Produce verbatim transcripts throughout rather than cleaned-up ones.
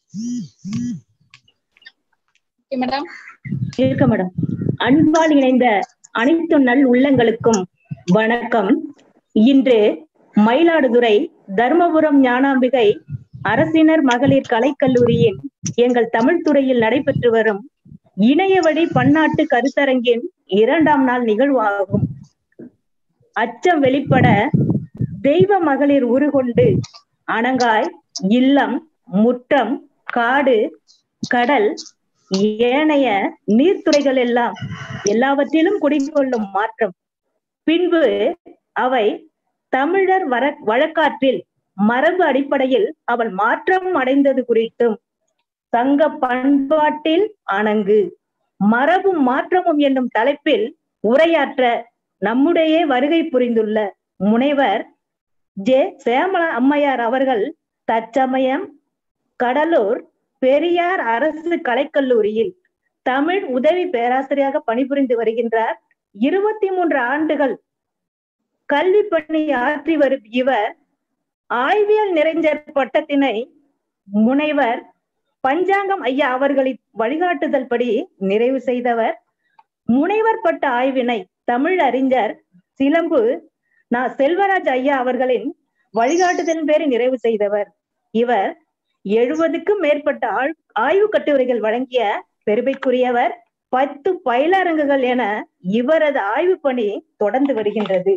Madam இருக்க madam. அன்பால் இணைந்த அனைத்து நல் உள்ளங்களுக்கும் வணக்கம். இன்று மயிலாடுதுறை தர்மபுரம் ஞானாம்பிகை அரசினர் மகளிர் கலைக்கல்லூரியின் எங்கள் தமிழ் துறையில் நடைபெற்று வரும் இணையவழி பன்னாட்டு கருத்தரங்கின் இரண்டாம் நாள் நிகழ்வாகும். அச்சம் வெளிப்பட தெய்வ மகளிர் உருகொண்டு அணங்காய் இல்லம் முற்றம் காடு கடல் ஏனைய நீர்த்துறைகள் எல்லாம் எல்லாவற்றிலும் குடிகொள்ளும் மாற்றம், பின்பு அவை தமிழர் வர வழக்காற்றில் மரபு அடிப்படையில் அவள் மாற்றம் அடைந்தது குறித்தும் சங்க பண்பாட்டில் அணங்கு மரபும் மாற்றமும் என்னும் தலைப்பில் உரையாற்ற நம்முடைய வருகை புரிந்துள்ள முனைவர் ஜே சியாமளா அம்மையார் அவர்கள் தற்சமயம் கடலூர் பெரியார் அரசு கலைக்கல்லூரியில் தமிழ் உதவி பேராசிரியராக பணிபுரிந்து வருகின்றார். இருபத்தி மூன்று ஆண்டுகள் கல்வி பணி ஆற்றி வரும் இவர் ஆய்வியல் நிறைஞர் பட்டத்தினை முனைவர் பஞ்சாங்கம் ஐயா அவர்களின் வழிகாட்டுதல் படி நிறைவு செய்தவர். முனைவர் பட்ட ஆய்வினை தமிழ் அறிஞர் சிலம்பு நா செல்வராஜ் ஐயா அவர்களின் வழிகாட்டுதல் பேரை நிறைவு செய்தவர். இவர் எழுபதுக்கும் மேற்பட்ட ஆய்வு கட்டுரைகள் வழங்கிய பெருமைக்குரியவர். பத்து பயிலரங்குகள் என இவரது ஆய்வு பணி தொடர்ந்து வருகின்றது.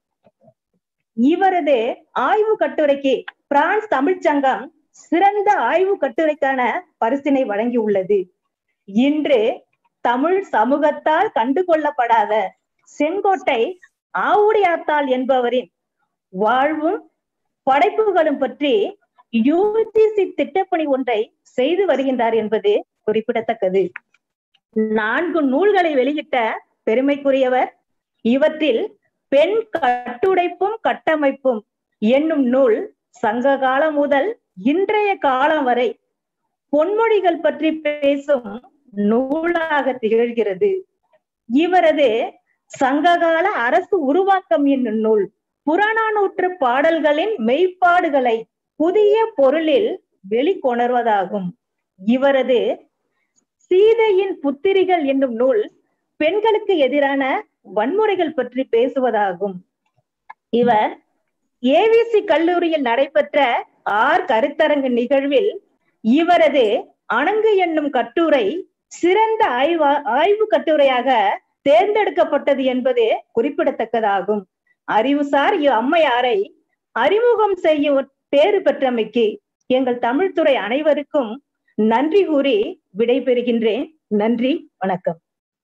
இவரது ஆய்வு கட்டுரைக்கு பிரான்ஸ் தமிழ்ச்சங்கம் சிறந்த ஆய்வு கட்டுரைக்கான பரிசினை வழங்கியுள்ளது. இன்று தமிழ் சமூகத்தால் கண்டுகொள்ளப்படாத செங்கோட்டை ஆவுடையாத்தாள் என்பவரின் வாழ்வும் படைப்புகளும் பற்றி யூஜிசி திட்டப்பணி ஒன்றை செய்து வருகின்றார் என்பது குறிப்பிடத்தக்கது. நான்கு நூல்களை வெளியிட்ட பெருமைக்குரியவர். இவற்றில் பெண் கட்டுடைப்பும் கட்டமைப்பும் என்னும் நூல் சங்க காலம் முதல் இன்றைய காலம் வரை பொன்மொழிகள் பற்றி பேசும் நூலாக திகழ்கிறது. இவரது சங்ககால அரசு உருவாக்கம் என்னும் நூல் புறநானூற்று பாடல்களின் மெய்ப்பாடுகளை புதிய பொருளில் வெளிக்கொணர்வதாகும். இவரது சீதையின் புத்திரிகள் என்னும் நூல் பெண்களுக்கு எதிரான வன்முறைகள் பற்றி பேசுவதாகும். இவர் ஏவிசி கல்லூரியில் நடைபெற்ற ஆர் கருத்தரங்கு நிகழ்வில் இவரது அணங்கு என்னும் கட்டுரை சிறந்த ஆய்வா ஆய்வு கட்டுரையாக தேர்ந்தெடுக்கப்பட்டது என்பது குறிப்பிடத்தக்கதாகும். அறிவுசார் அம்மையாரை அறிமுகம் செய்ய பேறு பெற்றமைக்கு எங்கள் தமிழ்துறை அனைவருக்கும் நன்றி கூறி விடைபெறுகின்றேன். நன்றி, வணக்கம்.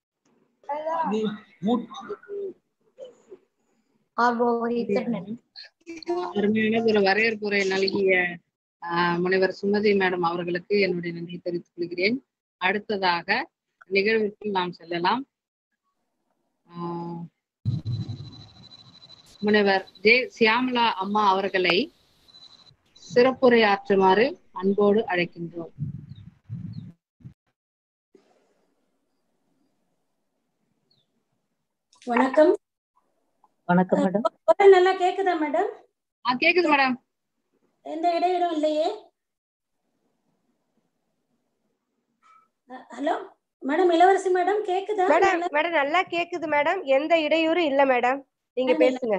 அருமையான ஒரு வரவேற்புரை நல்கிய முனைவர் சுமதி மேடம் அவர்களுக்கு என்னுடைய நன்றியை தெரிவித்துக் கொள்கிறேன். அடுத்ததாக நிகழ்விற்கு நாம் செல்லலாம். முனைவர் ஜே சியாமளா அம்மா அவர்களை சிறப்புரையாற்றுமாறு அன்போடு அழைக்கின்றோம். வணக்கம். வணக்கம் மேடம். நல்லா கேக்குதா மேடம்? கேக்குது மேடம். எந்த இடையிலும் இல்லையே. ஹலோ மேடம், இளவரசி மேடம் கேக்குதா? மேடம் மேடம் நல்லா கேக்குது மேடம். எந்த இடையூறும் இல்ல மேடம். நீங்க பேசுங்க.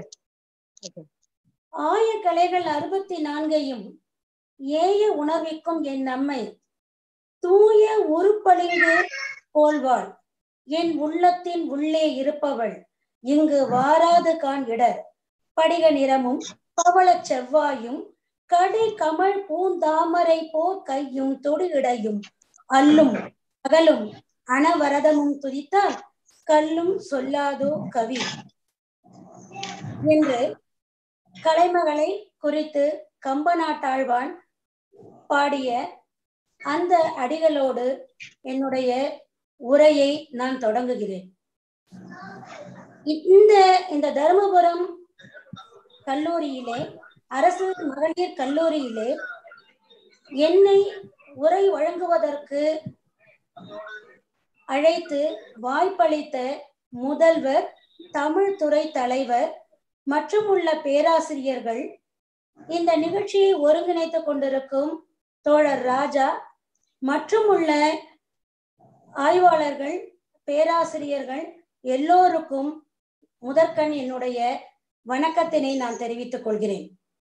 ஆய கலைகள் அறுபத்தி நான்கையும் ஏய உணர்விக்கும் என் நம்மை தூய உருப்பளிங்கு போல்வாள் என் உள்ளத்தின் உள்ளே இருப்பவள் இங்கு வாராது காண் இடர் படிக நிறமும் பவள செவ்வாயும் கடை கமல் பூந்தாமரை போர் கையும் தொடு இடையும் அல்லும் அகலும் அனவரதமும் துதித்தால் கல்லும் சொல்லாதோ கவி என்று கலைமகளை குறித்து கம்பநாட்டாழ்வான் பாடிய அந்த அடிகளோடு என்னுடைய உரையை நான் தொடங்குகிறேன். இந்த இந்த தர்மபுரம் கல்லூரியிலே, அரசு மகளிர் கல்லூரியிலே என்னை உரை வழங்குவதற்கு அழைத்து வாய்ப்பளித்த முதல்வர், தமிழ் துறை தலைவர் மற்றும் உள்ள பேராசிரியர்கள், இந்த நிகழ்ச்சியை ஒருங்கிணைத்துக் கொண்டிருக்கும் தோழர் ராஜா, மற்றும் உள்ள ஆய்வாளர்கள், பேராசிரியர்கள் எல்லோருக்கும் முதற்கண் என்னுடைய வணக்கத்தினை நான் தெரிவித்துக் கொள்கிறேன்.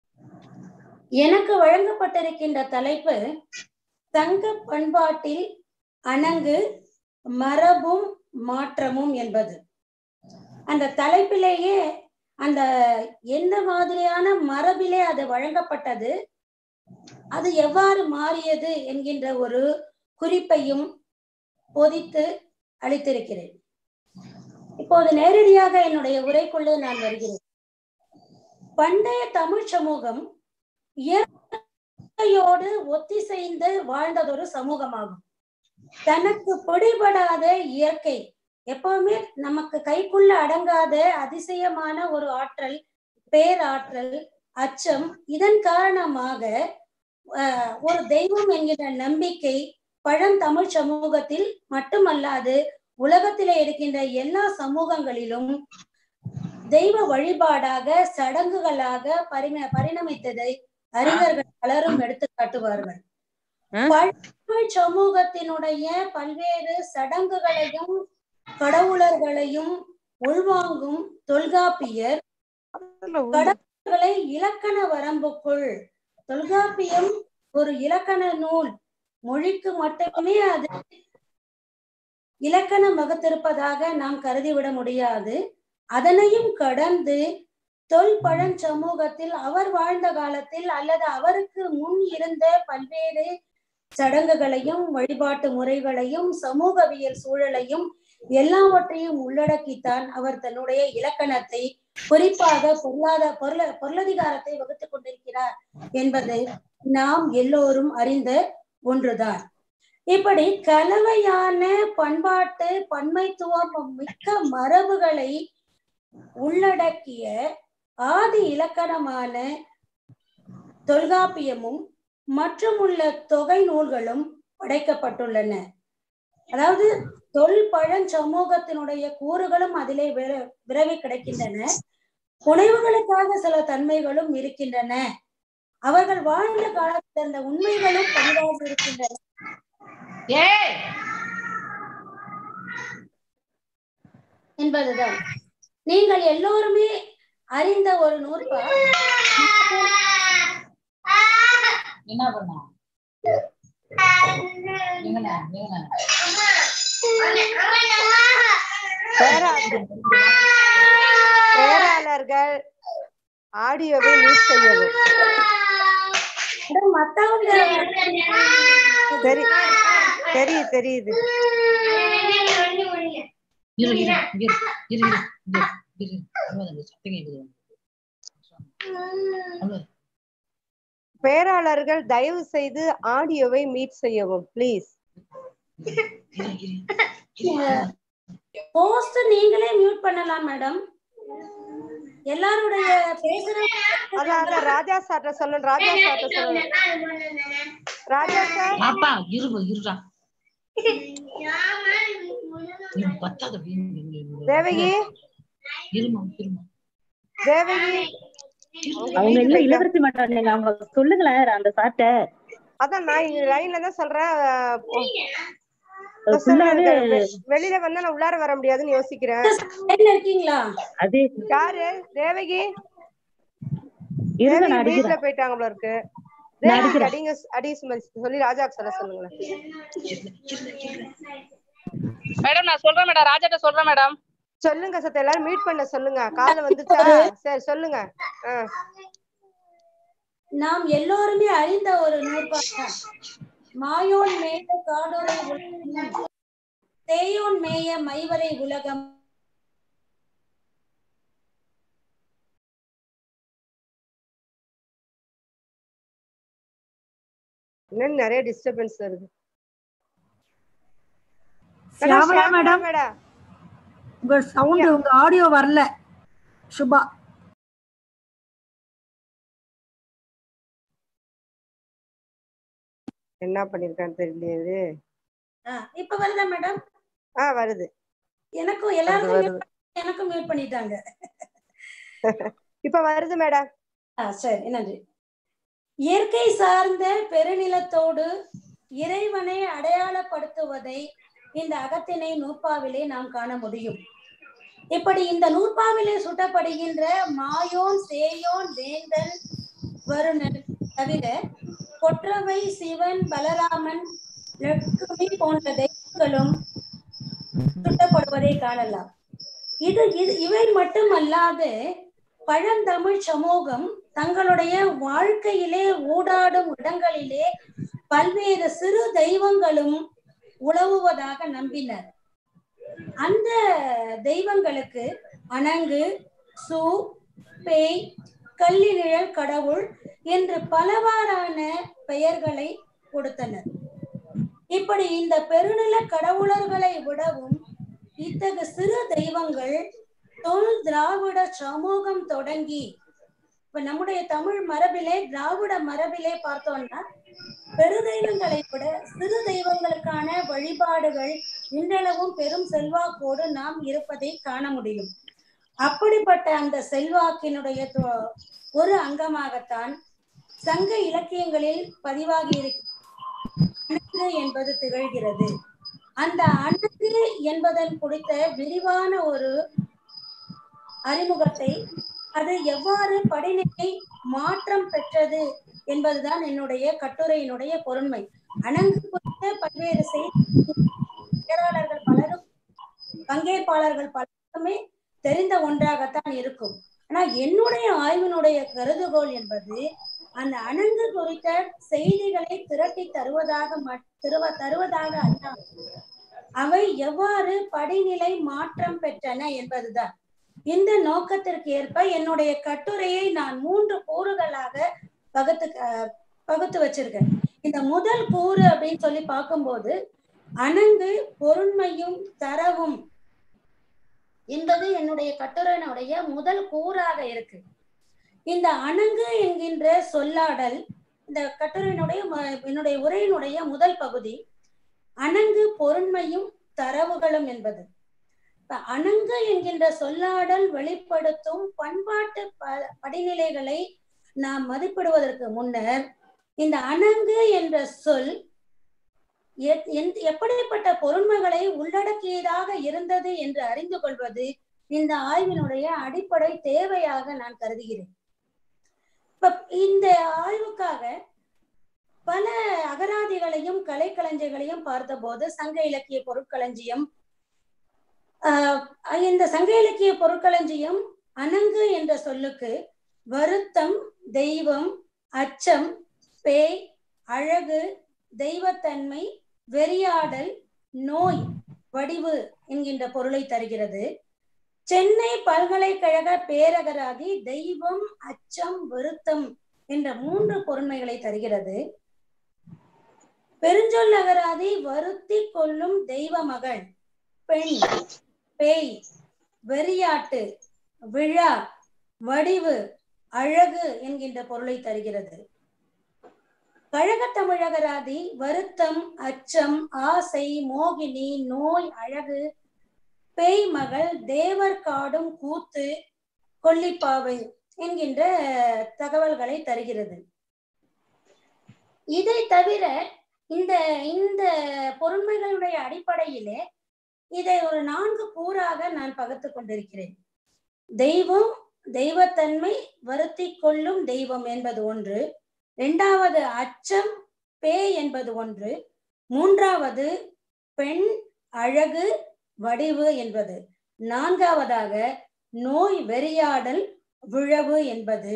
எனக்கு வழங்கப்பட்டிருக்கின்ற தலைப்பு சங்க பண்பாட்டில் அணங்கு மரபும் மாற்றமும் என்பது. அந்த தலைப்பிலேயே அந்த எந்த மாதிரியான மரபிலே அது வழங்கப்பட்டது, அது எவ்வாறு மாறியது என்கின்ற ஒரு குறிப்பையும் பொதித்து அளித்திருக்கிறேன். இப்போது நேரடியாக என்னுடைய உரைக்குள்ளே நான் வருகிறேன். பண்டைய தமிழ் சமூகம் இயற்கையோடு ஒத்திசைந்து வாழ்ந்ததொரு சமூகமாகும். தனக்கு பிடிபடாத இயற்கை, எப்பவுமே நமக்கு கைக்குள்ள அடங்காத அதிசயமான ஒரு ஆற்றல், பேராற்றல், அச்சம், இதன் காரணமாக அஹ் ஒரு தெய்வம் என்கிற நம்பிக்கை பழந்தமிழ் சமூகத்தில் மட்டுமல்லாது உலகத்திலே இருக்கின்ற எல்லா சமூகங்களிலும் தெய்வ வழிபாடாக சடங்குகளாக பரிண பரிணமித்ததை அறிஞர்கள் பலரும் எடுத்து காட்டுவார்கள். பழந்தமிழ் சமூகத்தினுடைய பல்வேறு சடங்குகளையும் கடவுளர்களையும் உள்வாங்கும் தொல்காப்பியர் கடவுள்களை இலக்கண வரம்புக்குள், தொல்காப்பியம் ஒரு இலக்கண நூல், மொழிக்கு மட்டுமே அது இலக்கணம் வகுத்திருப்பதாக நாம் கருதிவிட முடியாது. அதனையும் கடந்து தொல் பழஞ்சமூகத்தில் அவர் வாழ்ந்த காலத்தில் அல்லது அவருக்கு முன் இருந்த பல்வேறு சடங்குகளையும் வழிபாட்டு முறைகளையும் சமூகவியல் சூழலையும் எல்லாவற்றையும் உள்ளடக்கித்தான் அவர் தன்னுடைய இலக்கணத்தை, குறிப்பாக பொருளாதார பொருள பொருளதிகாரத்தை வகுத்துக் கொண்டிருக்கிறார் என்பது நாம் எல்லோரும் அறிந்த ஒன்றுதான். இப்படி கலவையான பண்பாட்டு பன்மைத்துவம் மிக்க மரபுகளை உள்ளடக்கிய ஆதி இலக்கணமான தொல்காப்பியமும் மற்றும் உள்ள தொகை நூல்களும் படைக்கப்பட்டுள்ளன. அதாவது தொல் பழஞ்சமூகத்தினுடைய கூறுகளும் அதிலே விரவி கிடைக்கின்றன. புனைவுகளுக்காக சில தன்மைகளும் இருக்கின்றன. அவர்கள் வாழ்ந்த காலத்தில் இருந்த உண்மைகளும் பதிவாக இருக்கின்றன என்பதுதான். நீங்கள் எல்லோருமே அறிந்த ஒரு நூற்பா என்ன பண்ண பேராளர்கள் ஆடியோவை மியூட் செய்யவும். மத்தவங்க சரி, தெரியுது தெரியுது. பேராளர்கள் தயவு செய்து ஆடியோவை மீட் செய்யவும் ப்ளீஸ். போஸ்ட் நீங்களே மியூட் பண்ணலாம் மேடம். எல்லாருடைய பேசுற அதான் ராஜா சார்ட்ட சொல்லணும். ராஜா சார்ட்ட சொல்லணும். ராஜா சார் பாப்பா இருபு இருடா தேவகி இருமா இருமா தேவகி அவங்க இல்ல இளவரசி மாட்டாங்க. அவங்க சொல்லுங்களேன் அந்த சார்ட்ட. அதான் நான் இங்க லைன்ல தான் சொல்றேன். வெளியில வந்தா நான் உள்ளார வர முடியாதுன்னு யோசிக்கிறேன். இருக்கீங்களா? அதே யாரு தேவகி? வீட்டுல போயிட்டாங்க போல இருக்கு. அடிங்க அடி சொல்லி ராஜா சொல்ல சொல்லுங்களேன். மேடம் நான் சொல்றேன் மேடம். ராஜாட்ட சொல்றேன் மேடம். சொல்லுங்க சத்த எல்லாரும் மீட் பண்ண சொல்லுங்க. கால வந்துச்சா? சரி சொல்லுங்க. நாம் எல்லோருமே அறிந்த ஒரு நூற்பாக மாயோன் மேய காடுரை உலகம் தேயோன் மேய மைவரை உலகம் இன்னும் நிறைய டிஸ்டர்பன்ஸ் வருது. மேடம் உங்க சவுண்ட் உங்க ஆடியோ வரல. சுபா என்ன பண்ணிருக்கான்னு தெரியலையே. இப்ப வருதா மேடம்? ஆ வருது. எனக்கும் எல்லாருக்கும் எனக்கும் மியூட் பண்ணிட்டாங்க. இப்ப வருது மேடம். சரி நன்றி. இயற்கை சார்ந்த பெருநிலத்தோடு இறைவனை அடையாளப்படுத்துவதை இந்த அகத்திணை நூற்பாவிலே நாம் காண முடியும். இப்படி இந்த நூற்பாவிலே சுட்டப்படுகின்ற மாயோன் சேயோன் வேந்தன் வருணன் தவிர கொற்றவை சிவன் பலராமன் லட்சுமி போன்ற தெய்வங்களும் சுட்டப்படுவதை காணலாம். இது இது இவை மட்டுமல்லாது பழந்தமிழ் சமூகம் தங்களுடைய வாழ்க்கையிலே ஊடாடும் இடங்களிலே பல்வேறு சிறு தெய்வங்களும் உலவுவதாக நம்பினர். அந்த தெய்வங்களுக்கு அணங்கு, சூ, பேய், கள்ளி நிழல் கடவுள் என்று பலவாறான பெயர்களை கொடுத்தனர். இப்படி இந்த பெருநில கடவுளர்களை விடவும் இத்தகு சிறு தெய்வங்கள் தொல் திராவிட சமூகம் தொடங்கி இப்ப நம்முடைய தமிழ் மரபிலே திராவிட மரபிலே பார்த்தோம்னா பெருதெய்வங்களை விட சிறு தெய்வங்களுக்கான வழிபாடுகள் இன்றளவும் பெரும் செல்வாக்கோடு நாம் இருப்பதை காண முடியும். அப்படிப்பட்ட அந்த செல்வாக்கினுடைய ஒரு அங்கமாகத்தான் சங்க இலக்கியங்களில் பதிவாகி இருக்கிறது என்பது திகழ்கிறது. அந்த அணங்கு என்பதன் குறித்த விரிவான ஒரு அறிமுகத்தை, அது எவ்வாறு படிநிலை மாற்றம் பெற்றது என்பதுதான் என்னுடைய கட்டுரையினுடைய பொருண்மை. அணங்கு குறித்த பல்வேறு செய்தியாளர்கள் பலரும் பங்கேற்பாளர்கள் பலருமே தெரிந்த ஒன்றாகத்தான் இருக்கும். ஆனா என்னுடைய ஆய்வினுடைய கருதுகோள் என்பது அந்த அணங்கு குறித்த செய்திகளை திரட்டி தருவதாக திருவ தருவதாக அல்ல, அவை எவ்வாறு படிநிலை மாற்றம் பெற்றன என்பதுதான். இந்த நோக்கத்திற்கு ஏற்ப என்னுடைய கட்டுரையை நான் மூன்று கூறுகளாக பகுத்து பகுத்து வச்சிருக்கேன். இந்த முதல் கூறு அப்படின்னு சொல்லி பார்க்கும்போது அணங்கு பொருண்மையும் தரவும் என்பது என்னுடைய கட்டுரையினுடைய முதல் கூறாக இருக்கு. இந்த அணங்கு என்கின்ற சொல்லாடல் இந்த கட்டுரையினுடைய என்னுடைய உரையினுடைய முதல் பகுதி அணங்கு பொருண்மையும் தரவுகளும் என்பது. அணங்கு என்கின்ற சொல்லாடல் வெளிப்படுத்தும் பண்பாட்டு படிநிலைகளை நாம் மதிப்பிடுவதற்கு முன்னர் இந்த அணங்கு என்ற சொல் எப்படிப்பட்ட பொருண்மைகளை உள்ளடக்கியதாக இருந்தது என்று அறிந்து கொள்வது இந்த ஆய்வினுடைய அடிப்படை தேவையாக நான் கருதுகிறேன். இப்ப இந்த ஆய்வுக்காக பல அகராதிகளையும் கலைக்களஞ்சியங்களையும் பார்த்தபோது சங்க இலக்கிய பொருட்களஞ்சியம் ஆஹ் இந்த சங்க இலக்கிய பொருட்களஞ்சியம் அணங்கு என்ற சொல்லுக்கு வருத்தம், தெய்வம், அச்சம், பேய், அழகு, தெய்வத்தன்மை, வெறியாடல், நோய், வடிவு என்கின்ற பொருளை தருகிறது. சென்னை பல்கலைக்கழக பேரகராதி தெய்வம், அச்சம், வருத்தம் என்ற மூன்று பொருண்மைகளை தருகிறது. பெருஞ்சொல் அகராதி வருத்தி கொள்ளும் தெய்வ மகள், பெண், பேய், வெறியாட்டு, விழா, வடிவு, அழகு என்கின்ற பொருளை தருகிறது. கழக தமிழகராதி வருத்தம், அச்சம், ஆசை, மோகினி, நோய், அழகு, பேய் மகள், தேவர் காடும் கூத்து, கொல்லிப்பாவை என்கின்ற தகவல்களை தருகிறது. இதை தவிர இந்த இந்த பொருண்மைகளுடைய அடிப்படையிலே இதை ஒரு நான்கு கூறாக நான் பகுத்து கொண்டிருக்கிறேன். தெய்வம், தெய்வத்தன்மை, வருத்தி கொள்ளும் தெய்வம் என்பது ஒன்று. இரண்டாவது அச்சம், பேய் என்பது ஒன்று. மூன்றாவது பெண், அழகு, வடிவு என்பது. நான்காவதாக நோய், வெறியாடல், விழவு என்பது.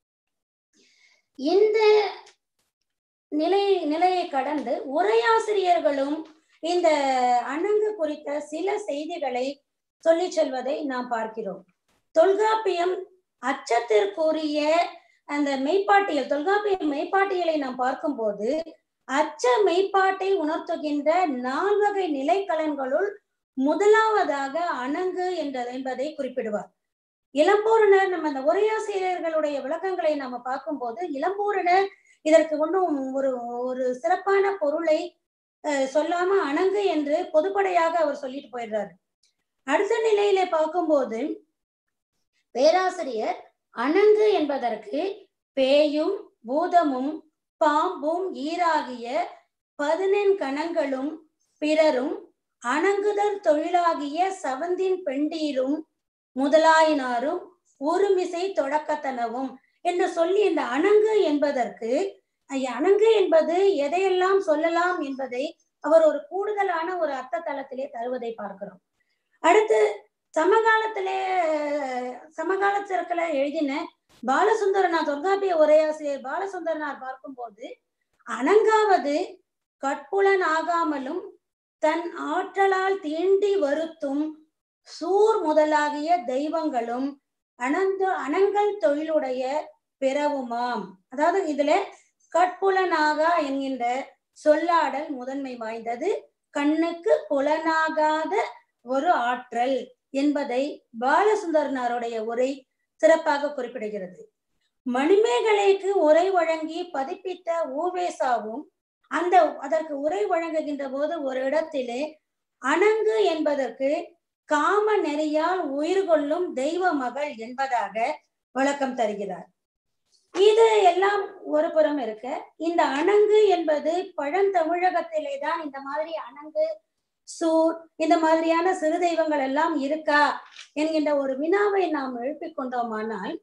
இந்த நிலை நிலையை கடந்து உரையாசிரியர்களும் இந்த அணங்கு குறித்த சில செய்திகளை சொல்லி செல்வதை நாம் பார்க்கிறோம். தொல்காப்பியம் அச்சத்திற்குரிய அந்த மெய்ப்பாட்டியல், தொல்காப்பிய மெய்ப்பாட்டியலை நாம் பார்க்கும்போது அச்ச மெய்ப்பாட்டை உணர்த்துகின்ற நால்வகை நிலைக்கலன்களுள் முதலாவதாக அணங்கு என்ற என்பதை குறிப்பிடுவார். இளம்பூரணர் நம்ம அந்த உரையாசிரியர்களுடைய விளக்கங்களை நாம பார்க்கும்போது இளம்பூரணர் இதற்கு ஒன்றும் ஒரு ஒரு சிறப்பான பொருளை சொல்லாம அணங்கு என்று பொதுப்படையாக அவர் சொல்லிட்டு போயிடுறாரு. அடுத்த நிலையில பார்க்கும்போது பேராசிரியர் அணங்கு என்பதற்கு பேயும் பூதமும் பாம்பும் ஈராகிய பதினெண் கணங்களும் பிறரும் அணங்குதல் தொழிலாகிய சவந்தின் பெண்டீரும் முதலாயினாரும் ஒருமிசை தொடக்கத்தனவும் என்று சொல்லி இந்த அணங்கு என்பதற்கு அணங்கு என்பது எதையெல்லாம் சொல்லலாம் என்பதை அவர் ஒரு கூடுதலான ஒரு அர்த்த தளத்திலே தருவதை பார்க்கிறோம். அடுத்து சமகாலத்திலே சமகாலத்திற்குல எழுதின பாலசுந்தரனார் தொல்காப்பிய உரையாசிரியர் பாலசுந்தரனார் பார்க்கும்போது அணங்காவது கட்புலன் ஆகாமலும் தன் ஆற்றலால் தீண்டி வருத்தும் சூர் முதலாகிய தெய்வங்களும் அனந்த அணங்கல் தொழிலுடைய பிறவுமாம். அதாவது இதுல கட்புலனாகா என்கின்ற சொல்லாடல் முதன்மை வாய்ந்தது, கண்ணுக்கு புலனாகாத ஒரு ஆற்றல் என்பதை பாலசுந்தரனாருடைய உரை சிறப்பாக குறிப்பிடுகிறது. மணிமேகலைக்கு உரை வழங்கி பதிப்பித்த ஊவேசாவும் அந்த அதற்கு உரை வழங்குகின்ற போது ஒரு இடத்திலே அணங்கு என்பதற்கு காம நெறியால் உயிர் கொள்ளும் தெய்வ மகள் என்பதாக விளக்கம் தருகிறார். இது எல்லாம் ஒரு புறம் இருக்க, இந்த அணங்கு என்பது பழந்தமிழகத்திலே தான் இந்த மாதிரி அணங்கு சூர் இந்த மாதிரியான சிறு தெய்வங்கள் எல்லாம் இருக்கா என்கின்ற ஒரு வினாவை நாம் எழுப்பிக் கொண்டோமானால்,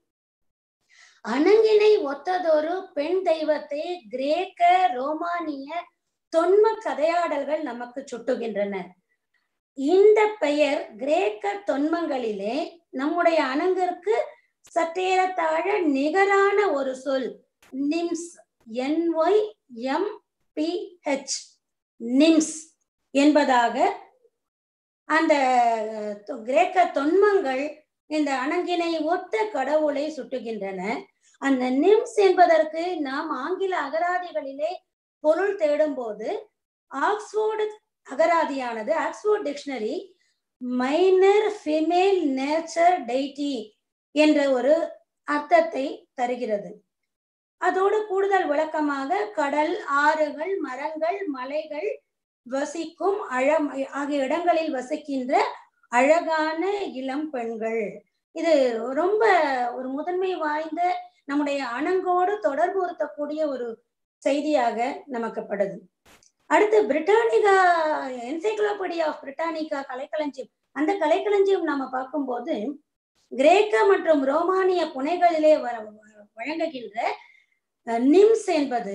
அணங்கினை ஒத்ததொரு பெண் தெய்வத்தை கிரேக்க ரோமானிய தொன்ம கதையாடல்கள் நமக்கு சுட்டுகின்றன. இந்த பெயர் கிரேக்க தொன்மங்களிலே நம்முடைய அணங்கிற்கு சற்றேறத்தாழ நிகரான ஒரு சொல் nymphs, N Y M P H, nymphs என்பதாக அந்த கிரேக்க தொன்மங்கள் இந்த அணங்கினை ஒத்த கடவுளை சுட்டுகின்றன. அந்த நிம்ஸ் என்பதற்கு நாம் ஆங்கில அகராதிகளிலே பொருள் தேடும் போது ஆக்ஸ்போர்டு அகராதியானது Oxford dictionary minor female nature deity என்ற ஒரு அர்த்தத்தை தருகிறது. அதோடு கூடுதல் விளக்கமாக கடல், ஆறுகள், மரங்கள், மலைகள் வசிக்கும் அழ ஆகிய இடங்களில் வசிக்கின்ற அழகான இளம் பெண்கள். இது ரொம்ப ஒரு முதன்மை வாய்ந்த நம்முடைய அணங்கோடு தொடர்புறுத்தக்கூடிய ஒரு செய்தியாக நமக்கு படுது. அடுத்து பிரிட்டானிகா என்சைக்ளோபீடியா ஆஃப் பிரிட்டானிகா கலைக்களஞ்சியம், அந்த கலைக்களஞ்சியம் நாம பார்க்கும்போது கிரேக்க மற்றும் ரோமானிய புனைகளிலே வழங்குகின்ற நிம்ஸ் என்பது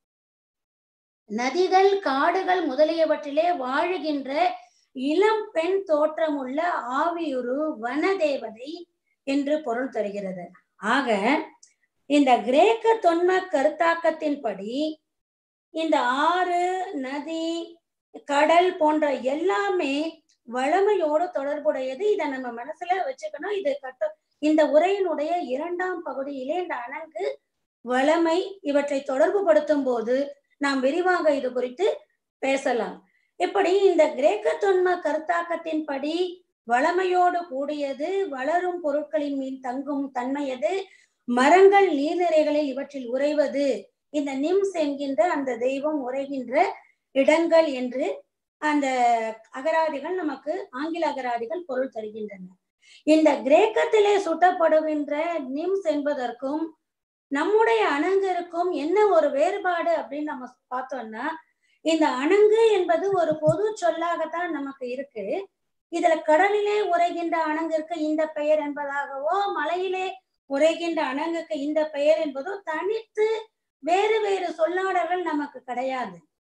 நதிகள், காடுகள் முதலியவற்றிலே வாழுகின்ற இளம் பெண் தோற்றமுள்ள ஆவியுரு வனதேவதை என்று பொருள் தருகிறது. ஆக இந்த கிரேக்க தொன்ம கருத்தாக்கத்தின்படி இந்த ஆறு, நதி, கடல் போன்ற எல்லாமே வளமையோடு தொடர்புடையது. இதை நம்ம மனசுல வச்சுக்கணும். இது கட்ட இந்த உரையினுடைய இரண்டாம் பகுதியிலே இந்த அணங்கு, வளமை இவற்றை தொடர்பு படுத்தும் போது நாம் விரிவாக இது குறித்து பேசலாம். இப்படி இந்த கிரேக்க தொன்ம கருத்தாக்கத்தின்படி வளமையோடு கூடியது, வளரும் பொருட்களின் மீது தங்கும் தன்மையது, மரங்கள், நீர்நிலைகளில் இவற்றில் உறைவது, இந்த நிம்ஸ் என்கின்ற அந்த தெய்வம் உறைகின்ற இடங்கள் என்று அந்த அகராதிகள் நமக்கு ஆங்கில அகராதிகள் பொருள் தருகின்றன. இந்த கிரேக்கத்திலே சுட்டப்படுகின்ற நிம்ஸ் என்பதற்கும் நம்முடைய அணங்கிற்கும் என்ன ஒரு வேறுபாடு அப்படின்னு நம்ம பார்த்தோம்னா, இந்த அணங்கு என்பது ஒரு பொது சொல்லாகத்தான் நமக்கு இருக்கு. இதுல கடலிலே உறைகின்ற அணங்கிற்கு இந்த பெயர் என்பதாகவோ, மலையிலே உறைகின்ற அணங்குக்கு இந்த பெயர் என்பதோ தனித்து வேறு வேறு சொல்லாடல்கள் நமக்கு கிடையாது.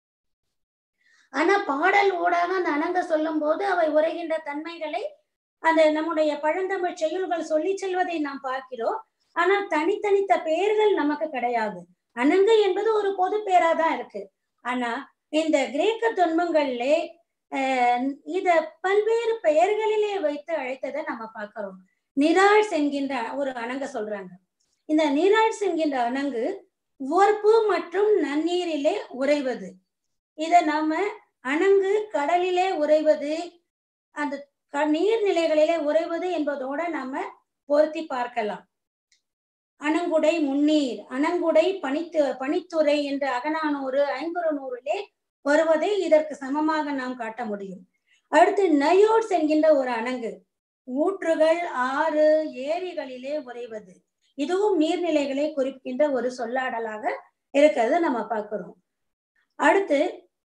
ஆனா பாடல் ஊடாக அந்த அணங்க சொல்லும் போது அவை உரைகின்ற தன்மைகளை அந்த நம்முடைய பழந்தமிழ் செய்யுள்கள் சொல்லி செல்வதை நாம் பார்க்கிறோம். ஆனால் தனித்தனித்த பெயர்கள் நமக்கு கிடையாது. அணங்கு என்பது ஒரு பொது பெயரா தான் இருக்கு. ஆனா இந்த கிரேக்க தொன்மங்களிலே அஹ் இத பல்வேறு பெயர்களிலே வைத்து அழைத்ததை நம்ம பார்க்கிறோம். நிராழ்ஸ் என்கின்ற ஒரு அணங்க சொல்றாங்க. இந்த நிராழ்ஸ் என்கின்ற அணங்கு உவர்ப்பு மற்றும் நன்னீரிலே உறைவது. இத நாம அணங்கு கடலிலே உறைவது, அந்த நீர்நிலைகளிலே உறைவது என்பதோட நாம பொருத்தி பார்க்கலாம். அணங்குடை முன்னீர், அணங்குடை பனித்து பனித்துறை என்ற அகநானூறு ஐங்குறுநூறிலே வருவதை இதற்கு சமமாக நாம் காட்ட முடியும். அடுத்து நயோட்ஸ் என்கின்ற ஒரு அணங்கு ஊற்றுகள், ஆறு, ஏரிகளிலே உறைவது. இதுவும் நீர்நிலைகளை குறிக்கின்ற ஒரு சொல்லாடலாக இருக்கிறது நம்ம பார்க்கிறோம். அடுத்து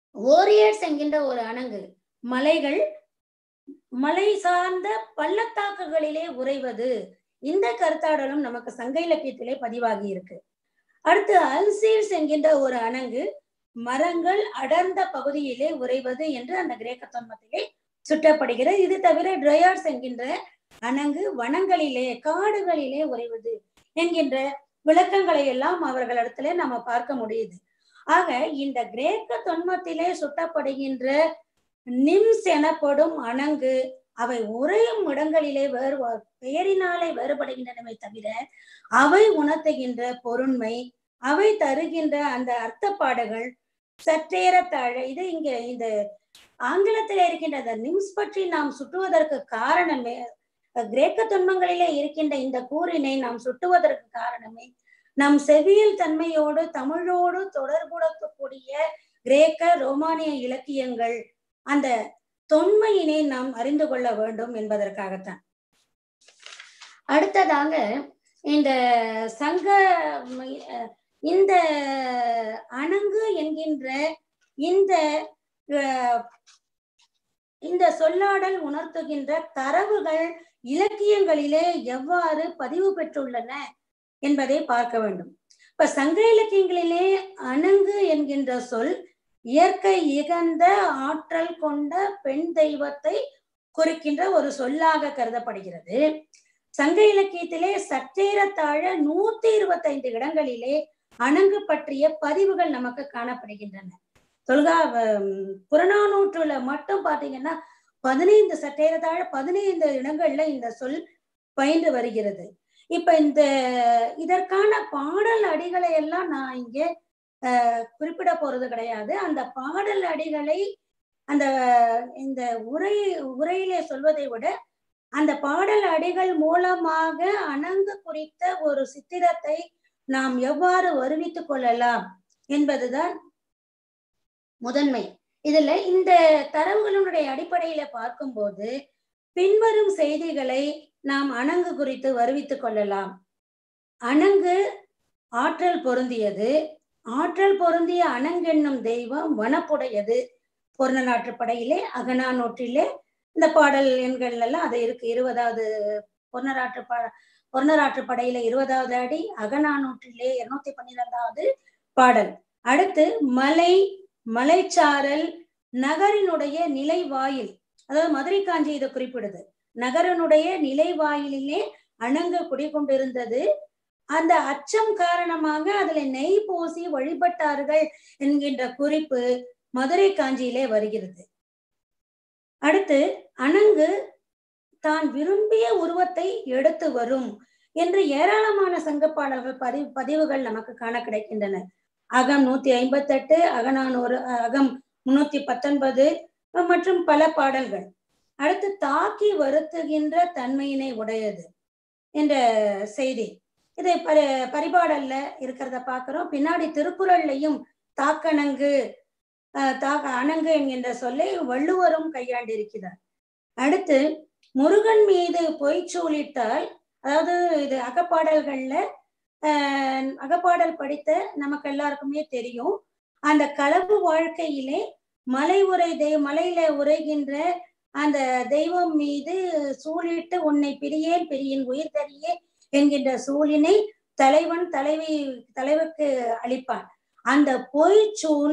ஓரியர்ஸ் என்கின்ற ஒரு அணங்கு மலைகள் மலை சார்ந்த பள்ளத்தாக்குகளிலே உறைவது. இந்த கருத்தாடலும் நமக்கு சங்க இலக்கியத்திலே பதிவாகி இருக்கு. அடுத்து அல்சீவ்ஸ் என்கின்ற ஒரு அணங்கு மரங்கள் அடர்ந்த பகுதியிலே உறைவது என்று அந்த கிரேக்க தொன்மத்திலே சுட்டப்படுகிறது. இது தவிர ட்ரையார்ஸ் என்கின்ற அணங்கு வனங்களிலே காடுகளிலே உறைவது என்கின்ற விளக்கங்களை எல்லாம் அவர்களிடத்திலே நாம பார்க்க முடியுது. ஆக இந்த கிரேக்க தொன்மத்திலே சுட்டப்படுகின்ற நிம்ஸ் எனப்படும் அணங்கு அவை உறையும் இடங்களிலே வேறு பெயரினாலே வேறுபடுகின்றனவே தவிர அவை உணர்த்துகின்ற பொருண்மை, அவை தருகின்ற அந்த அர்த்தப்பாடுகள் சற்றேறத்தாழ இது இங்க இந்த ஆங்கிலத்தில் இருக்கின்ற அந்த நிம்ஸ் பற்றி நாம் சுட்டுவதற்கு காரணமே, கிரேக்க தொன்மங்களிலே இருக்கின்ற இந்த கூறினை நாம் சுட்டுவதற்கு காரணமே நம் செவியல் தன்மையோடு தமிழோடு தொடர்புடக்கூடிய கிரேக்க ரோமானிய இலக்கியங்கள் அந்த தொன்மையினை நாம் அறிந்து கொள்ள வேண்டும் என்பதற்காகத்தான். அடுத்ததாக இந்த சங்க இந்த அணங்கு என்கின்ற இந்த இந்த சொல்லாடல் உணர்த்துகின்ற தரவுகள் இலக்கியங்களிலே எவ்வாறு பதிவு பெற்றுள்ளன என்பதை பார்க்க வேண்டும். இப்ப சங்க இலக்கியங்களிலே அணங்கு என்கின்ற சொல் இயற்கை இகந்த ஆற்றல் கொண்ட பெண் தெய்வத்தை குறிக்கின்ற ஒரு சொல்லாக கருதப்படுகிறது. சங்க இலக்கியத்திலே சற்றேறத்தாழ நூத்தி இருபத்தி ஐந்து இடங்களிலே அணங்கு பற்றிய பதிவுகள் நமக்கு காணப்படுகின்றன. தொல்கா புறநானூற்றுல மட்டும் பாத்தீங்கன்னா பதினைந்து சற்றேறத்தாழ பதினைந்து இடங்கள்ல இந்த சொல் பயின்று வருகிறது. இப்ப இந்த இதற்கான பாடல் அடிகளை எல்லாம் நான் இங்கே அஹ் குறிப்பிட போறது கிடையாது. அந்த பாடல் அடிகளை அந்த இந்த உரை உரையிலே சொல்வதை விட அந்த பாடல் அடிகள் மூலமாக அணங்கு குறித்த ஒரு சித்திரத்தை நாம் எவ்வாறு வருவித்துக் கொள்ளலாம் என்பதுதான் முதன்மை. இதுல இந்த தரவுகளுடைய அடிப்படையில பார்க்கும்போது பின்வரும் செய்திகளை நாம் அணங்கு குறித்து வருவித்துக் கொள்ளலாம். அணங்கு ஆற்றல் பொருந்தியது. ஆற்றல் பொருந்திய அணங்கென்னும் தெய்வம் வனப்புடையது. பொருணநாற்று படையிலே அகநானூற்றிலே இந்த பாடல் எண்கள் எல்லாம் அது இருக்கு. இருபதாவது பொருணராற்று ப பொருணராற்று படையில இருபதாவது அடி, அகநானூற்றிலே இருநூத்தி பன்னிரெண்டாவது பாடல். அடுத்து மலை, மலைச்சாரல், நகரினுடைய நிலைவாயில், அதாவது மதுரை காஞ்சி இதை குறிப்பிடுது. நகரனுடைய நிலைவாயிலே அணங்கு குடிகொண்டிருந்தது. அந்த அச்சம் காரணமாக அதுல நெய் பூசி வழிபட்டார்கள் என்கின்ற குறிப்பு மதுரை காஞ்சியிலே வருகிறது. அடுத்து அணங்கு தான் விரும்பிய உருவத்தை எடுத்து வரும் என்று ஏராளமான சங்க பாடல்கள் பதிவு பதிவுகள் நமக்கு காண கிடைக்கின்றன. அகம் நூத்தி ஐம்பத்தி எட்டு, அகநானூறு அகம் முன்னூத்தி பத்தொன்பது மற்றும் பல பாடல்கள். அடுத்து தாக்கி வருத்துகின்ற தன்மையினை உடையது என்ற செய்தி இதை பரி பரிபாடல்ல இருக்கிறத பாக்குறோம். பின்னாடி திருக்குறள்லையும் தாக்கணங்கு தாக்க அணங்கு என்கின்ற சொல்லை வள்ளுவரும் கையாண்டிருக்கிறார். அடுத்து முருகன் மீது பொய்ச்சூளிட்டால், அதாவது இது அகப்பாடல்கள்ல அஹ் அகப்பாடல் படித்த நமக்கு எல்லாருக்குமே தெரியும். அந்த களவு வாழ்க்கையிலே மலை உரை தெய்வ மலையில உரைகின்ற அந்த தெய்வம் மீது சூழிட்டு உன்னை பிரியேன் பிரியின் உயிர் தரியே என்கின்ற சூழினை தலைவன் தலைவி தலைவருக்கு அளிப்பான். அந்த பொய் சூழ்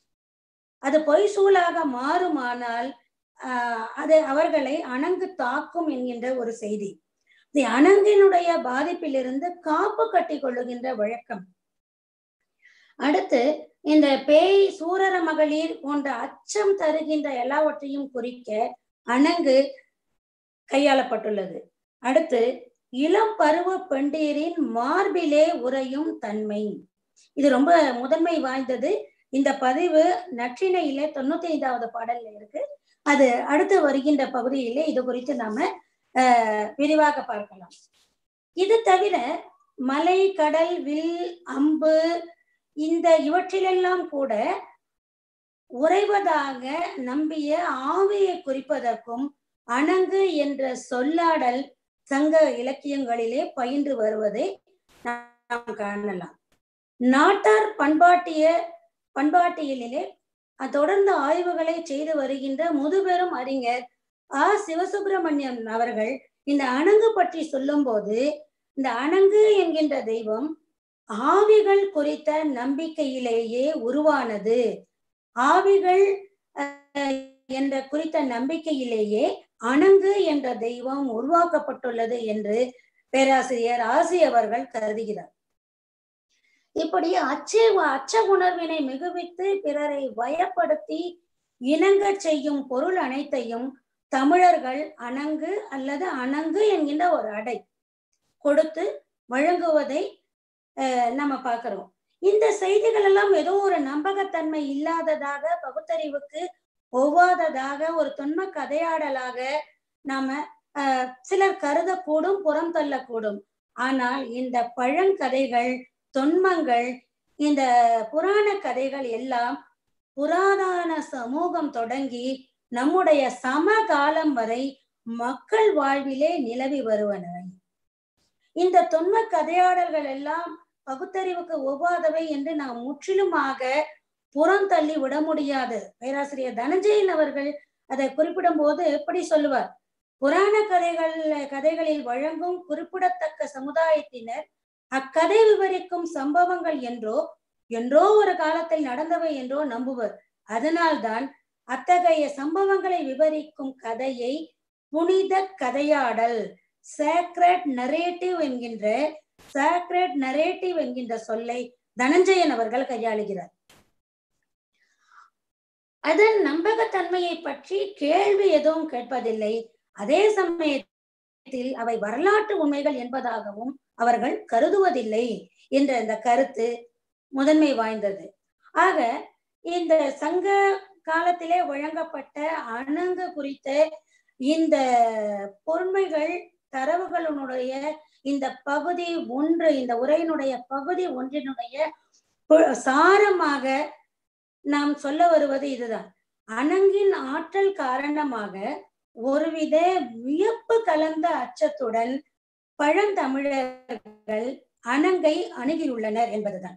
அது பொய் சூழாக மாறுமானால் ஆஹ் அது அவர்களை அணங்கு தாக்கும் என்கின்ற ஒரு செய்தி. இந்த அணங்கினுடைய பாதிப்பிலிருந்து காப்பு கட்டி கொள்ளுகின்ற வழக்கம். அடுத்து இந்த பேய், சூரர மகளிர் போன்ற அச்சம் தருகின்ற எல்லாவற்றையும் குறிக்க அணங்கு கையாளப்பட்டுள்ளது. அடுத்து இளம் பருவ பெண்டீரின் மார்பிலே உறையும் தன்மை, இது ரொம்ப முதன்மை வாய்ந்தது. இந்த பதிவு நற்றிணையிலே தொண்ணூத்தி ஐந்தாவது பாடல்ல இருக்கு. அது அடுத்து வருகின்ற பகுதியிலே இது குறித்து நாம அஹ் விரிவாக பார்க்கலாம். இது தவிர மலை, கடல், வில், அம்பு இந்த இவற்றிலெல்லாம் கூட உறைவதாக நம்பிய ஆவியை குறிப்பதற்கும் அணங்கு என்ற சொல்லாடல் சங்க இலக்கியங்களிலே பயின்று வருவதை நாம் காணலாம். நாட்டார் பண்பாட்டிய பண்பாட்டியலிலே தொடர்ந்து ஆய்வுகளை செய்து வருகின்ற முதுபெரும் அறிஞர் ஆ சிவசுப்பிரமணியம் அவர்கள் இந்த அணங்கு பற்றி சொல்லும் போது, இந்த அணங்கு என்கின்ற தெய்வம் ஆவிகள் குறித்த நம்பிக்கையிலேயே உருவானது. ஆவிகள் என்ற குறித்த நம்பிக்கையிலேயே அணங்கு என்ற தெய்வம் உருவாக்கப்பட்டுள்ளது என்று பேராசிரியர் ஆசி அவர்கள் கருதுகிறார். இப்படி அச்ச அச்ச உணர்வினை மிகுவித்து பிறரை பயப்படுத்தி இணங்க செய்யும் பொருள் அனைத்தையும் தமிழர்கள் அணங்கு அல்லது அணங்கு என்கின்ற ஒரு அடை கொடுத்து வழங்குவதை அஹ் நம்ம பார்க்கிறோம். இந்த செய்திகள் எல்லாம் ஏதோ ஒரு நம்பகத்தன்மை இல்லாததாக, பகுத்தறிவுக்கு ஒவ்வாததாக, ஒரு தொன்ம கதையாடலாக நாம அஹ் சிலர் கருதக்கூடும், புறம் தள்ளக்கூடும். ஆனால் இந்த பழங்கதைகள், தொன்மங்கள், இந்த புராண கதைகள் எல்லாம் புராதன சமூகம் தொடங்கி நம்முடைய சமகாலம் வரை மக்கள் வாழ்விலே நிலவி வருவனவை. இந்த தொன்ம கதையாடல்கள் எல்லாம் பகுத்தறிவுக்கு ஒவ்வாதவை என்று நாம் முற்றிலுமாக புறம் தள்ளி விட முடியாது. பேராசிரியர் தனஞ்சயன் அவர்கள் அதை குறிப்பிடும் போது எப்படி சொல்லுவார்? புராண கதைகள் கதைகளில் வழங்கும் குறிப்பிடத்தக்க சமுதாயத்தினர் அக்கதை விவரிக்கும் சம்பவங்கள் என்றோ என்றோ ஒரு காலத்தில் நடந்தவை என்றோ நம்புவர். அதனால்தான் அத்தகைய சம்பவங்களை விவரிக்கும் கதையை புனித கதையாடல், சேக்ரெட் நரேட்டிவ் என்கின்ற சேக்ரெட் நரேட்டிவ் என்கின்ற சொல்லை தனஞ்சயன் அவர்கள் கையாளுகிறார். அதன் நம்பகத்தன்மையை பற்றி கேள்வி எதுவும் கேட்பதில்லை. அதே சமயத்தில் அவை வரலாற்று உண்மைகள் என்பதாகவும் அவர்கள் கருதுவதில்லை என்ற இந்த கருத்து முதன்மை வாய்ந்தது. ஆக இந்த சங்க காலத்திலே வழங்கப்பட்ட அணங்கு குறித்த இந்த பொறுமைகள் தரவுகளுடைய இந்த பகுதி ஒன்று, இந்த உரையினுடைய பகுதி ஒன்றினுடைய சாரமாக நாம் சொல்ல வருவது இதுதான். அணங்கின் ஆற்றல் காரணமாக ஒருவித வியப்பு கலந்த அச்சத்துடன் பழந்தமிழர்கள் அணங்கை அணுகியுள்ளனர் என்பதுதான்.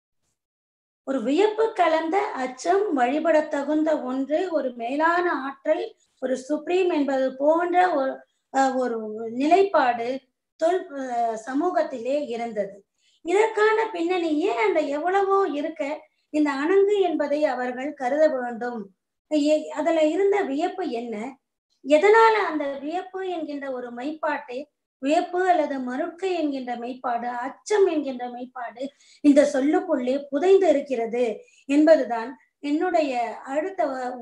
ஒரு வியப்பு கலந்த அச்சம், வழிபட தகுந்த ஒன்று, ஒரு மேலான ஆற்றல், ஒரு சுப்ரீம் என்பது போன்ற ஒரு ஒரு நிலைப்பாடு தொல் சமூகத்திலே இருந்தது. இதற்கான பின்னணியே அந்த எவ்வளவோ இருக்க இந்த அணங்கு என்பதை அவர்கள் கருத வேண்டும். அதுல இருந்த வியப்பு என்ன, எதனால அந்த வியப்பு என்கின்ற ஒரு மெய்ப்பாட்டை, வியப்பு அல்லது மறுக்கை என்கின்ற மெய்ப்பாடு, அச்சம் என்கின்ற மெய்ப்பாடு இந்த சொல்லுக்குள்ளே புதைந்து இருக்கிறது என்பதுதான் என்னுடைய அடுத்த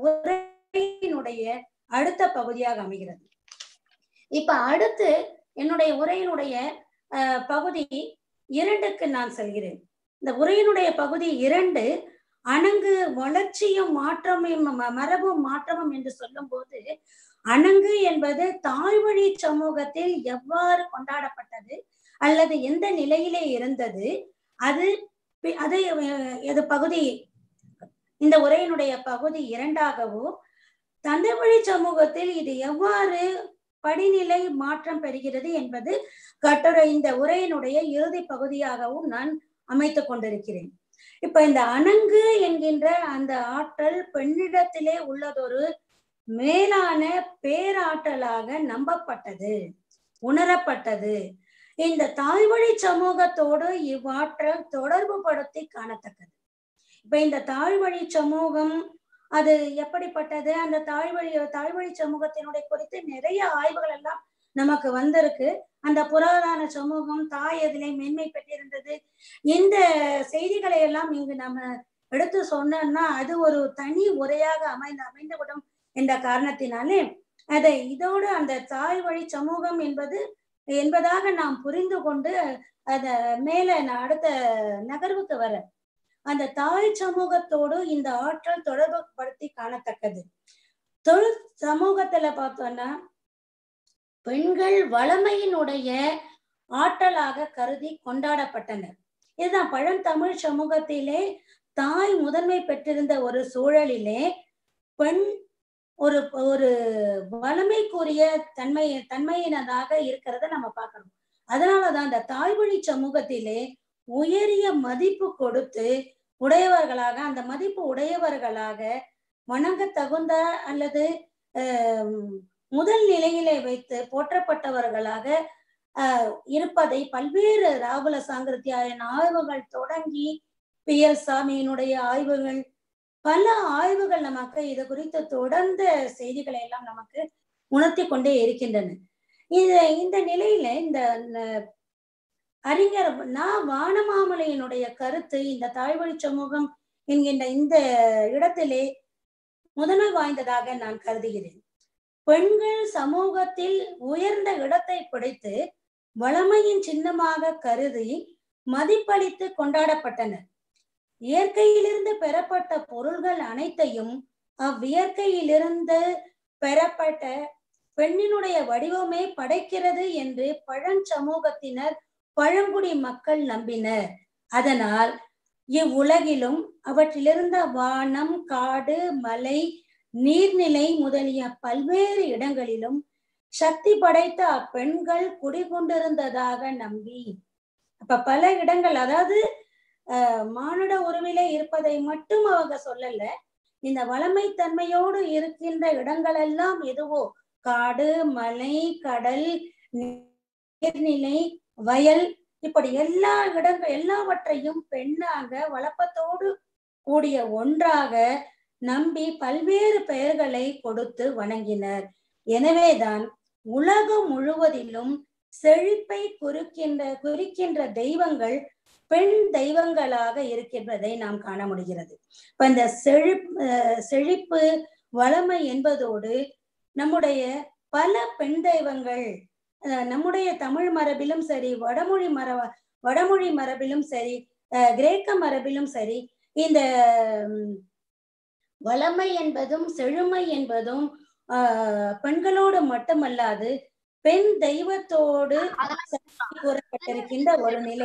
உரையினுடைய அடுத்த பகுதியாக அமைகிறது. இப்ப அடுத்து என்னுடைய உரையினுடைய அஹ் பகுதி இரண்டுக்கு நான் செல்கிறேன். இந்த உரையினுடைய பகுதி இரண்டு, அணங்கு வளர்ச்சியும் மாற்றமும் மரபும் மாற்றமும் என்று சொல்லும் போது, அணங்கு என்பது தாய்வழி சமூகத்தில் எவ்வாறு கொண்டாடப்பட்டது அல்லது எந்த நிலையிலே இருந்தது, அது அது இது பகுதி இந்த உரையினுடைய பகுதி இரண்டாகவும், தந்தை வழி சமூகத்தில் இது எவ்வாறு படிநிலை மாற்றம் பெறுகிறது என்பது கட்டுரை இந்த உரையினுடைய இறுதி பகுதியாகவும் நான் அமைத்துக் கொண்டிருக்கிறேன். இப்ப இந்த அணங்கு என்கின்ற அந்த ஆற்றல் பெண்ணிடத்திலே உள்ளதொரு மேலான பேராற்றலாக நம்பப்பட்டது, உணரப்பட்டது. இந்த தாய்வழி சமூகத்தோடு இவ்வாற்றல் தொடர்பு படுத்தி காணத்தக்கது. இப்ப இந்த தாய்வழி சமூகம் அது எப்படிப்பட்டது, அந்த தாய்வழி தாய்வழி சமூகத்தினுடைய குறித்து நிறைய ஆய்வுகள் எல்லாம் நமக்கு வந்திருக்கு. அந்த புராதன சமூகம் தாய் எதிலே மேன்மை பெற்றிருந்தது, இந்த செய்திகளை எல்லாம் இங்கு நம்ம எடுத்து சொன்னோம்னா அது ஒரு தனி உரையாக அமைந்து அமைந்துவிடும் என்ற காரணத்தினாலே அதை இதோடு அந்த தாய் வழி சமூகம் என்பது என்பதாக நாம் புரிந்து கொண்டு அத மேல நான் அடுத்த நகர்வுக்கு வர அந்த தாய் சமூகத்தோடு இந்த ஆற்றல் தொடர்பு படுத்தி காணத்தக்கது. தொழில் சமூகத்துல பார்த்தோம்னா பெண்கள் வளமையினுடைய ஆற்றலாக கருதி கொண்டாடப்பட்டனர். இதுதான் பழந்தமிழ் சமூகத்திலே தாய் முதன்மை பெற்றிருந்த ஒரு சூழலிலே பெண் ஒரு ஒரு வளமைக்குரிய தன்மை தன்மையினதாக இருக்கிறத நம்ம பார்க்கணும். அதனாலதான் அந்த தாய்வழி சமூகத்திலே உயரிய மதிப்பு கொடுத்து உடையவர்களாக, அந்த மதிப்பு உடையவர்களாக, வணங்க தகுந்த அல்லது அஹ் முதல் நிலையிலே வைத்து போற்றப்பட்டவர்களாக அஹ் இருப்பதை பல்வேறு ராகுல சாங்கிருத்தியாயன் ஆய்வுகள் தொடங்கி பி எல் சாமியினுடைய ஆய்வுகள், பல ஆய்வுகள் நமக்கு இது குறித்து தொடர்ந்த செய்திகளை எல்லாம் நமக்கு உணர்த்தி கொண்டே இருக்கின்றன. இது இந்த நிலையில இந்த அறிஞர் நா வானமாமலையினுடைய கருத்து இந்த தாய்வழி சமூகம் என்கின்ற இந்த இடத்திலே முதன்மை வாய்ந்ததாக நான் கருதுகிறேன். பெண்கள் சமூகத்தில் உயர்ந்த இடத்தை பிடித்து வளமையின் சின்னமாக கருதி மதிப்பளித்து கொண்டாடப்பட்டனர். இயற்கையிலிருந்து பெறப்பட்ட பொருள்கள் அனைத்தையும் அவ்வியற்கையிலிருந்து பெறப்பட்ட பெண்ணினுடைய வடிவமே படைக்கிறது என்று பழஞ்சமூகத்தினர், பழங்குடி மக்கள் நம்பினர். அதனால் இவ்வுலகிலும் அவற்றிலிருந்த வானம், காடு, மலை, நீர்நிலை முதலிய பல்வேறு இடங்களிலும் சக்தி படைத்த அப்பெண்கள் குடிகொண்டிருந்ததாக நம்பி, அப்ப பல இடங்கள், அதாவது அஹ் மானுட உருவிலே இருப்பதை மட்டும் அவங்க சொல்லல, இந்த வளமை தன்மையோடு இருக்கின்ற இடங்கள் எல்லாம் எதுவோ காடு, மலை, கடல், நீர்நிலை, வயல், இப்படி எல்லா இடங்கள் எல்லாவற்றையும் பெண்ணாக வளப்பத்தோடு கூடிய ஒன்றாக நம்பி பல்வேறு பெயர்களை கொடுத்து வணங்கினர். எனவேதான் உலகம் முழுவதிலும் செழிப்பை குறிக்கின்ற குறிக்கின்ற தெய்வங்கள் பெண் தெய்வங்களாக இருக்கின்றதை நாம் காண முடிகிறது. இப்ப இந்த செழிப்பு செழிப்பு வளமை என்பதோடு நம்முடைய பல பெண் தெய்வங்கள் நம்முடைய தமிழ் மரபிலும் சரி, வடமொழி மர வடமொழி மரபிலும் சரி, கிரேக்க மரபிலும் சரி, இந்த வளமை என்பதும் செழுமை என்பதும் ஆஹ் பெண்களோடு மட்டுமல்லாது பெண் தெய்வத்தோடு கூறப்பட்டிருக்கின்ற ஒரு நிலை.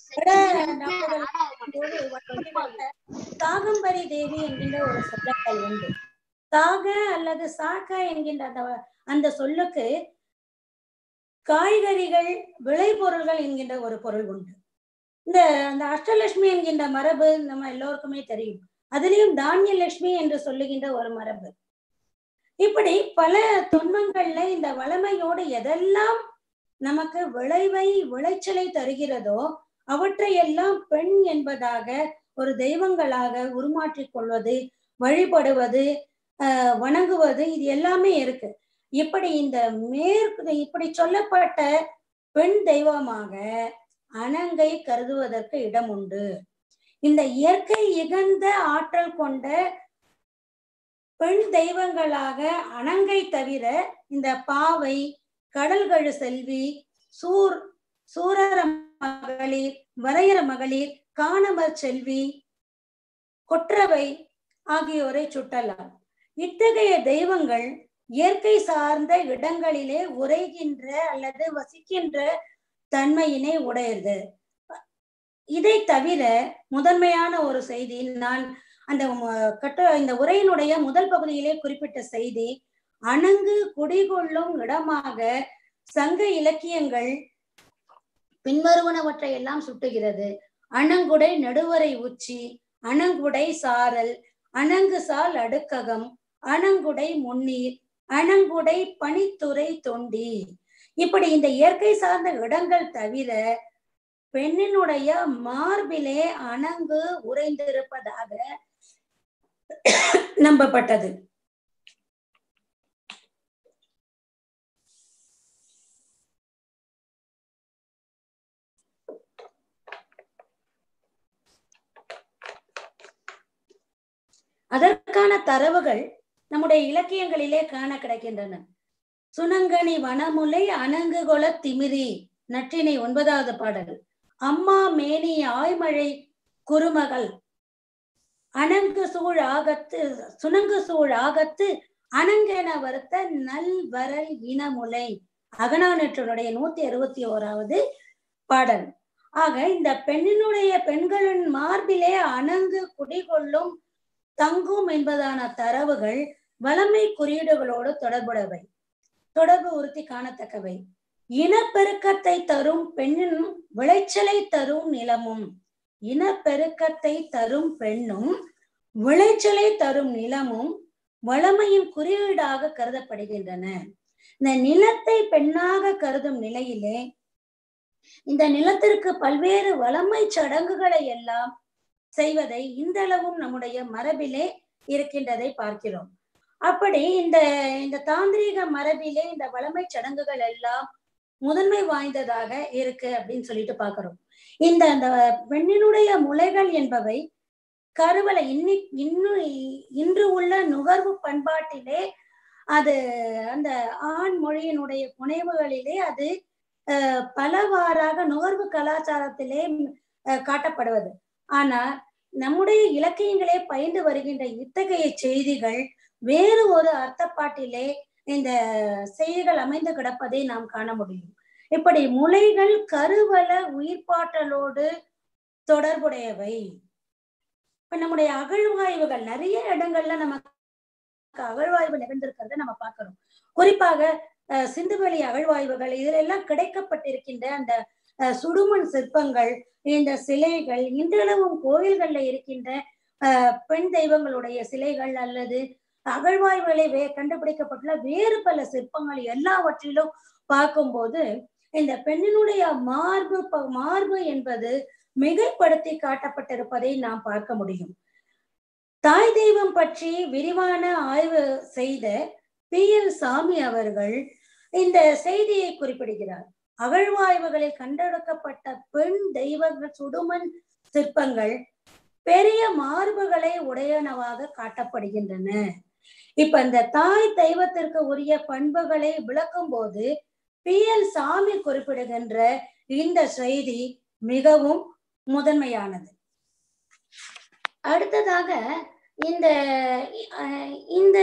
சாகம்பரி தேவி என்கின்ற ஒரு சொல்லங்கள் உண்டு. சாக அல்லது சாக என்கின்ற அந்த அந்த சொல்லுக்கு காய்கறிகள், விளைபொருள்கள் என்கின்ற ஒரு பொருள் உண்டு. இந்த அந்த அஷ்டலட்சுமி என்கின்ற மரபு நம்ம எல்லோருக்குமே தெரியும். அதுலயும் தானிய லட்சுமி என்று சொல்லுகின்ற ஒரு மரபு. இப்படி பல துன்பங்கள்ல இந்த வளமையோடு எதெல்லாம் நமக்கு விளைவை விளைச்சலை தருகிறதோ அவற்றையெல்லாம் பெண் என்பதாக ஒரு தெய்வங்களாக உருமாற்றிக் கொள்வது, வழிபடுவது, ஆஹ் வணங்குவது, இது எல்லாமே இருக்கு. இப்படி இந்த மேற்கு இப்படி சொல்லப்பட்ட பெண் தெய்வமாக அணங்கை கருதுவதற்கு இடம் உண்டு. இந்த இயற்கை இகந்த ஆற்றல் கொண்ட பெண் தெய்வங்களாக அணங்கை தவிர இந்த பாவை, கடல்கழு செல்வி, சூர் சூரர மகளிர், வரையற மகளிர், காணவர் செல்வி, கொற்றவை ஆகியோரை சுட்டலாம். இத்தகைய தெய்வங்கள் இயற்கை சார்ந்த இடங்களிலே உரைகின்ற அல்லது வசிக்கின்ற தன்மையினை உடையது. இதை தவிர முதன்மையான ஒரு செய்தி, நான் அந்த கட்ட இந்த உரையினுடைய முதல் பகுதியிலே குறிப்பிட்ட செய்தி, அணங்கு குடிகொள்ளும் இடமாக சங்க இலக்கியங்கள் பின்வருவனவற்றை எல்லாம் சுட்டுகிறது. அணங்குடை நடுவரை உச்சி, அணங்குடை சாரல், அணங்கு சால் அடுக்ககம், அணங்குடை முன்னீர், அணங்குடை பனித்துறை தொண்டி. இப்படி இந்த இயற்கை சார்ந்த இடங்கள் தவிர பெண்ணினுடைய மார்பிலே அணங்கு உறைந்திருப்பதாக நம்பப்பட்டது. அதற்கான தரவுகள் நம்முடைய இலக்கியங்களிலே காண கிடைக்கின்றன. சுனங்கனி வனமுலை அணங்குகொல திமிரி நற்றினை ஒன்பதாவது பாடல். அம்மா மேனி ஆய்மழை குறுமகள் அணங்கு சூழ் ஆகத்து சுனங்கு சூழ் ஆகத்து அணங்கென வருத்த நல் வரல் இனமுலை அகநானூற்றினுடைய நூத்தி அறுபத்தி ஓராவது பாடல். ஆக இந்த பெண்ணினுடைய பெண்களின் மார்பிலே அணங்கு குடிகொள்ளும் தங்கும் என்பதான தரவுகள் வளமை குறியீடுகளோடு தொடர்புடையவை, தொடர்பு உறுத்தி காணத்தக்கவை. இனப்பெருக்கத்தை தரும் பெண்ணின் விளைச்சலை தரும் நிலமும் இனப்பெருக்கத்தை தரும் பெண்ணும் விளைச்சலை தரும் நிலமும் வளமையின் குறியீடாக கருதப்படுகின்றன. இந்த நிலத்தை பெண்ணாக கருதும் நிலையிலே இந்த நிலத்திற்கு பல்வேறு வளமை சடங்குகளை எல்லாம் செய்வதை இன்றளவும் நம்முடைய மரபிலே இருக்கின்றதை பார்க்கிறோம். அப்படி இந்த இந்த தாந்திரீக மரபிலே இந்த வளமை சடங்குகள் எல்லாம் முதன்மை வாய்ந்ததாக இருக்கு அப்படின்னு சொல்லிட்டு பாக்குறோம். இந்த அந்த பெண்ணினுடைய முலைகள் என்பவை கருவலை இன்னி இன்னும் இன்று உள்ள நுகர்வு பண்பாட்டிலே அது அந்த ஆண் மொழியினுடைய புனைவுகளிலே அது அஹ் பலவாறாக நுகர்வு கலாச்சாரத்திலே அஹ் காட்டப்படுவது. ஆனா நம்முடைய இலக்கியங்களே பயின்று வருகின்ற இத்தகைய செய்திகள் வேறு ஒரு அர்த்தப்பாட்டிலே இந்த செய்திகள் அமைந்து கிடப்பதை நாம் காண முடியும். இப்படி முலைகள் கருவல உயிர்ப்பாற்றலோடு தொடர்புடையவை. இப்ப நம்முடைய அகழ்வாய்வுகள் நிறைய இடங்கள்ல நமக்கு அகழ்வாய்வு நிகழ்ந்திருக்கிறத நம்ம பார்க்கிறோம். குறிப்பாக அஹ் சிந்துவெளி அகழ்வாய்வுகள் இதுல எல்லாம் கிடைக்கப்பட்டிருக்கின்ற அந்த அஹ் சுடுமண் சிற்பங்கள், இந்த சிலைகள், இன்றளவும் கோயில்கள்ல இருக்கின்ற அஹ் பெண் தெய்வங்களுடைய சிலைகள் அல்லது அகழ்வாய்வுகளை வே கண்டுபிடிக்கப்பட்டுள்ள வேறு பல சிற்பங்கள் எல்லாவற்றிலும் பார்க்கும்போது இந்த பெண்ணினுடைய மார்பு மார்பு என்பது மிகைப்படுத்தி காட்டப்பட்டிருப்பதை நாம் பார்க்க முடியும். தாய் தெய்வம் பற்றி விரிவான ஆய்வு செய்த பி எல் சாமி அவர்கள் இந்த செய்தியை குறிப்பிடுகிறார். அகழ்வாய்வுகளில் கண்டெடுக்கப்பட்ட பெண் தெய்வங்கள் சுடுமண் சிற்பங்கள் பெரிய மார்புகளை உடையனவாக காட்டப்படுகின்றன. இப்ப இந்த தாய் தெய்வத்திற்கு உரிய பண்புகளை விளக்கும் போது பி எல் சாமி குறிப்பிடுகின்ற இந்த செய்தி மிகவும் முதன்மையானது. அடுத்ததாக இந்த இந்த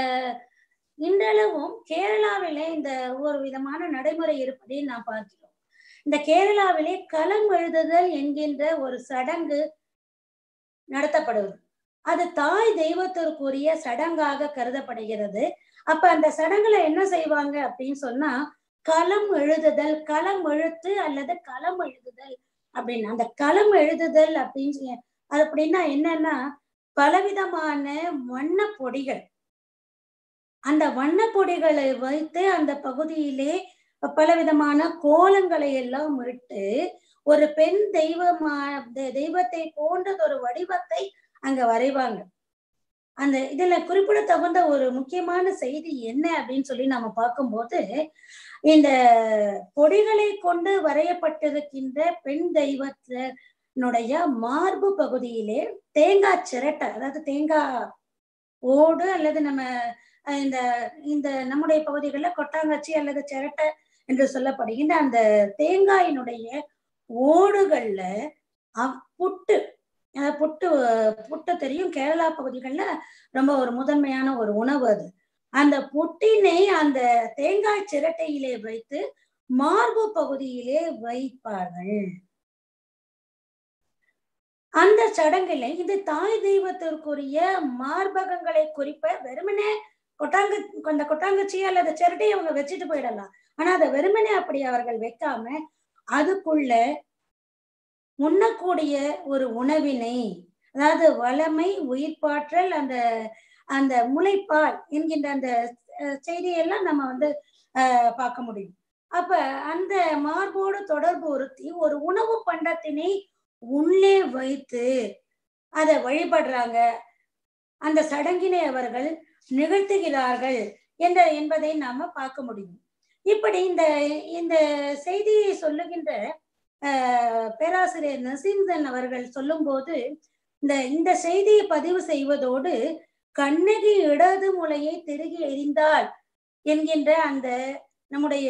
இன்றளவும் கேரளாவிலே இந்த ஒரு விதமான நடைமுறை இருப்பதை நாம் பார்க்கிறோம். இந்த கேரளாவிலே களம் எழுதுதல் என்கின்ற ஒரு சடங்கு நடத்தப்படுவது. அது தாய் தெய்வத்திற்குரிய சடங்காக கருதப்படுகிறது. அப்ப அந்த சடங்குல என்ன செய்வாங்க அப்படின்னு சொன்னா களம் எழுதுதல், களம் எழுத்து அல்லது களம் எழுதுதல் அப்படின்னு. அந்த களம் எழுதுதல் அப்படின்னு அது அப்படின்னா என்னன்னா பலவிதமான வண்ண பொடிகள், அந்த வண்ண பொடிகளை வைத்து அந்த பகுதியிலே பலவிதமான கோலங்களை எல்லாம் விட்டு ஒரு பெண் தெய்வமா தெய்வத்தை போன்றது ஒரு வடிவத்தை அங்க வரைவாங்க. அந்த இதுல குறிப்பிட தகுந்த ஒரு முக்கியமான செய்தி என்ன அப்படின்னு சொல்லி நாம பார்க்கும்போது இந்த பொடிகளை கொண்டு வரையப்பட்டிருக்கின்ற பெண் தெய்வத்தினுடைய மார்பு பகுதியிலே தேங்காய் சிரட்டை, அதாவது தேங்காய் ஓடு அல்லது நம்ம இந்த இந்த நம்முடைய பகுதிகளில் கொட்டாங்கச்சி அல்லது சிரட்டை என்று சொல்லப்படுகின்ற அந்த தேங்காயினுடைய ஓடுகள்ல புட்டு, புட்டு புட்டு தெரியும், கேரளா பகுதிகள்ல ரொம்ப ஒரு முதன்மையான ஒரு உணவு அது. அந்த புட்டினை அந்த தேங்காய் சிரட்டையிலே வைத்து மார்பு பகுதியிலே வைப்பார்கள். அந்த சடங்குல இது தாய் தெய்வத்திற்குரிய மார்பகங்களை குறிப்ப வெறுமனே கொட்டாங்க அந்த கொட்டாங்கச்சி அல்லது சிரட்டையை அவங்க வச்சுட்டு போயிடலாம். ஆனா அதை வெறுமனே அப்படி அவர்கள் வைக்காம அதுக்குள்ள உண்ணக்கூடிய ஒரு உணவினை, அதாவது வளமை, உயிர்ப்பாற்றல், அந்த அந்த முளைப்பால் என்கின்ற அந்த செய்தியெல்லாம் நம்ம வந்து அஹ் பார்க்க முடியும். அப்ப அந்த மார்போடு தொடர்பு உறுத்தி ஒரு உணவு பண்டத்தினை உள்ளே வைத்து அதை வழிபடுறாங்க, அந்த சடங்கினை அவர்கள் நிகழ்த்துகிறார்கள் என்ற என்பதை நாம பார்க்க முடியும். இப்படி இந்த இந்த செய்தியை சொல்லுகின்ற அஹ் பேராசிரியர் நசீம்தன் அவர்கள் சொல்லும் போது இந்த இந்த செய்தியை பதிவு செய்வதோடு கண்ணகி இடது முலையை திருகி எறிந்தாள் என்கின்ற அந்த நம்முடைய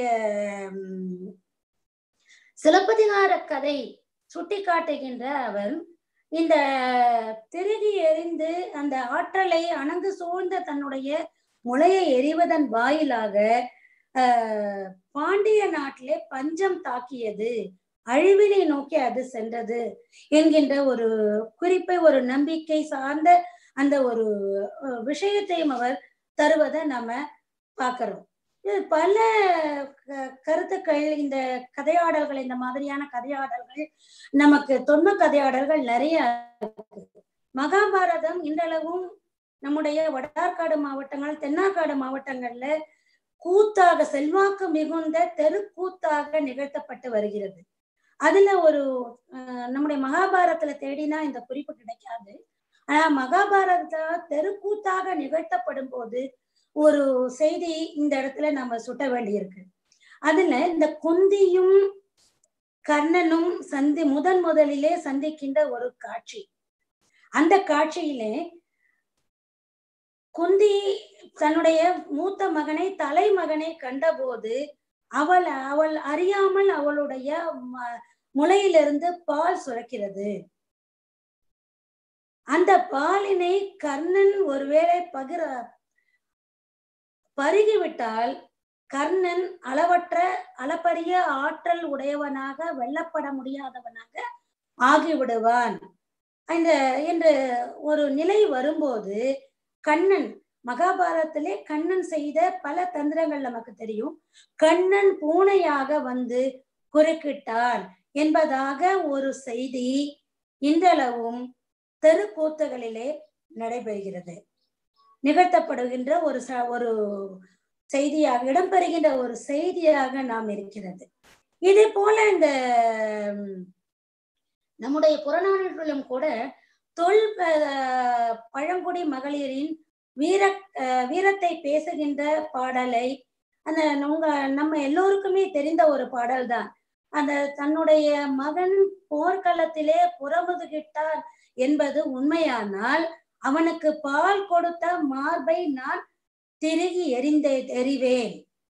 சிலப்பதிகார கதை சுட்டி காட்டுகின்ற அவர் இந்த திருகி எறிந்து அந்த ஆற்றலை அணங்கு சூழ்ந்த தன்னுடைய முளையை எறிவதன் வாயிலாக அஹ் பாண்டிய நாட்டிலே பஞ்சம் தாக்கியது, அழிவினை நோக்கி அது சென்றது என்கின்ற ஒரு குறிப்பை, ஒரு நம்பிக்கை சார்ந்த அந்த ஒரு விஷயத்தையும் அவர் தருவதை நாம பார்க்கிறோம். இது பல கருத்துக்கள், இந்த கதையாடல்கள், இந்த மாதிரியான கதையாடல்கள் நமக்கு தொன்ம கதையாடல்கள் நிறைய இருக்கு. மகாபாரதம் இன்றளவும் நம்முடைய வடார்காடு மாவட்டங்கள், தென்னார்காடு மாவட்டங்கள்ல கூத்தாக, செல்வாக்கு மிகுந்த தெருக்கூத்தாக நிகழ்த்தப்பட்டு வருகிறது. அதுல ஒரு நம்முடைய மகாபாரதத்துல தேடினா இந்த குறிப்பு கிடைக்காது. ஆனா மகாபாரத தெருக்கூத்தாக நிகழ்த்தப்படும் போது ஒரு செய்தி இந்த இடத்துல நம்ம சுட்ட வேண்டியிருக்கு. அதுல இந்த குந்தியும் கர்ணனும் சந்தி முதன் முதலிலே சந்திக்கின்ற ஒரு காட்சி. அந்த காட்சியிலே குந்தி தன்னுடைய மூத்த மகனை தலைமகனை கண்டபோது அவள் அவள் அறியாமல் அவளுடைய முளையிலிருந்து பால் சுரக்கிறது. அந்த பாலினை கர்ணன் ஒருவேளை பகிர பருகிவிட்டால் கர்ணன் அளவற்ற அளப்பரிய ஆற்றல் உடையவனாக, வெல்லப்பட முடியாதவனாக ஆகிவிடுவான். இந்த என்று ஒரு நிலை வரும்போது கண்ணன், மகாபாரதத்திலே கண்ணன் செய்த பல தந்திரங்கள் நமக்கு தெரியும். கண்ணன் பூனையாக வந்து குறுக்கிட்டான் என்பதாக ஒரு செய்தி இன்றளவும் தெருக்கூத்துகளிலே நடைபெறுகிறது, நிகழ்த்தப்படுகின்ற ஒரு ஒரு செய்தியாக, இடம்பெறுகின்ற ஒரு செய்தியாக நாம் இருக்கிறது. இதே போல இந்த நம்முடைய புறநானூற்றிலும் கூட தொல் பழங்குடி மகளிரின் வீர வீரத்தை பேசுகின்ற பாடலை, அந்த உங்க நம்ம எல்லோருக்குமே தெரிந்த ஒரு பாடல் தான். அந்த தன்னுடைய மகன் போர்க்களத்திலே புறமுதுகிட்டான் என்பது உண்மையானால் அவனுக்கு பால் கொடுத்த மார்பை நான் திருகி எறிந்த எறிவேன்,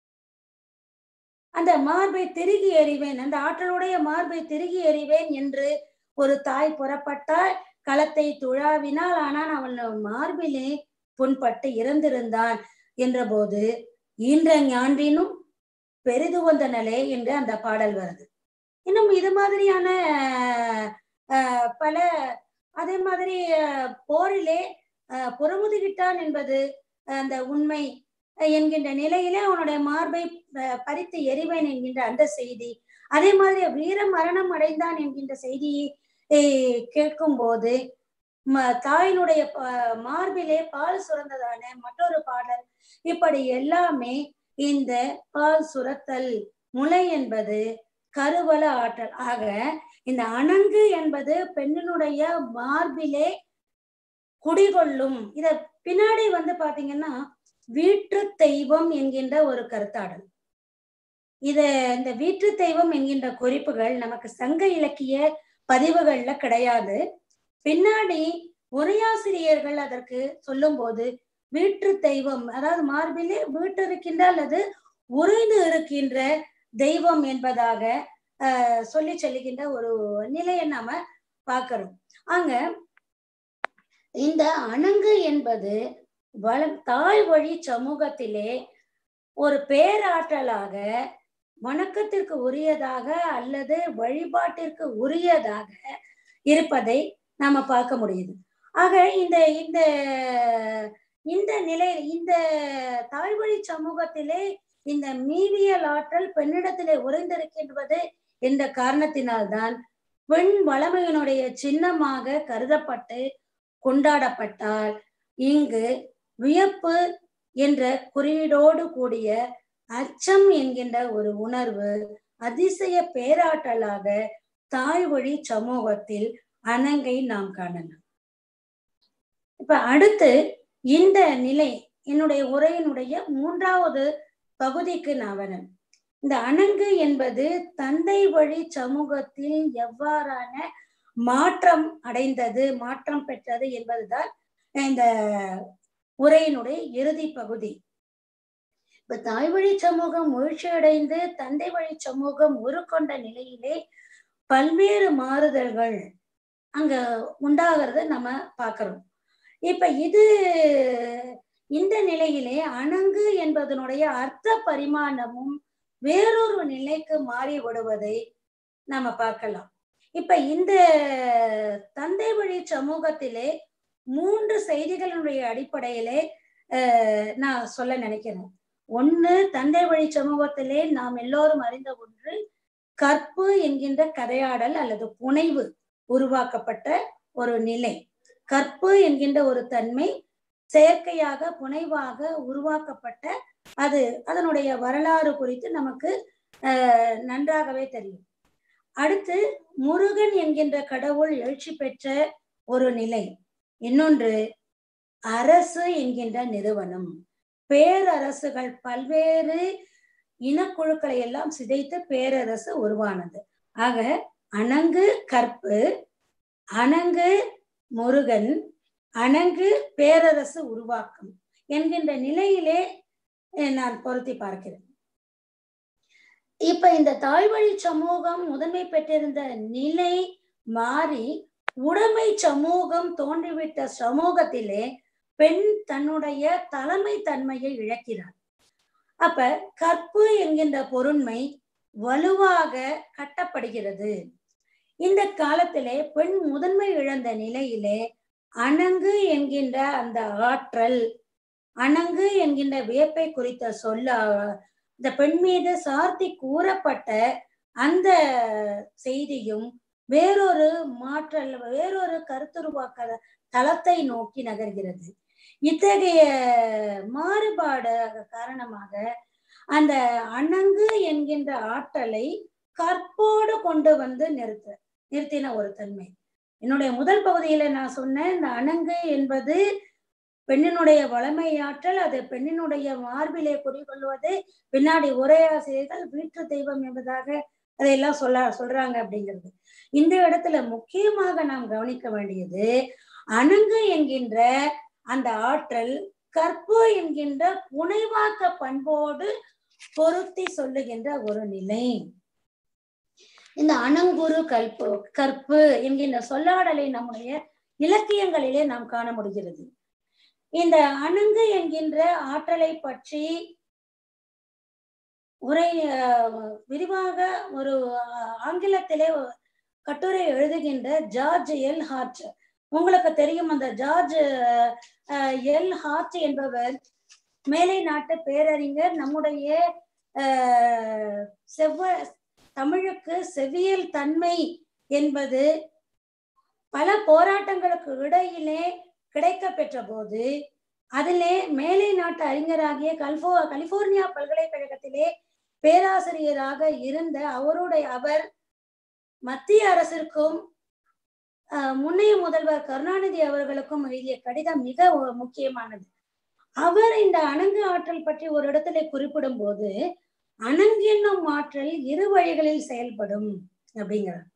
அந்த மார்பை திருகி எறிவேன், அந்த ஆற்றலுடைய மார்பை திருகி எறிவேன் என்று ஒரு தாய் புறப்பட்டால் களத்தை துழாவினால், ஆனால் அவன் மார்பிலே புண்பட்டு இறந்திருந்தான் என்ற போது ஈன்ற ஞான்றினும் பெரிது வந்தனலே என்று அந்த பாடல் வருது. இன்னும் இது மாதிரியான அஹ் பல, அதே மாதிரி போரிலே அஹ் புறமுதுகிட்டான் என்பது அந்த உண்மை என்கின்ற நிலையிலே அவனுடைய மார்பை பறித்து எறிவேன் என்கின்ற அந்த செய்தி, அதே மாதிரி வீர மரணம் அடைந்தான் என்கின்ற செய்தியை கேட்கும் போது தாயினுடைய மார்பிலே பால் சுரந்ததான மற்றொரு பாடல், இப்படி எல்லாமே இந்த பால் சுரத்தல் முளை என்பது கருவள ஆற்றல். ஆக இந்த அணங்கு என்பது பெண்ணினுடைய மார்பிலே குடிகொள்ளும். இத பின்னாடி வந்து பாத்தீங்கன்னா வீற்று தெய்வம் என்கின்ற ஒரு கருத்தாடல். இத இந்த வீற்று தெய்வம் என்கின்ற குறிப்புகள் நமக்கு சங்க இலக்கிய பதிவுகள்ல கிடையாது. பின்னாடி உரையாசிரியர்கள் அதற்கு சொல்லும் போது வீற்று தெய்வம், அதாவது மார்பிலே வீற்றிருக்கின்ற அல்லது உறைந்து இருக்கின்ற தெய்வம் என்பதாக அஹ் சொல்லி செல்லுகின்ற ஒரு நிலையை நாம பார்க்கிறோம். அங்க இந்த அணங்கு என்பது வள தாய் வழி சமூகத்திலே ஒரு பேராற்றலாக, வணக்கத்திற்கு உரியதாக அல்லது வழிபாட்டிற்கு உரியதாக இருப்பதை நாம பார்க்க முடியுது. ஆக இந்த இந்த இந்த நிலை, இந்த தாய்வழி சமூகத்திலே இந்த மீவியல் ஆற்றல் பெண்ணிடத்திலே உறைந்திருக்கின்றது என்ற காரணத்தினால்தான் பெண் வளமையினுடைய சின்னமாக கருதப்பட்டு கொண்டாடப்பட்டால் இங்கு வியப்பு என்ற குறியீடோடு கூடிய அச்சம் என்கின்ற ஒரு உணர்வு அதிசய பேராற்றலாக தாய் வழி சமூகத்தில் அணங்கை நாம் காணலாம். இப்ப அடுத்து இந்த நிலை என்னுடைய உரையினுடைய மூன்றாவது பகுதிக்கு நான் வரேன். இந்த அணங்கு என்பது தந்தை வழி சமூகத்தில் எவ்வாறான மாற்றம் அடைந்தது, மாற்றம் பெற்றது என்பதுதான் இந்த உரையினுடைய இறுதி பகுதி. இப்ப தாய் வழி சமூகம் வீழ்ச்சி அடைந்து தந்தை வழி சமூகம் உருக்கொண்ட நிலையிலே பல்வேறு மாறுதல்கள் அங்க உண்டாகிறத நம்ம பார்க்கிறோம். இப்ப இது இந்த நிலையிலே அணங்கு என்பதனுடைய அர்த்த பரிமாணமும் வேறொரு நிலைக்கு மாறி விடுவதை நாம பார்க்கலாம். இப்ப இந்த தந்தை வழி சமூகத்திலே மூன்று செய்திகளினுடைய அடிப்படையிலே அஹ் நான் சொல்ல நினைக்கிறேன். ஒண்ணு, தந்தை வழி சமூகத்திலே நாம் எல்லோரும் அறிந்த ஒன்று கற்பு என்கின்ற கதையாடல் அல்லது புனைவு உருவாக்கப்பட்ட ஒரு நிலை. கற்பு என்கின்ற ஒரு தன்மை செயற்கையாக புனைவாக உருவாக்கப்பட்ட அது அதனுடைய வரலாறு குறித்து நமக்கு அஹ் நன்றாகவே தெரியும். அடுத்து முருகன் என்கின்ற கடவுள் எழுச்சி பெற்ற ஒரு நிலை. இன்னொன்று அரசு என்கின்ற நிறுவனம். பேரரசுகள் பல்வேறு இனக்குழுக்களை எல்லாம் சிதைத்து பேரரசு உருவானது. ஆக அணங்கு கற்பு, அணங்கு முருகன், அணங்கு பேரரசு உருவாக்கம் என்கின்ற நிலையிலே நான் பொருத்தி பார்க்கிறேன். இப்ப இந்த தாய்வழி சமூகம் முதன்மை பெற்றிருந்த நிலை மாறி உடைமை சமூகம் தோன்றிவிட்ட சமூகத்திலே பெண் தன்னுடைய தலைமை தன்மையை இழக்கிறார். அப்ப கற்பு என்கின்ற பொருண்மை வலுவாக கட்டப்படுகிறது. இந்த காலத்திலே பெண் முதன்மை இழந்த நிலையிலே அணங்கு என்கின்ற அந்த ஆற்றல், அணங்கு என்கின்ற வியப்பை குறித்த சொல்ல இந்த பெண் மீது சார்த்தி கூறப்பட்ட அந்த செய்தியும் வேறொரு மாற்றல் வேறொரு கருத்துருவாக்க தளத்தை நோக்கி நகர்கிறது. இத்தகைய மாறுபாடு காரணமாக அந்த அணங்கு என்கின்ற ஆற்றலை கற்போடு கொண்டு வந்து நிறுத்த நிறுத்தின ஒரு தன்மை. என்னுடைய முதல் பகுதியில நான் சொன்னேன், இந்த அணங்கு என்பது பெண்ணினுடைய வளமை ஆற்றல், அது பெண்ணினுடைய மார்பிலே குறிக்கொள்வது, பின்னாடி உரையாசிரியர்கள் வீட்டு தெய்வம் என்பதாக அதையெல்லாம் சொல்ல சொல்றாங்க அப்படிங்கிறது. இந்த இடத்துல முக்கியமாக நாம் கவனிக்க வேண்டியது அணங்கு என்கின்ற அந்த ஆற்றல் கற்பு என்கின்ற புனைவாக்க பண்போடு பொருத்தி சொல்லுகின்ற ஒரு நிலை. இந்த அணங்குரு கற்பு கற்பு என்கின்ற சொல்லாடலை நம்முடைய இலக்கியங்களிலே நாம் காண முடிகிறது. இந்த அணங்கு என்கின்ற ஆற்றலை பற்றி உரை விரிவாக ஒரு ஆங்கிலத்திலே கட்டுரை எழுதுகின்ற ஜார்ஜ் எல் ஹார்ட், உங்களுக்கு தெரியும், அந்த ஜார்ஜ் எல் ஹார்ட் என்பவர் மேலை நாட்டு பேரறிஞர். நம்முடைய அஹ் செவ்வ தமிழுக்கு செவ்வியல் தன்மை என்பது பல போராட்டங்களுக்கு இடையிலே கிடைக்க பெற்ற போது அதிலே மேலை நாட்டு அறிஞராகிய கல்போ கலிபோர்னியா பல்கலைக்கழகத்திலே பேராசிரியராக இருந்த அவருடைய அவர் மத்திய அரசிற்கும் முன்னைய முதல்வர் கருணாநிதி அவர்களுக்கும் எழுதிய கடிதம் மிக முக்கியமானது. அவர் இந்த அணங்கு ஆற்றல் பற்றி ஒரு இடத்துல குறிப்பிடும் போது அணங்கு என்னும் ஆற்றல் இரு வழிகளில் செயல்படும் அப்படிங்கிறார்.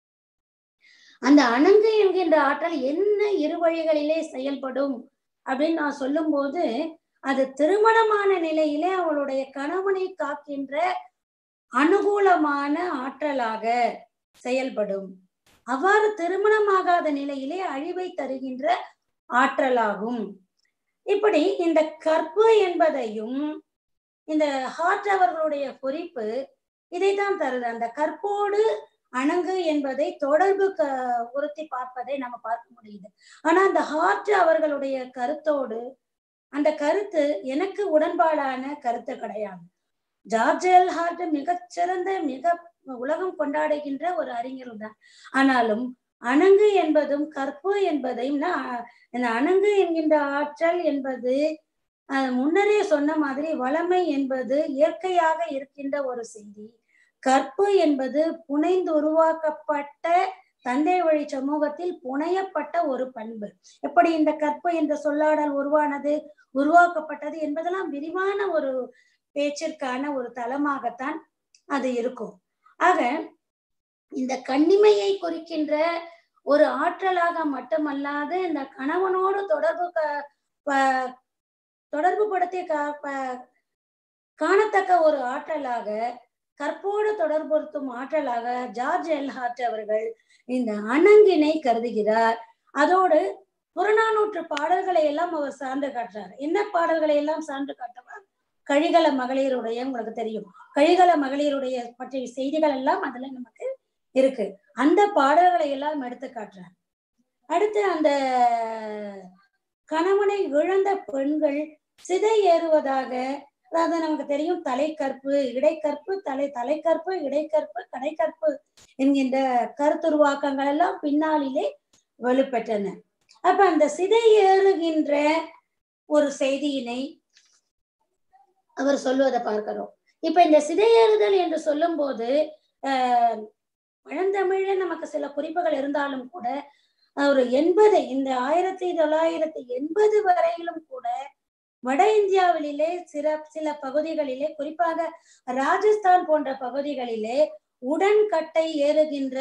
அந்த அணங்கு என்கின்ற ஆற்றல் என்ன இரு வழிகளிலே செயல்படும் அப்படின்னு நான் சொல்லும் போது அது திருமணமான நிலையிலே அவளுடைய கணவனை காக்கின்ற அனுகூலமான ஆற்றலாக செயல்படும். அவ்வாறு திருமணமாகாத நிலையிலே அழிவை தருகின்ற ஆற்றலாகும். இப்படி இந்த கற்பு என்பதையும் இந்த ஹார்ட் அவர்களுடைய குறிப்பு இதைத்தான் தருது. அந்த கற்போடு அணங்கு என்பதை தொடர்பு க உறுத்தி பார்ப்பதை நம்ம பார்க்க முடியுது. ஆனா அந்த ஹார்ட் அவர்களுடைய கருத்தோடு அந்த கருத்து எனக்கு உடன்பாடான கருத்து கிடையாது. ஜார்ஜ் எல் ஹார்ட் மிகச்சிறந்த மிக உலகம் கொண்டாடுகின்ற ஒரு அறிஞர் தான். ஆனாலும் அணங்கு என்பதும் கற்பு என்பதையும் இந்த அணங்கு என்கின்ற ஆற்றல் என்பது முன்னரே சொன்ன மாதிரி வளமை என்பது இயற்கையாக இருக்கின்ற ஒரு செய்தி. கற்பு என்பது புனைந்து உருவாக்கப்பட்ட தந்தை வழி சமூகத்தில் புனையப்பட்ட ஒரு பண்பு. எப்படி இந்த கற்பு என்ற சொல்லாடல் உருவானது உருவாக்கப்பட்டது என்பதெல்லாம் விரிவான ஒரு பேச்சிற்கான ஒரு தளமாகத்தான் அது இருக்கும். ஆக இந்த கண்ணிமையை குறிக்கின்ற ஒரு ஆற்றலாக மட்டுமல்லாது இந்த கணவனோடு தொடர்பு தொடர்பு படுத்தி காணத்தக்க ஒரு ஆற்றலாக கற்போடு தொடர்புறுத்தும் ஆற்றலாக ஜார்ஜ் எல் ஹார்ட் அவர்கள் இந்த அணங்கினை கருதுகிறார். அதோடு புறநானூற்று பாடல்களை எல்லாம் அவர் சான்று காட்டுறார். என்ன பாடல்களை எல்லாம் சான்று காட்டுவார்? கழிகல மகளிருடைய, உங்களுக்கு தெரியும், கழிகல மகளிருடைய பற்றிய செய்திகள் எல்லாம் அதுல நமக்கு இருக்கு. அந்த பாடல்களை எல்லாம் எடுத்து காட்டுறார். அடுத்து அந்த கணவனை இழந்த பெண்கள் சிதை ஏறுவதாக அதாவது நமக்கு தெரியும் தலைக்கற்பு, இடைக்கற்பு, தலை தலைக்கற்பு, இடைக்கற்பு, கடைக்கற்பு என்கின்ற கருத்துருவாக்கங்கள் எல்லாம் பின்னாளிலே வலுப்பெற்றன. அப்ப அந்த சிதை ஏறுகின்ற ஒரு செய்தியினை அவர் சொல்வதை பார்க்கிறோம். இப்ப இந்த சிதையேறுதல் என்று சொல்லும் போது ஆஹ் பழந்தமிழ்ல நமக்கு சில குறிப்புகள் இருந்தாலும் கூட ஒரு எண்பது இந்த ஆயிரத்தி தொள்ளாயிரத்தி எண்பது வரையிலும் கூட வட இந்தியாவிலே சில சில பகுதிகளிலே, குறிப்பாக ராஜஸ்தான் போன்ற பகுதிகளிலே உடன்கட்டை ஏறுகின்ற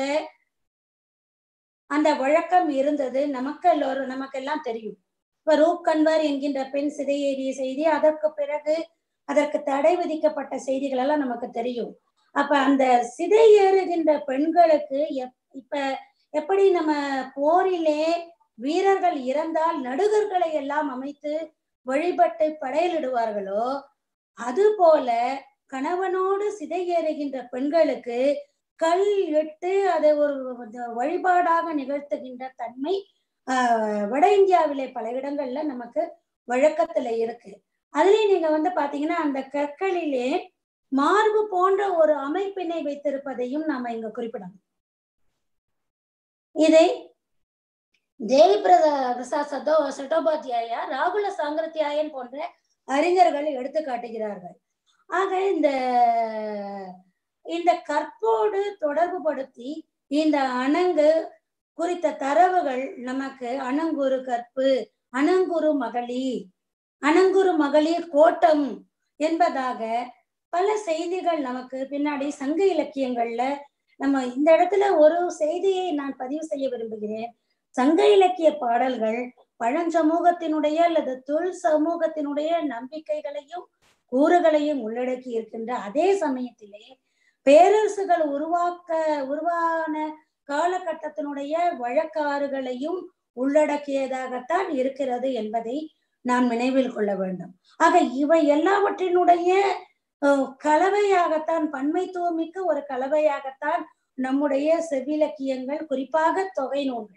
அந்த வழக்கம் இருந்தது. நமக்கு எல்லோரும் நமக்கெல்லாம் தெரியும். இப்ப ரூப் கன்வர் என்கின்ற பெண் சிதையேறிய செய்தி, அதற்கு பிறகு அதற்கு தடை விதிக்கப்பட்ட செய்திகள் எல்லாம் நமக்கு தெரியும். அப்ப அந்த சிதை ஏறுகின்ற பெண்களுக்கு இப்ப எப்படி நம்ம போரிலே வீரர்கள் இறந்தால் நடுகர்களை எல்லாம் அமைத்து வழிபட்டு படையலிடுவார்களோ, அது போல கணவனோடு சிதை ஏறுகின்ற பெண்களுக்கு கல் இட்டு அதை ஒரு வழிபாடாக நிகழ்த்துகின்ற தன்மை ஆஹ் வட இந்தியாவிலே பல இடங்கள்ல நமக்கு வழக்கத்துல இருக்கு. அதுலயும் நீங்க வந்து பாத்தீங்கன்னா அந்த கற்களிலே மார்பு போன்ற ஒரு அமைப்பினை வைத்திருப்பதையும் நாம இங்க குறிப்பிடணும். இதை தேவி பிரசாத் சட்டோ சட்டோபாத்தியாயா, ராகுல சாங்கரத்தியாயன் போன்ற அறிஞர்கள் எடுத்து காட்டுகிறார்கள். ஆக இந்த இந்த கற்போடு தொடர்பு படுத்தி இந்த அணங்கு குறித்த தரவுகள் நமக்கு அணங்குரு கற்பு, அணங்குரு மகளிர், அணங்குரு மகளிர் கோட்டம் என்பதாக பல செய்திகள் நமக்கு பின்னாடி சங்க இலக்கியங்கள்ல நம்ம இந்த இடத்துல ஒரு செய்தியை நான் பதிவு செய்ய விரும்புகிறேன். சங்க இலக்கிய பாடல்கள் பழஞ்சமூகத்தினுடைய அல்லது தொல் சமூகத்தினுடைய நம்பிக்கைகளையும் கூறுகளையும் உள்ளடக்கி இருக்கின்ற அதே சமயத்திலே பேரரசுகள் உருவாக்க உருவான காலகட்டத்தினுடைய வழக்காறுகளையும் உள்ளடக்கியதாகத்தான் இருக்கிறது என்பதை நாம் நினைவில் கொள்ள வேண்டும். ஆக இவை எல்லாவற்றினுடைய கலவையாகத்தான், பன்மைத்துவமிக்க ஒரு கலவையாகத்தான் நம்முடைய செவ்விலக்கியங்கள், குறிப்பாக தொகை நூல்கள்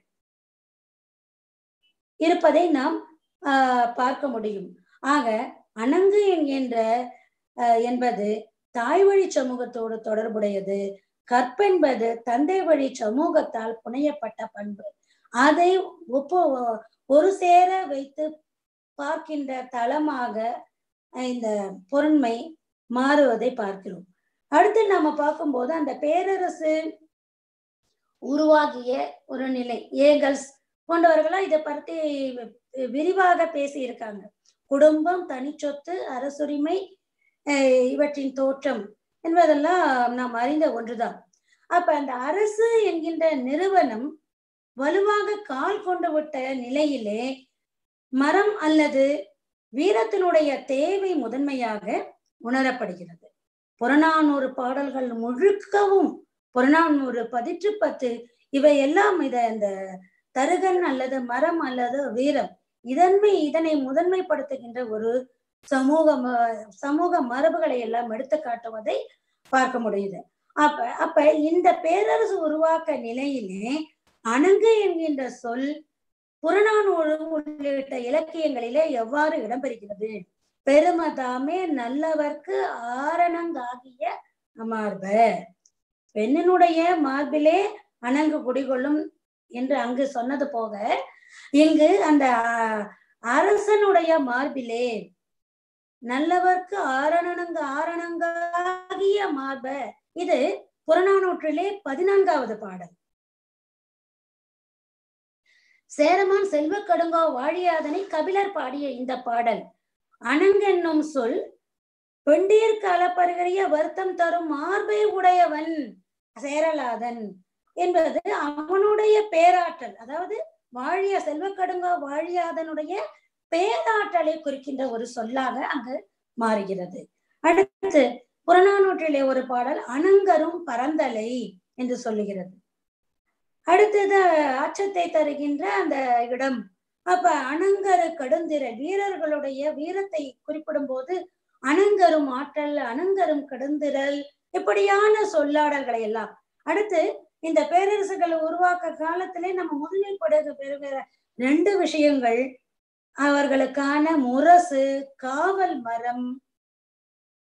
இருப்பதை நாம் ஆஹ் பார்க்க முடியும். ஆக அணங்கு என்கின்ற என்பது தாய் வழி சமூகத்தோடு தொடர்புடையது. கற்பென்பது தந்தை வழி சமூகத்தால் புனையப்பட்ட பண்பு. அதை ஒப்போ ஒரு சேர வைத்து பார்க்கின்ற தளமாக இந்த பொருண்மை மாறுவதை பார்க்கிறோம். அடுத்து நாம பார்க்கும்போது அந்த பேரரசு உருவாகிய ஒரு நிலை, ஏகல்ஸ் போன்றவர்களாம் இதை பற்றி விரிவாக பேசி இருக்காங்க. குடும்பம், தனிச்சொத்து, அரசுரிமை, இவற்றின் தோற்றம் என்பதெல்லாம் நாம் அறிந்த ஒன்றுதான். அப்ப அந்த அரசு என்கின்ற நிறுவனம் வலுவாக கால் கொண்டு விட்ட நிலையிலே மரம் அல்லது வீரத்தினுடைய தேவை முதன்மையாக உணரப்படுகிறது. புறநானூறு பாடல்கள் முழுக்கவும், புறநானூறு பதிற்று பத்து, இவை எல்லாம் இத இந்த தருகன் அல்லது மரம் அல்லது வீரம் இதன்மை இதனை முதன்மைப்படுத்துகின்ற ஒரு சமூக சமூக மரபுகளை எல்லாம் எடுத்து காட்டுவதை பார்க்க முடியுது. அப்ப அப்ப இந்த பேரரசு உருவாக்க நிலையிலே அணங்கு என்கின்ற சொல் புறநானூறு உள்ளிட்ட இலக்கியங்களிலே எவ்வாறு இடம்பெறுகிறது? பெருமதாமே நல்லவர்க்கு ஆரணங்காகிய அமார்ப, பெண்ணினுடைய மார்பிலே அணங்கு குடிகொள்ளும் என்று அங்கு சொன்னது போக, இங்கு அந்த அரசனுடைய மார்பிலே நல்லவர்க்கு ஆரணங்க ஆரணங்காகிய மார்ப, இது புறநானூற்றிலே பதினான்காவது பாடல். சேரமான் செல்வ கடுங்கோ வாழியாதனை கபிலர் பாடிய இந்த பாடல் அணங்கென்னும் சொல் பெண்டீர்க்கு அளப்பருகிய வருத்தம் தரும் மார்பை உடையவன் சேரலாதன் என்பது அவனுடைய பேராற்றல், அதாவது வாழிய செல்வ கடுங்கோ வாழியாதனுடைய பேராற்றலை குறிக்கின்ற ஒரு சொல்லாக அங்கு மாறுகிறது. அடுத்து புறநானூற்றிலே ஒரு பாடல் அணங்கரும் பரந்தலை என்று சொல்லுகிறது. அடுத்தது அச்சத்தை தருகின்ற அந்த இடம். அப்ப அணங்கரு கடுந்திரல், வீரர்களுடைய வீரத்தை குறிப்பிடும் போது அணங்கரும் ஆற்றல், அணங்கரும் கடுந்திரல், இப்படியான சொல்லாடல்களை எல்லாம். அடுத்து இந்த பேரரசுகளை உருவாக்க காலத்திலே நம்ம முதன்மைப்படுக பெறுகிற ரெண்டு விஷயங்கள், அவர்களுக்கான முரசு, காவல் மரம்,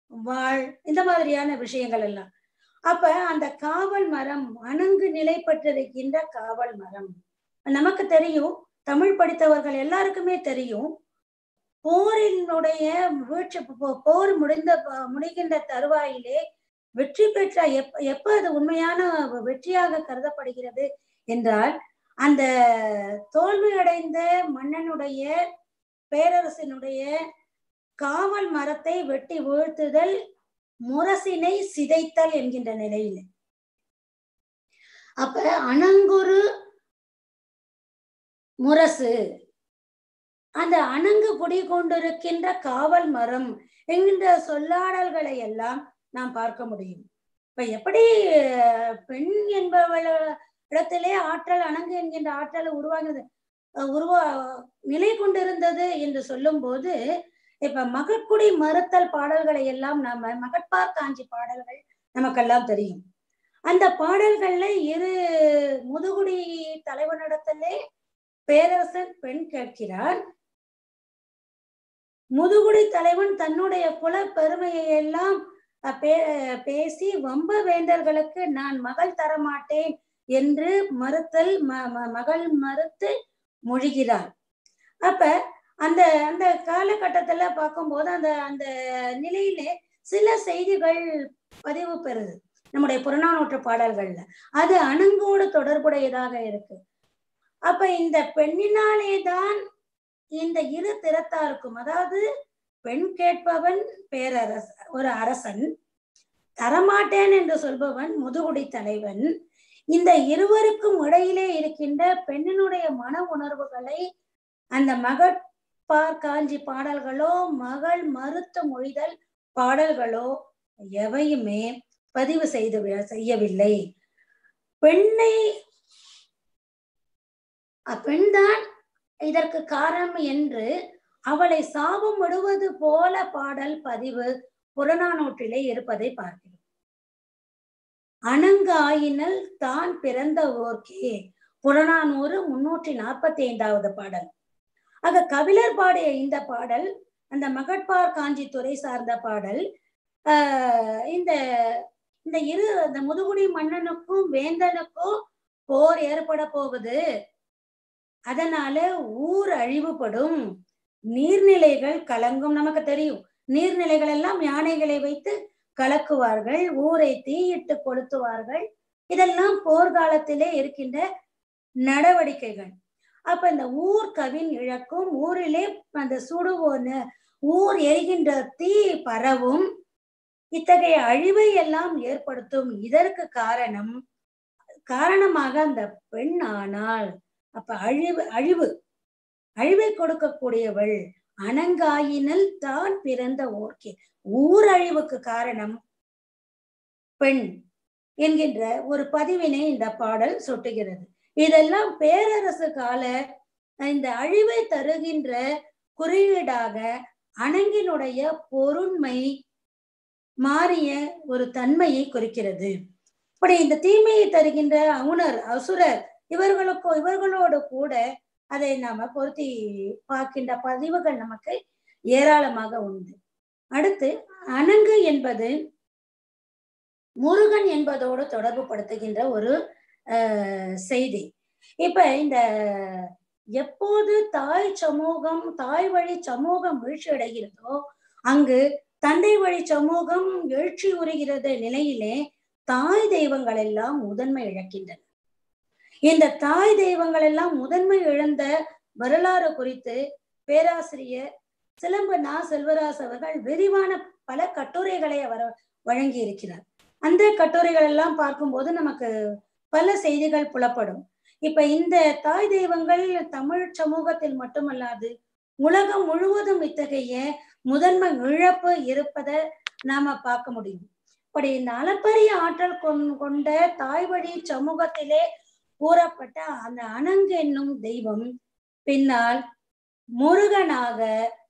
வாழ், இந்த மாதிரியான விஷயங்கள் எல்லாம். அப்ப அந்த காவல் மரம், அணங்கு நிலை பெற்றிருக்கின்ற காவல் மரம் நமக்கு தெரியும். தமிழ் படித்தவர்கள் எல்லாருக்குமே தெரியும். போரினுடைய வீழ்ச்சி, போர் முடிந்த முடிகின்ற தருவாயிலே வெற்றி பெற்ற எப்ப எப்ப அது உண்மையான வெற்றியாக கருதப்படுகிறது என்றால், அந்த தோல்வியடைந்த மன்னனுடைய பேரரசினுடைய காவல் மரத்தை வெட்டி வீழ்த்துதல், முரசினை சிதைத்தல் என்கின்ற நிலையில். அப்ப அணங்குரு முரசு, அந்த அணங்கு குடி கொண்டிருக்கின்ற காவல் மரம் என்கின்ற சொல்லாடல்களை எல்லாம் நாம் பார்க்க முடியும். இப்ப எப்படி பெண் என்பவள் இடத்திலே ஆற்றல், அணங்கு என்கின்ற ஆற்றலை உருவாகிறது உருவா நிலை கொண்டிருந்தது என்று சொல்லும் போது, இப்ப மகட்குடி மறுத்தல் பாடல்களை எல்லாம் நாம, மகட்பார் காஞ்சி பாடல்கள் நமக்கெல்லாம் தெரியும். அந்த பாடல்கள்ல இரு முதுகுடி தலைவனிடத்திலே பேரரசன் பெண் கேட்கிறார். முதுகுடி தலைவன் தன்னுடைய குல பெருமையை எல்லாம் பேசி வம்ப வேண்டர்களுக்கு நான் மகள் தரமாட்டேன் என்று மறுத்தல் மகள் மறுத்து மொழிகிறார். அப்ப அந்த அந்த காலகட்டத்துல பார்க்கும்போது அந்த அந்த நிலையிலே சில செய்திகள் பதிவு பெறுது நம்முடைய புறநானூற்று பாடல்கள்ல. அது அணங்கோடு தொடர்புடையதாக இருக்கு. அப்ப இந்த பெண்ணினாலேதான் இந்த இரு திறத்தாருக்கும், அதாவது பெண் கேட்பவன் பேரரச ஒரு அரசன், தரமாட்டேன் என்று சொல்பவன் முதுகுடி தலைவன், இந்த இருவருக்கும் இடையிலே இருக்கின்ற பெண்ணினுடைய மன உணர்வுகளை அந்த மகட்பார் காஞ்சி பாடல்களோ மகள் மறுத்து மொழிதல் பாடல்களோ எவையுமே பதிவு செய்து செய்யவில்லை. பெண்ணை பெண்தான் இதற்கு காரணம் என்று அவளை சாபம் விடுவது போல பாடல் பதிவு புறநானூற்றிலே இருப்பதை பார்க்கிறோம். அணங்காயினல் தான் பிறந்த ஓர்க்கே, புறநானூறு முன்னூற்றி நாற்பத்தி ஐந்தாவது பாடல். ஆக கபிலர் பாடிய இந்த பாடல் அந்த மகட்பார் காஞ்சி துறை சார்ந்த பாடல். ஆஹ் இந்த இந்த இரு அந்த முதுகுடி மன்னனுக்கும் வேந்தனுக்கும் போர் ஏற்பட போகுது, அதனால ஊர் அழிவுபடும், நீர்நிலைகள் கலங்கும். நமக்கு தெரியும், நீர்நிலைகள் எல்லாம் யானைகளை வைத்து கலக்குவார்கள், ஊரை தீயிட்டு கொளுத்துவார்கள். இதெல்லாம் போர்க்காலத்திலே இருக்கின்ற நடவடிக்கைகள். அப்ப இந்த ஊர் கவின் இழக்கும், ஊரிலே அந்த சுடுவோன்னு ஊர் எரிகின்ற தீ பரவும், இத்தகைய அழிவை எல்லாம் ஏற்படுத்தும். இதற்கு காரணம் காரணமாக அந்த பெண் ஆனால், அப்ப அழிவு அழிவு அழிவை கொடுக்கக்கூடியவள். அணங்காயினல் தான் பிறந்த ஓர்க்கே, ஊர் அழிவுக்கு காரணம் பெண் என்கின்ற ஒரு பதிவினை இந்த பாடல் சுட்டுகிறது. இதெல்லாம் பேரரசு கால இந்த அழிவை தருகின்ற குறியீடாக அணங்கினுடைய பொருண்மை மாறிய ஒரு தன்மையை குறிக்கிறது. இப்படி இந்த தீமையை தருகின்ற அவுணர் அசுரர் இவர்களுக்கோ இவர்களோடு கூட அதை நாம பொருத்தி பார்க்கின்ற பதிவுகள் நமக்கு ஏராளமாக உண்டு. அடுத்து அணங்கு என்பது முருகன் என்பதோடு தொடர்பு படுத்துகின்ற ஒரு அஹ் செய்தி. இப்ப இந்த எப்போது தாய் சமூகம் தாய் வழி சமூகம் வீழ்ச்சி அடைகிறதோ அங்கு தந்தை வழி சமூகம் எழுச்சி உறுகிறது நிலையிலே தாய் தெய்வங்கள் எல்லாம் முதன்மை இழக்கின்றன. இந்த தாய் தெய்வங்கள் எல்லாம் முதன்மை இழந்த வரலாறு குறித்து பேராசிரியர் சிலம்பு நா செல்வராஜ் அவர்கள் விரிவான பல கட்டுரைகளை அவர் வழங்கி இருக்கிறார். அந்த கட்டுரைகள் எல்லாம் பார்க்கும்போது நமக்கு பல செய்திகள் புலப்படும். இப்ப இந்த தாய் தெய்வங்கள் தமிழ் சமூகத்தில் மட்டுமல்லாது உலகம் முழுவதும் இத்தகைய முதன்மை இழப்பு இருப்பதை நாம பார்க்க முடியும். அப்படி இந்த அளப்பரிய ஆற்றல் கொண்ட தாய் வழி சமூகத்திலே கூறப்பட்ட அந்த அணங்கு என்னும் தெய்வம் பின்னால் முருகனாக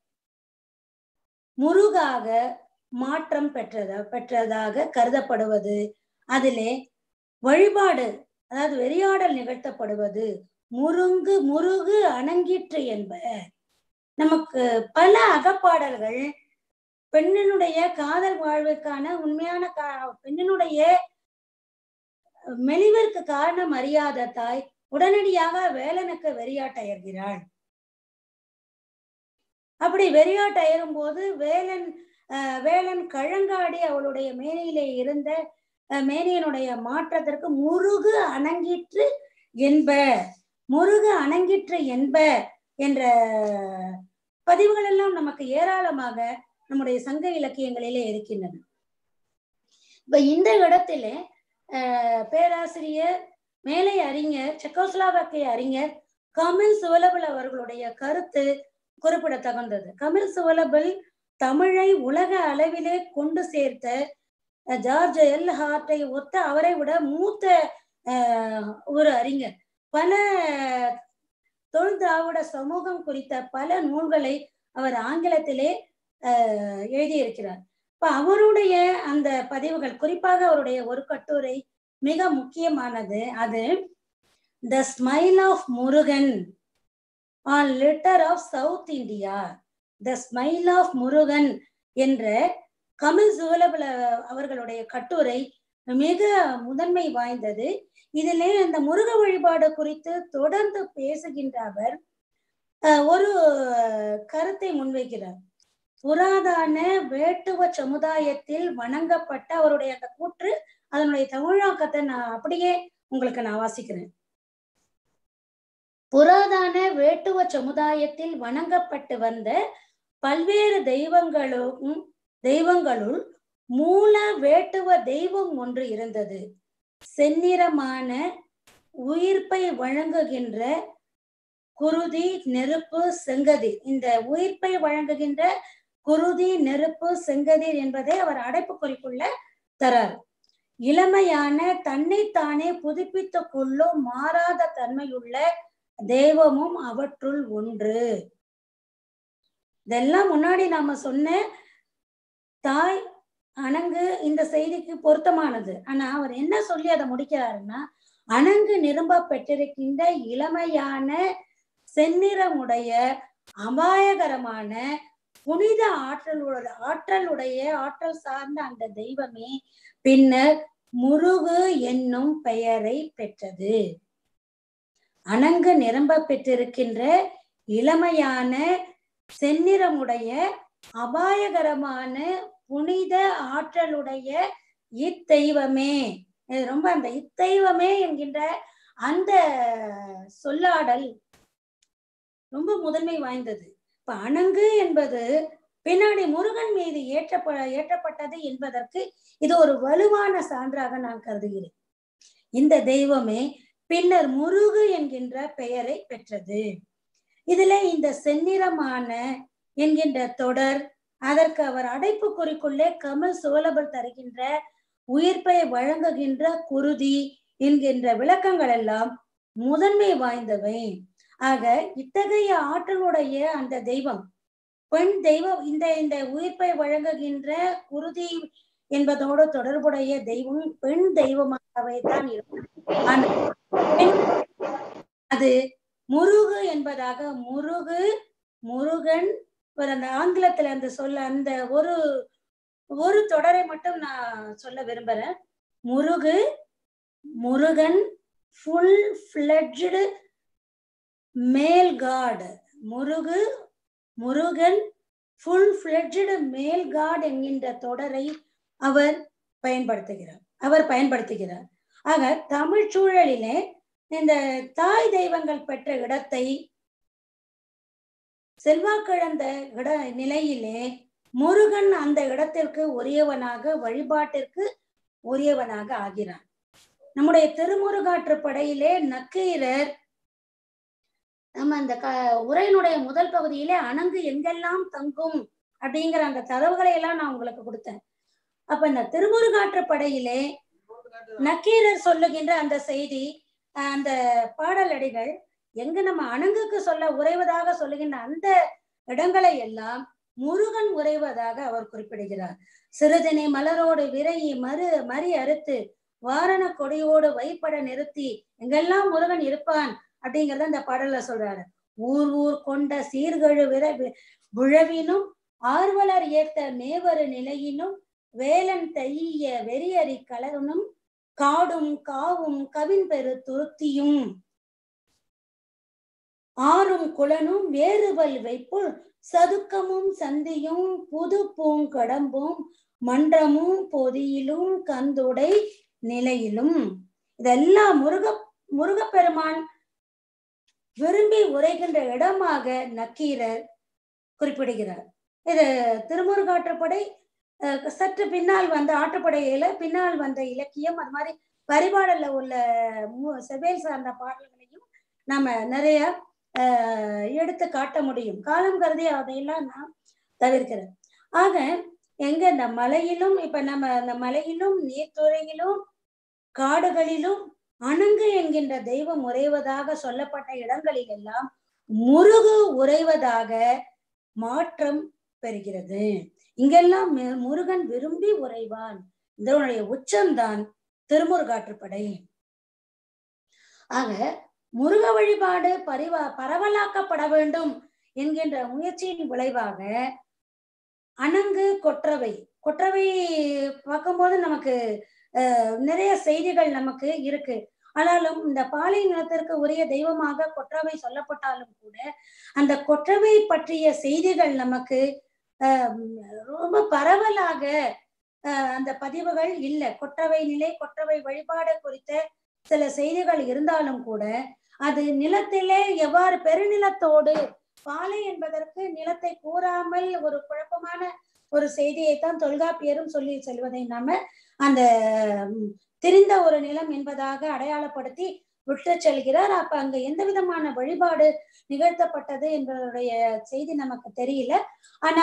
முருகாக மாற்றம் பெற்றதா பெற்றதாக கருதப்படுவது, அதிலே வழிபாடு அதாவது வெறியாடல் நிகழ்த்தப்படுவது, முருங்கு முருகு அணங்கிற்று என்ப நமக்கு பல அகப்பாடல்கள் பெண்ணினுடைய காதல் வாழ்வுக்கான உண்மையான கா பெண்ணினுடைய மெலிவிற்கு காரணம் அறியாத தாய் உடனடியாக வேலனுக்கு வெறியாட்டயர்கிறாள். அப்படி வெறியாட்டயரும் போது வேலன் அஹ் வேலன் கழங்காடி அவளுடைய மேனியிலே இருந்த மேனியனுடைய மாற்றத்திற்கு முருகு அணங்கிற்று என்ப முருகு அணங்கிற்று என்ப என்ற பதிவுகள் எல்லாம் நமக்கு ஏராளமாக நம்முடைய சங்க இலக்கியங்களிலே இருக்கின்றன. இப்ப இந்த இடத்திலே அஹ் பேராசிரியர் மேலை அறிஞர் செக்கோஸ்லாவாக்கிய அறிஞர் கமில் சுவலபிள் அவர்களுடைய கருத்து குறிப்பிடத்தகுந்தது. கமில் சுவலபிள் தமிழை உலக அளவிலே கொண்டு சேர்த்த ஜார்ஜ் எல் ஹார்ட்டை ஒத்த அவரை விட மூத்த அஹ் ஒரு அறிஞர். பல தொல் திராவிட சமூகம் குறித்த பல நூல்களை அவர் ஆங்கிலத்திலே அஹ் எழுதியிருக்கிறார். இப்ப அவருடைய அந்த பதிவுகள், குறிப்பாக அவருடைய ஒரு கட்டுரை மிக முக்கியமானது. அது the smile of Murugan on litter of South India. The smile of Murugan என்ற கமில் சுவலபிள் அவர்களுடைய கட்டுரை மிக முதன்மை வாய்ந்தது. இதிலே அந்த முருக வழிபாடு குறித்து தொடர்ந்து பேசுகின்ற அவர் ஒரு கருத்தை முன்வைக்கிறார். புராதன வேட்டுவ சமுதாயத்தில் வணங்கப்பட்ட அவருடைய அந்த கூற்று, அதனுடைய தமிழாக்கத்தை நான் அப்படியே உங்களுக்கு நான் வாசிக்கிறேன். புராதன வேட்டுவ சமுதாயத்தில் வணங்கப்பட்டு வந்த பல்வேறு தெய்வங்களும் தெய்வங்களுள் மூல வேட்டுவ தெய்வம் ஒன்று இருந்தது. செந்நிறமான உயிர்ப்பை வழங்குகின்ற குருதி நெருப்பு செங்கதிர். இந்த உயிர்ப்பை வழங்குகின்ற குருதி நெருப்பு செங்கதிர் என்பதை அவர் அடைப்புக்குறிக்குள்ள தரார். இளமையான தன்னைத்தானே புதுப்பித்துக் கொள்ளும் மாறாத தன்மையுள்ள தெய்வமும் அவற்றுள் ஒன்று. இதெல்லாம் முன்னாடி நாம சொன்ன தாய் அணங்கு இந்த செய்திக்கு பொருத்தமானது. ஆனா அவர் என்ன சொல்லி அதை முடிக்கிறாருன்னா, அணங்கு நிரம்ப பெற்றிருக்கின்ற இளமையான செந்நிறமுடைய அபாயகரமான புனித ஆற்றலுடைய ஆற்றலுடைய ஆற்றல் சார்ந்த அந்த தெய்வமே பின்னர் முருகு என்னும் பெயரை பெற்றது. அணங்கு நிரம்ப பெற்றிருக்கின்ற இளமையான செந்நிறமுடைய அபாயகரமான புனித ஆற்றலுடைய இத்தெய்வமே, ரொம்ப அந்த இத்தெய்வமே என்கின்ற அந்த சொல்லாடல் ரொம்ப முதன்மை வாய்ந்தது. இப்ப அணங்கு என்பது பின்னாடி முருகன் மீது ஏற்றப்ப ஏற்றப்பட்டது என்பதற்கு இது ஒரு வலுவான சான்றாக நான் கருதுகிறேன். இந்த தெய்வமே பின்னர் முருகு என்கின்ற பெயரை பெற்றது. இதுல இந்த செந்நிறமான என்கின்ற தொடர், அதற்கு அவர் அடைப்பு குறிக்குள்ளே கமல் சுவலபிள் தருகின்ற உயிர்ப்பை வழங்குகின்ற குருதி என்கின்ற விளக்கங்கள் எல்லாம் முதன்மை வாய்ந்தவை. ஆக இத்தகைய ஆற்றலுடைய அந்த தெய்வம் பெண் தெய்வம், இந்த இந்த உயிர்ப்பை வழங்குகின்ற குருதி என்பதோடு தொடர்புடைய தெய்வம் பெண் தெய்வமாகவே தான் இருக்கும். அது முருகு என்பதாக முருகு முருகன் அந்த ஆங்கிலத்துல அந்த சொல்ல அந்த ஒரு ஒரு தொடரை மட்டும் நான் சொல்ல விரும்புறேன். முருகு Murugan full fledged male god. Murugu Murugan full fledged male god என்கின்ற தொடரை அவர் பயன்படுத்துகிறார் அவர் பயன்படுத்துகிறார் ஆக தமிழ் சூழலிலே இந்த தாய் தெய்வங்கள் பெற்ற இடத்தை செல்வாக்கிழந்த இட நிலையிலே முருகன் அந்த இடத்திற்கு உரியவனாக, வழிபாட்டிற்கு உரியவனாக ஆகிறான். நம்முடைய திருமுருகாற்று படையிலே நக்கீரர் நம்ம அந்த க உரையினுடைய முதல் பகுதியிலே அணங்கு எங்கெல்லாம் தங்கும் அப்படிங்கிற அந்த தரவுகளை எல்லாம் நான் உங்களுக்கு கொடுத்தேன். அப்ப இந்த திருமுருகாற்று படையிலே நக்கீரர் சொல்லுகின்ற அந்த செய்தி, அந்த பாடலடிகள் எங்க நம்ம அணங்குக்கு சொல்ல உறைவதாக சொல்லுகின்ற அந்த இடங்களை எல்லாம் முருகன் உறைவதாக அவர் குறிப்பிடுகிறார். சிறுதினை மலரோடு விரையி மறு மறி அறுத்து வாரண கொடியோடு வைப்பட நிறுத்தி எங்கெல்லாம் முருகன் இருப்பான் அப்படிங்கறத அந்த பாடல்ல சொல்றாரு. ஊர் ஊர் கொண்ட சீர்கழு விர விழவினும் ஆர்வலர் ஏத்த மேவரு நிலையினும் வேலன் தைய வெறியறி கலனும் காடும் காவும் கவின் பெரு துருத்தியும் ஆறும் குளனும் வேறுபல் வைப்புள் சதுக்கமும் சந்தியும் புது பூங்கடம்பும் மன்றமும் பொதியிலும் கந்துடை நிலையிலும். இதெல்லாம் முருக முருகப்பெருமான் விரும்பி உரைகின்ற இடமாக நக்கீரர் குறிப்பிடுகிறார். இது திருமுருகாற்றுப்படை சற்று பின்னால் வந்த ஆற்றுப்படையில பின்னால் வந்த இலக்கியம், அது மாதிரி பரிபாடல்ல உள்ள செவ்வேல் சார்ந்த பாடல்களையும் நாம நிறைய அஹ் எடுத்து காட்ட முடியும். காலம் கருதி அதையெல்லாம் நாம் தவிர்க்கிறோம். ஆக எங்க இந்த மலையிலும் இப்ப நம்ம இந்த மலையிலும் நீர்த்துறையிலும் காடுகளிலும் அணங்கு என்கின்ற தெய்வம் உறைவதாக சொல்லப்பட்ட இடங்களில் எல்லாம் முருகு உறைவதாக மாற்றம் பெறுகிறது. இங்கெல்லாம் முருகன் விரும்பி உறைவான். இதனுடைய உச்சம்தான் திருமுருகாற்றுப்படை. ஆக முருக வழிபாடு பரிவா பரவலாக்கப்பட வேண்டும் என்கின்ற முயற்சியின் விளைவாக அணங்கு கொற்றவை கொற்றவை பார்க்கும்போது நமக்கு அஹ் நிறைய செய்திகள் நமக்கு இருக்கு. ஆனாலும் இந்த பாலை நிலத்திற்கு உரிய தெய்வமாக கொற்றவை சொல்லப்பட்டாலும் கூட அந்த கொற்றவை பற்றிய செய்திகள் நமக்கு அஹ் ரொம்ப பரவலாக அஹ் அந்த பதிவுகள் இல்லை. கொற்றவை நிலை கொற்றவை வழிபாடு குறித்த சில செய்திகள் இருந்தாலும் கூட அது நிலத்திலே எவ்வாறு பெருநிலத்தோடு பாலை என்பதற்கு நிலத்தை கூறாமல் ஒரு குழப்பமான ஒரு செய்தியைத்தான் தொல்காப்பியரும் சொல்லி செல்வதை நாம அந்த தெரிந்த ஒரு நிலம் என்பதாக அடையாளப்படுத்தி விட்டு செல்கிறார். அப்ப அங்க எந்த விதமான வழிபாடு நிகழ்த்தப்பட்டது என்பதனுடைய செய்தி நமக்கு தெரியல. ஆனா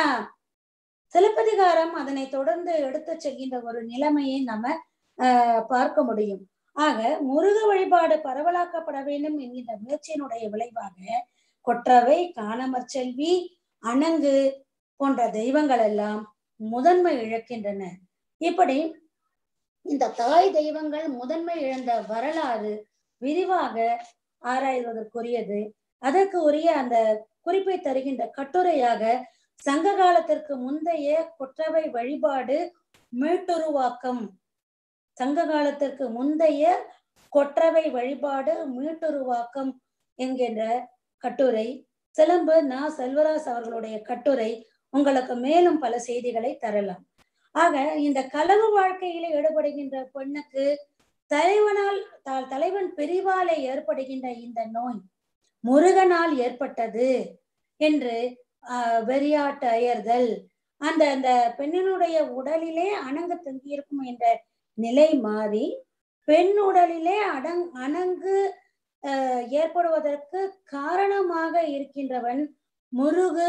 சிலப்பதிகாரம் அதனை தொடர்ந்து எடுத்து செல்கின்ற ஒரு நிலைமையை நம்ம ஆஹ் பார்க்க முடியும். ஆக முருக வழிபாடு பரவலாக்கப்பட வேண்டும் என்கின்ற முயற்சியினுடைய விளைவாக கொற்றவை, காணமற் செல்வி, அணங்கு போன்ற தெய்வங்கள் எல்லாம் முதன்மை இழக்கின்றன. இப்படி இந்த தாய் தெய்வங்கள் முதன்மை இழந்த வரலாறு விரிவாக ஆராய்வதற்குரியது. அதற்கு உரிய அந்த குறிப்பை தருகின்ற கட்டுரையாக சங்க காலத்திற்கு முந்தைய கொற்றவை வழிபாடு மீட்டுருவாக்கம், சங்க காலத்திற்கு முந்தைய கொற்றவை வழிபாடு மீட்டுருவாக்கம் என்கின்ற கட்டுரை, சிலம்பு நா செல்வராஜ் அவர்களுடைய கட்டுரை உங்களுக்கு மேலும் பல செய்திகளை தரலாம். ஆக இந்த களவு வாழ்க்கையில ஈடுபடுகின்ற பெண்ணுக்கு தலைவனால் தலைவன் பிரிவாலே ஏற்படுகின்ற இந்த நோய் முருகனால் ஏற்பட்டது என்று ஆஹ் வெறியாட்டு அயர்தல், அந்த அந்த பெண்ணினுடைய உடலிலே அணங்கு தங்கியிருக்கும் என்ற நிலை மாறி பெண் உடலிலே அடங் அணங்கு அஹ் ஏற்படுவதற்கு காரணமாக இருக்கின்றவன் முருகு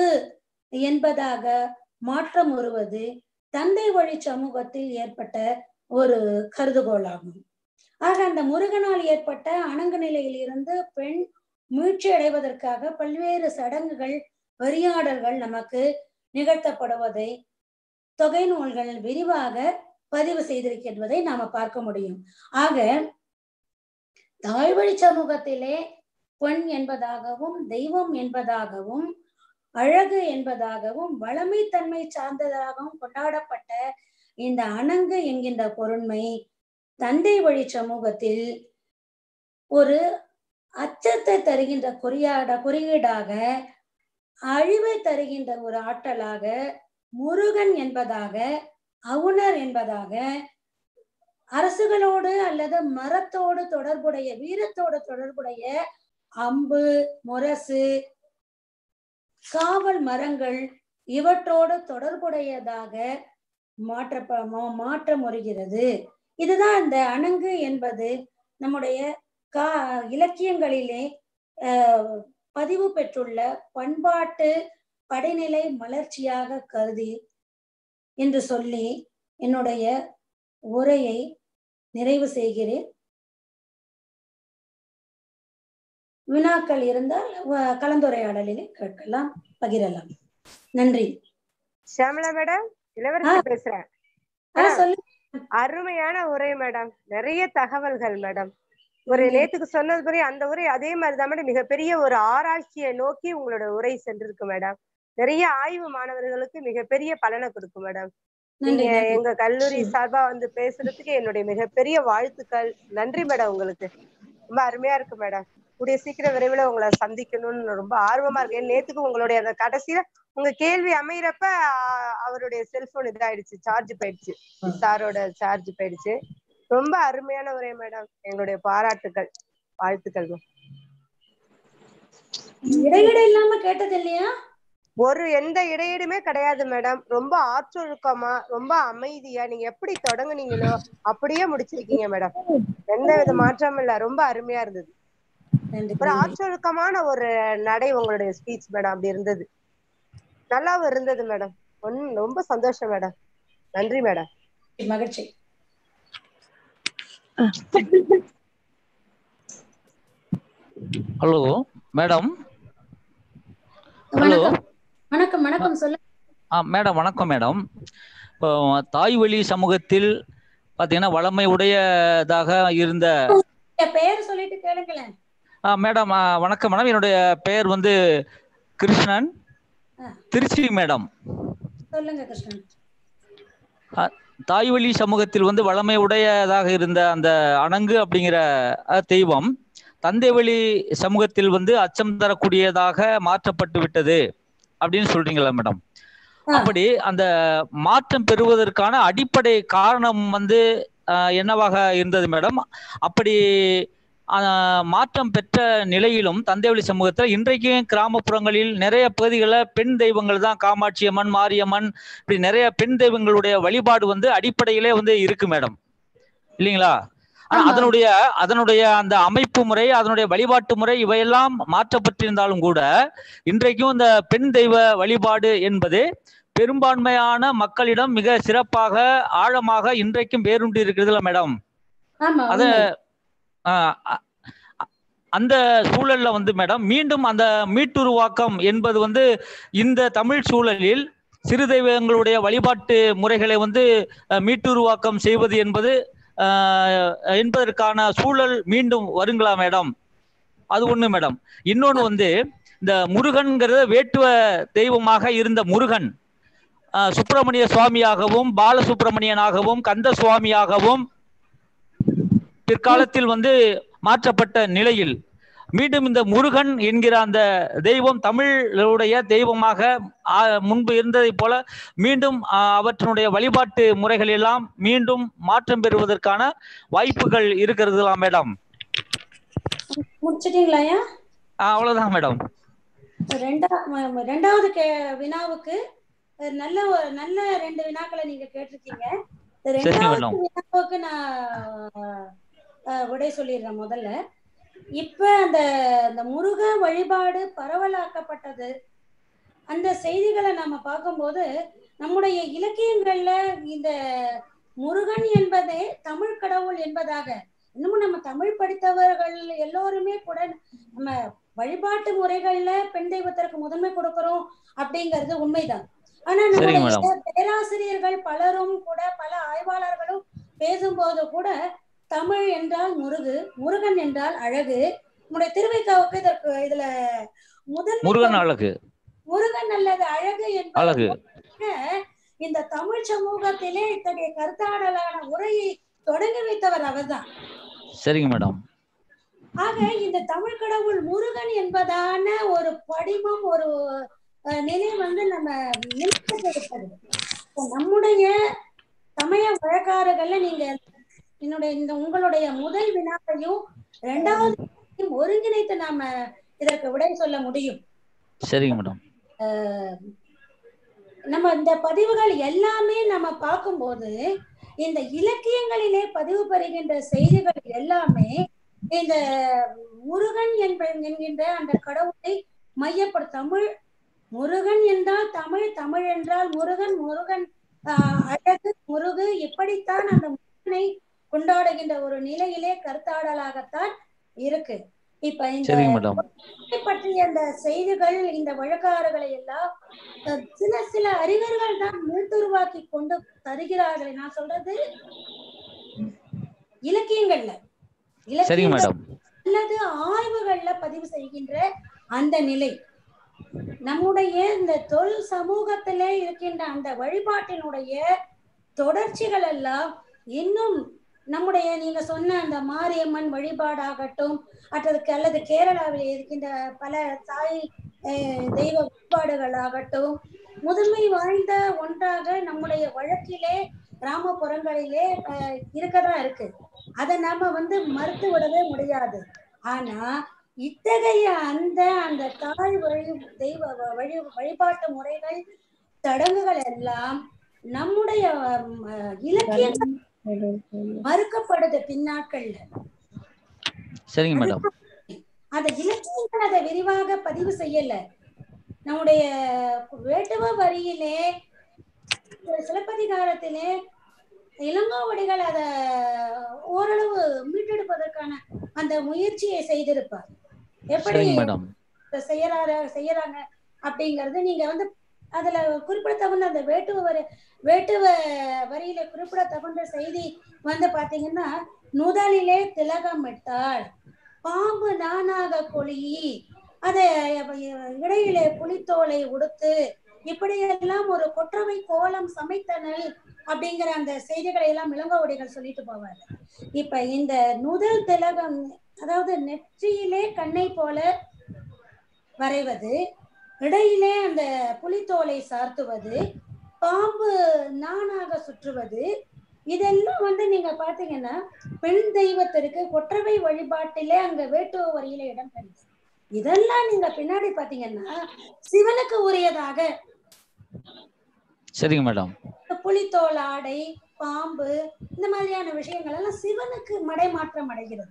என்பதாக மாற்றம் வருவது தந்தை வழி சமூகத்தில் ஏற்பட்ட ஒரு கருதுகோளாகும். ஆக அந்த முருகனால் ஏற்பட்ட அணங்கு நிலையில் இருந்து பெண் மீட்சி அடைவதற்காக பல்வேறு சடங்குகள், வெறியாடல்கள் நமக்கு நிகழ்த்தப்படுவதை தொகை நூல்கள் விரிவாக பதிவு செய்திருக்கின்றதை நாம பார்க்க முடியும். ஆக தாழ்வழி சமூகத்திலே பெண் என்பதாகவும் தெய்வம் என்பதாகவும் அழகு என்பதாகவும் வளமை தன்மை சார்ந்ததாகவும் கொண்டாடப்பட்ட இந்த அணங்கு என்கின்ற பொருண்மை தந்தை வழி சமூகத்தில் ஒரு அச்சத்தை தருகின்ற குறியாட குறியீடாக, அழிவை தருகின்ற ஒரு ஆற்றலாக முருகன் என்பதாக, அவுணர் என்பதாக, அரசுகளோடு அல்லது மரத்தோடு தொடர்புடைய வீரத்தோடு தொடர்புடைய அம்பு, முரசு, காவல் மரங்கள் இவற்றோடு தொடர்புடையதாக மாற்ற மாற்ற முறுகிறது. இதுதான் இந்த அணங்கு என்பது நம்முடைய கா இலக்கியங்களிலே அஹ் பதிவு பெற்றுள்ள பண்பாட்டு படிநிலை மலர்ச்சியாக கருதி என்று சொல்லி என்னுடைய உரையை நிறைவு செய்கிறேன். வினாக்கள் இருந்தால் கலந்துரையாடலிலே கேட்கலாம், பகிரலாம். நன்றி. ஷியாமளா மேடம், இளவரசி பேசுறேன். அருமையான உரை மேடம், நிறைய தகவல்கள் மேடம். ஒரு நேத்துக்கு சொன்னது படி அந்த உரை அதே மாதிரிதான் மேடம், மிகப்பெரிய ஒரு ஆராய்ச்சியை நோக்கி உங்களோட உரை சென்றிருக்கு மேடம். நிறைய ஆய்வு மாணவர்களுக்கு மிகப்பெரிய பலனை கொடுக்கும் மேடம். நீங்க எங்க கல்லூரி சார்பா வந்து பேசுறதுக்கு என்னுடைய மிகப்பெரிய வாழ்த்துக்கள். நன்றி மேடம். உங்களுக்கு ரொம்ப அருமையா இருக்கு மேடம். கூடிய சீக்கிரம் விரைவில் உங்களை சந்திக்கணும்னு ரொம்ப ஆர்வமா இருக்கேன். நேத்துக்கு உங்களுடைய அந்த கடைசியில உங்க கேள்வி அமைகிறப்ப அவருடைய செல்போன் இதாயிடுச்சு, சார்ஜ் போயிடுச்சு, சாரோட சார்ஜ் போயிடுச்சு. ரொம்ப அருமையான உரை மேடம். எங்களுடைய பாராட்டுக்கள், வாழ்த்துக்கள். இடையிட இல்லாம கேட்டது இல்லையா? ஒரு எந்த இடையீடுமே கிடையாது மேடம். ரொம்ப ஆற்றொழுக்கமா, ரொம்ப அமைதியா நீங்க எப்படி தொடங்குனீங்களோ அப்படியே முடிச்சிருக்கீங்க மேடம். எந்த வித மாற்றமும் இல்ல. ரொம்ப அருமையா இருந்தது. ஒரு ஆற்றொழுக்கமான ஒரு நடை உங்களுடைய ஸ்பீச் மேடம். அப்படி இருந்தது, நல்லாவும் இருந்தது மேடம். ஒன்னும் ரொம்ப சந்தோஷம் மேடம். நன்றி மேடம். மகிழ்ச்சி. Hello madam. ஹலோ வணக்கம். வணக்கம் சொல்லுங்க. ஆ மேடம் வணக்கம் மேடம். இப்போ தாய் வழி சமூகத்தில் பார்த்தீங்கன்னா வளமை உடையதாக இருந்த பெயர் சொல்லிட்டு கேளுங்களேன். ஆ மேடம் வணக்கம் மேடம். என்னுடைய பெயர் வந்து கிருஷ்ணன், திருச்சி மேடம். சொல்லுங்க கிருஷ்ணன். தாய் வழி சமூகத்தில் வந்து வளமை உடையதாக இருந்த அந்த அணங்கு அப்படிங்கிற தெய்வம் தந்தை வழி சமூகத்தில் வந்து அச்சம் தரக்கூடியதாக மாற்றப்பட்டு விட்டது அப்படின்னு சொல்றீங்களா மேடம்? அப்படி அந்த மாற்றம் பெறுவதற்கான அடிப்படை காரணம் வந்து என்னவாக இருந்தது மேடம்? அப்படி மாற்றம் பெற்ற நிலையிலும் தந்தை வழி சமூகத்தில் இன்றைக்கும் கிராமப்புறங்களில் நிறைய பகுதிகளில் பெண் தெய்வங்கள் தான், காமாட்சி அம்மன், மாரியம்மன், இப்படி நிறைய பெண் தெய்வங்களுடைய வழிபாடு வந்து அடிப்படையிலே வந்து இருக்கு மேடம், இல்லைங்களா? ஆனா அதனுடைய அதனுடைய அந்த அமைப்பு முறை, அதனுடைய வழிபாட்டு முறை இவையெல்லாம் மாற்றப்பட்டிருந்தாலும் கூட இன்றைக்கும் இந்த பெண் தெய்வ வழிபாடு என்பது பெரும்பான்மையான மக்களிடம் மிக சிறப்பாக ஆழமாக இன்றைக்கும் வேரூன்றி இருக்கிறதுல மேடம். அத அந்த சூழல்ல வந்து மேடம் மீண்டும் அந்த மீட்டுருவாக்கம் என்பது வந்து இந்த தமிழ் சூழலில் சிறு தெய்வங்களுடைய வழிபாட்டு முறைகளை வந்து மீட்டுருவாக்கம் செய்வது என்பது என்பதற்கான சூழல் மீண்டும் வருங்களா மேடம்? அது ஒண்ணு மேடம். இன்னொன்னு வந்து இந்த முருகன்கிறது வேட்டுவ தெய்வமாக இருந்த முருகன் சுப்பிரமணிய சுவாமியாகவும் பாலசுப்பிரமணியனாகவும் கந்த சுவாமியாகவும் பிற்காலத்தில் வந்து மாற்றப்பட்ட நிலையில் மீண்டும் இந்த முருகன் என்கிற அந்த தெய்வம் தமிழுடைய தெய்வமாக முன்பு இருந்ததை போல மீண்டும் அவற்றினுடைய வழிபாட்டு முறைகள் எல்லாம் மீண்டும் மாற்றம் பெறுவதற்கான வாய்ப்புகள் இருக்கிறதுங்களா மேடம்? முடிச்சிட்டீங்களா? அவ்வளவுதான் மேடம். ரெண்டாவது வினாவுக்கு நல்ல நல்ல ரெண்டு வினாக்களை நீங்க கேட்டிருக்கீங்க. ரெண்டாவது வினாவுக்கு நான் விடை சொல்லிடுறேன். முதல்ல இப்ப அந்த அந்த முருக வழிபாடு பரவலாக்கப்பட்டது, அந்த செய்திகளை நாம பார்க்கும்போது நம்முடைய இலக்கியங்கள்ல இந்த முருகன் என்பதே தமிழ் கடவுள் என்பதாக, இன்னமும் நம்ம தமிழ் படித்தவர்கள் எல்லோருமே கூட நம்ம வழிபாட்டு முறைகள்ல பெண் தெய்வத்திற்கு முதன்மை கொடுக்கிறோம் அப்படிங்கிறது உண்மைதான். ஆனா நம்முடைய பேராசிரியர்கள் பலரும் கூட, பல ஆய்வாளர்களும் பேசும்போது கூட தமிழ் என்றால் முருகு, முருகன் என்றால் அழகு. நம்முடைய திருவைக்காவுக்கு இதற்கு இதுல முதல் முருகன் அழகு, முருகன் அல்லது அழகு என்பது இந்த தமிழ் சமூகத்திலே இத்தகைய கருத்தாடலான உரையை தொடங்கி வைத்தவர் அவர்தான். சரிங்க மேடம். ஆக இந்த தமிழ் கடவுள் முருகன் என்பதான ஒரு படிமம், ஒரு நிலை வந்து நம்ம நினைப்பது. நம்முடைய சமய வழக்காறுகள்ல நீங்க என்னுடைய இந்த உங்களுடைய முதல் வினாவையும் இரண்டாவது ஒருங்கிணைத்து நாம இதற்கு விடை சொல்ல முடியும். சரிங்க மேடம். நம்ம இந்த பதிவுகள் எல்லாமே நம்ம பார்க்கும்போது இந்த இலக்கியங்களிலே பதிவு பெறுகின்ற செய்திகள் எல்லாமே இந்த முருகன் என்கின்ற அந்த கடவுளை மையப்படும். தமிழ் முருகன் என்றால் தமிழ், தமிழ் என்றால் முருகன், முருகன் ஆஹ் அழகு, முருகு, இப்படித்தான் அந்த முருகனை கொண்டாடுகின்ற ஒரு நிலையிலே கருத்தாடலாகத்தான் இருக்கு. இப்ப இந்த பற்றிய அந்த செய்திகள், இந்த வழக்காறுகளை எல்லாம் சில சில அறிஞர்கள் தான் மீட்டுருவாக்கி கொண்டு தருகிறார்கள். நான் சொல்றது இலக்கியங்கள்ல, இலக்கியங்கள் அல்லது ஆய்வுகள்ல பதிவு செய்கின்ற அந்த நிலை. நம்முடைய இந்த தொல் சமூகத்திலே இருக்கின்ற அந்த வழிபாட்டினுடைய தொடர்ச்சிகள் எல்லாம் இன்னும் நம்முடைய நீங்க சொன்ன அந்த மாரியம்மன் வழிபாடாகட்டும் அல்லது அல்லது கேரளாவில் இருக்கின்ற பல தாய் தெய்வ வழிபாடுகளாகட்டும் முதன்மை வாய்ந்த ஒன்றாக நம்முடைய வழக்கிலே கிராமப்புறங்களிலே இருக்கதா இருக்கு. அதை நாம வந்து மறுத்து விடவே முடியாது. ஆனா இத்தகைய அந்த அந்த தாய் வழி தெய்வ வழி வழிபாட்டு முறைகள் சடங்குகள் எல்லாம் நம்முடைய இலக்கியங்கள் மறுக்கப்படுது பின்னாட்கள்ல. சரிங்க மேடம். அந்த இலக்கியங்கள் அதை விரிவாக பதிவு செய்யல. நம்முடைய வேட்டுவ வரியிலே சிலப்பதிகாரத்திலே இளங்கோவடிகள் அத ஓரளவு மீட்டெடுப்பதற்கான அந்த முயற்சியை செய்திருப்பார். எப்படி செய்யறாரு செய்யறாங்க அப்படிங்கறது நீங்க வந்து அதுல குறிப்பிடத்தகுந்த அந்த வேட்டுவ வரி வேட்டுவ வரியில குறிப்பிடத்தகுந்த செய்தி வந்து பாத்தீங்கன்னா, நுதலிலே திலகமிட்டாள் பாம்பு நானாக கொளி அத இடையிலே புலித்தோலை உடுத்து இப்படியெல்லாம் ஒரு கொற்றவை கோலம் சமைத்தனல் அப்படிங்கிற அந்த செய்திகளை எல்லாம் இளங்கோவடிகள் சொல்லிட்டு போவாரு. இப்ப இந்த நுதல் திலகம் அதாவது நெற்றியிலே கண்ணை போல வரைவது, இடையிலே அந்த புலித்தோலை சார்த்துவது, பாம்பு நானாக சுற்றுவது, இதெல்லாம் வந்து நீங்க பாத்தீங்கன்னா பெண் தெய்வத்திற்கு கொற்றவை வழிபாட்டிலே அங்க வேட்டுவ வரியில இடம் பெறுது. இதெல்லாம் நீங்க பின்னாடி பாத்தீங்கன்னா சிவனுக்கு உரியதாக. சரிங்க மேடம். புலித்தோல் ஆடை, பாம்பு இந்த மாதிரியான விஷயங்கள் எல்லாம் சிவனுக்கு மடைமாற்றம் அடைகிறது.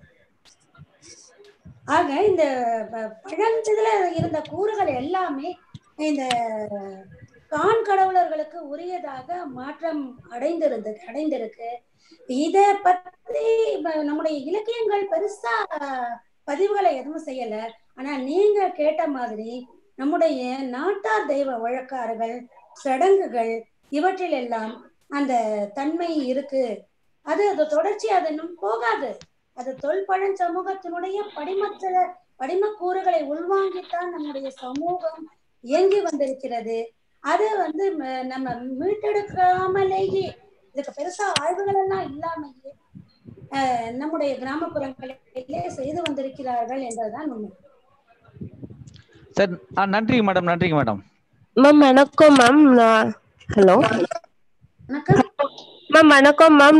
ஆக இந்த பழந்ததுல இருந்த கூறுகள் எல்லாமே இந்த கான் கடவுளர்களுக்கு உரியதாக மாற்றம் அடைந்திருந்து அடைந்திருக்கு. இத பத்தி நம்முடைய இலக்கியங்கள் பெருசா பதிவுகளை எதுவும் செய்யல. ஆனா நீங்க கேட்ட மாதிரி நம்முடைய நாட்டார் தெய்வ வழக்காறுகள், சடங்குகள் இவற்றில் எல்லாம் அந்த தன்மை இருக்கு. அது அது தொடர்ச்சி அது இன்னும் போகாது. அது தொல்பழஞ் சமூகத்தினுடைய படிமற்ற படிம கூறுகளை உள்வாங்கித்தான் நம்முடைய சமூகம் இயங்கி வந்திருக்கிறது. அது வந்து நம்ம மீட்டெடுக்காமலேயே இதுக்கு பெருசா ஆய்வுகள் எல்லாம் இல்லாமலேயே அஹ் நம்முடைய கிராமப்புறங்களிலே செய்து வந்திருக்கிறார்கள் என்பதுதான் உண்மை. சார் நன்றி மேடம். நன்றிங்க மேடம். மேம் வணக்கம் மேம். ஹலோ வணக்கம் மேம். வணக்கம் மேம்.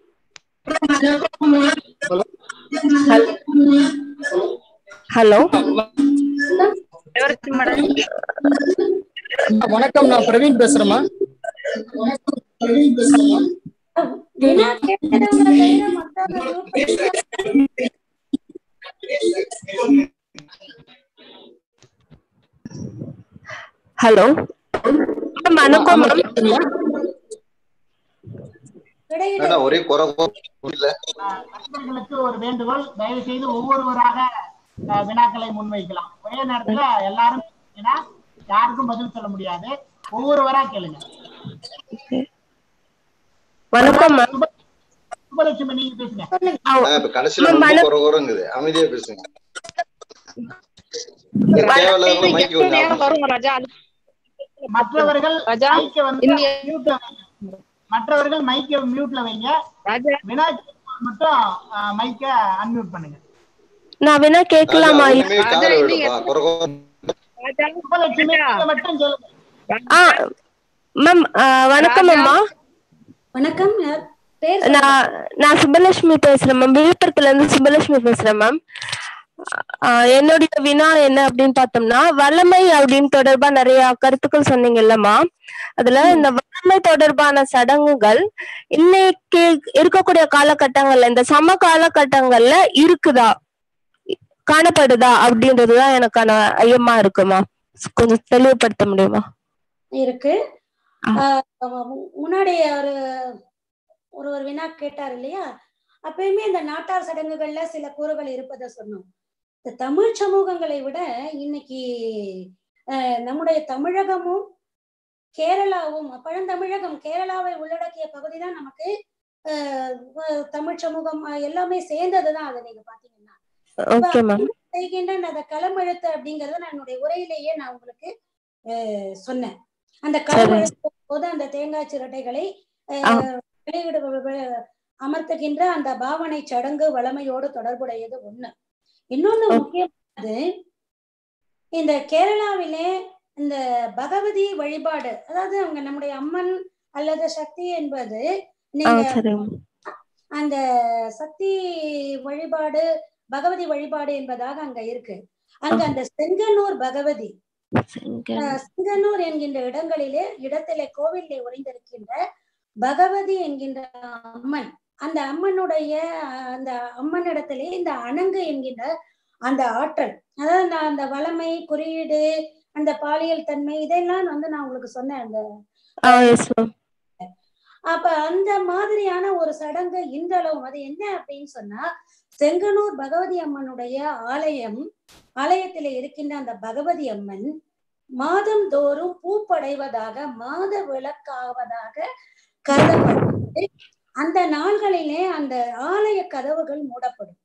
ஹலோ வணக்கம். நான் பிரவீன் பேசுறேம்மா. Hello ma'am. வணக்கம் மேம். ஒரே ஒரு வேண்டுகோள், தயவு செய்து ஒவ்வொருவராக வினாக்களை முன்வைக்கலாம். ஒரே நேரத்துல எல்லாரும் யாருக்கும் பதில் சொல்ல முடியாது. ஒவ்வொருவரா கேளுங்க. வணக்கம் மேம். சுபலட்சுமி நீங்க பேசுங்க. அமைதியா பேசுங்க. மற்றவர்கள் மற்றவர்கள் மைக்க மியூட்ல வைங்க. வினா மட்டும் மைக்க அன்மியூட் பண்ணுங்க. நான் வினா கேட்கலாமா? மேம் வணக்கம் அம்மா. வணக்கம். நான் நான் சுபலட்சுமி பேசுறேன் மேம். விழுப்புரத்துல இருந்து சுபலட்சுமி பேசுறேன் மேம். என்னுடைய வினா என்ன அப்படின்னு பார்த்தோம்னா, வளமை அப்படின்னு தொடர்பா நிறைய கருத்துக்கள் சொன்னீங்கல்லம்மா. அதுல இந்த வளமை தொடர்பான சடங்குகள் இன்னைக்கு இருக்கக்கூடிய காலகட்டங்கள்ல, இந்த சம காலகட்டங்கள்ல இருக்குதா, காணப்படுதா அப்படின்றதுதான் எனக்கான ஐயமா இருக்குமா. கொஞ்சம் தெளிவுபடுத்த முடியுமா? இருக்கு. முன்னாடி ஒரு ஒரு ஒரு வினா கேட்டார் இல்லையா, அப்பயுமே இந்த நாட்டார் சடங்குகள்ல சில கூறுகள் இருப்பதை சொன்னோம். இந்த தமிழ் சமூகங்களை விட இன்னைக்கு அஹ் நம்முடைய தமிழகமும் கேரளாவும், பழந்தமிழகம் கேரளாவை உள்ளடக்கிய பகுதி தான் நமக்கு அஹ் தமிழ் சமூகம் எல்லாமே சேர்ந்ததுதான். அதை நீங்க பாத்தீங்கன்னா செய்கின்ற அந்த களமெழுத்து அப்படிங்கறத நான் என்னுடைய உரையிலேயே நான் உங்களுக்கு அஹ் சொன்னேன். அந்த களமெழுத்து போது அந்த தேங்காய் சிரட்டைகளை அஹ் வெளியிட அமர்த்துகின்ற அந்த பாவனை சடங்கு வளமையோடு தொடர்புடையது ஒண்ணு. இன்னொன்னு முக்கியமானது, இந்த கேரளாவிலே இந்த பகவதி வழிபாடு, அதாவது அவங்க நம்முடைய அம்மன் அல்லது சக்தி என்பது, நீங்க அந்த சக்தி வழிபாடு பகவதி வழிபாடு என்பதாக அங்க இருக்கு. அங்க அந்த செங்கனூர் பகவதி, செங்கனூர் என்கின்ற இடங்களிலே இடத்திலே கோவிலே உறைந்திருக்கின்ற பகவதி என்கின்ற அம்மன், அந்த அம்மனுடைய அந்த அம்மனிடத்திலே இந்த அணங்கு என்கின்ற அந்த ஆற்றல், அதாவது அந்த வளமை குறியீடு அந்த பாலியல் தன்மை இதெல்லாம் வந்து நான் உங்களுக்கு சொன்னேன். அந்த அப்ப அந்த மாதிரியான ஒரு சடங்கு இன்றளவும் அது என்ன அப்படின்னு சொன்னா, செங்கனூர் பகவதி அம்மனுடைய ஆலயம், ஆலயத்திலே இருக்கின்ற அந்த பகவதி அம்மன் மாதம் தோறும் பூப்படைவதாக மாத விளக்காவதாக கருதப்படுகிறது. அந்த நாள்களிலே அந்த ஆலய கதவுகள் மூடப்படும்.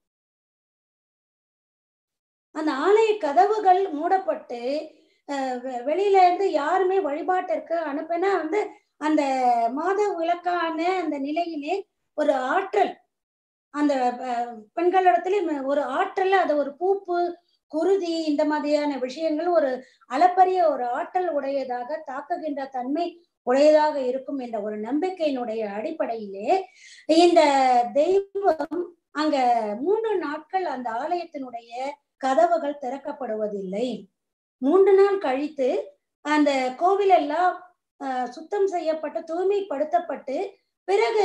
அந்த ஆலய கதவுகள் மூடப்பட்டு வெளியில இருந்து யாருமே வழிபாட்டிற்கு அனுப்பினா வந்து அந்த மாத விளக்கான அந்த நிலையிலே ஒரு ஆற்றல், அந்த பெண்களிடத்துல ஒரு ஆற்றல், அது ஒரு பூப்பு குருதி இந்த மாதிரியான விஷயங்கள் ஒரு அளப்பரிய ஒரு ஆற்றல் உடையதாக தாக்குகின்ற தன்மை உடையதாக இருக்கும் என்ற ஒரு நம்பிக்கையினுடைய அடிப்படையிலே இந்த தெய்வம் அங்க மூன்று நாட்கள் அந்த ஆலயத்தினுடைய கதவுகள் திறக்கப்படுவதில்லை. மூன்று நாள் கழித்து அந்த கோவில் எல்லாம் அஹ் சுத்தம் செய்யப்பட்டு தூய்மைப்படுத்தப்பட்டு பிறகு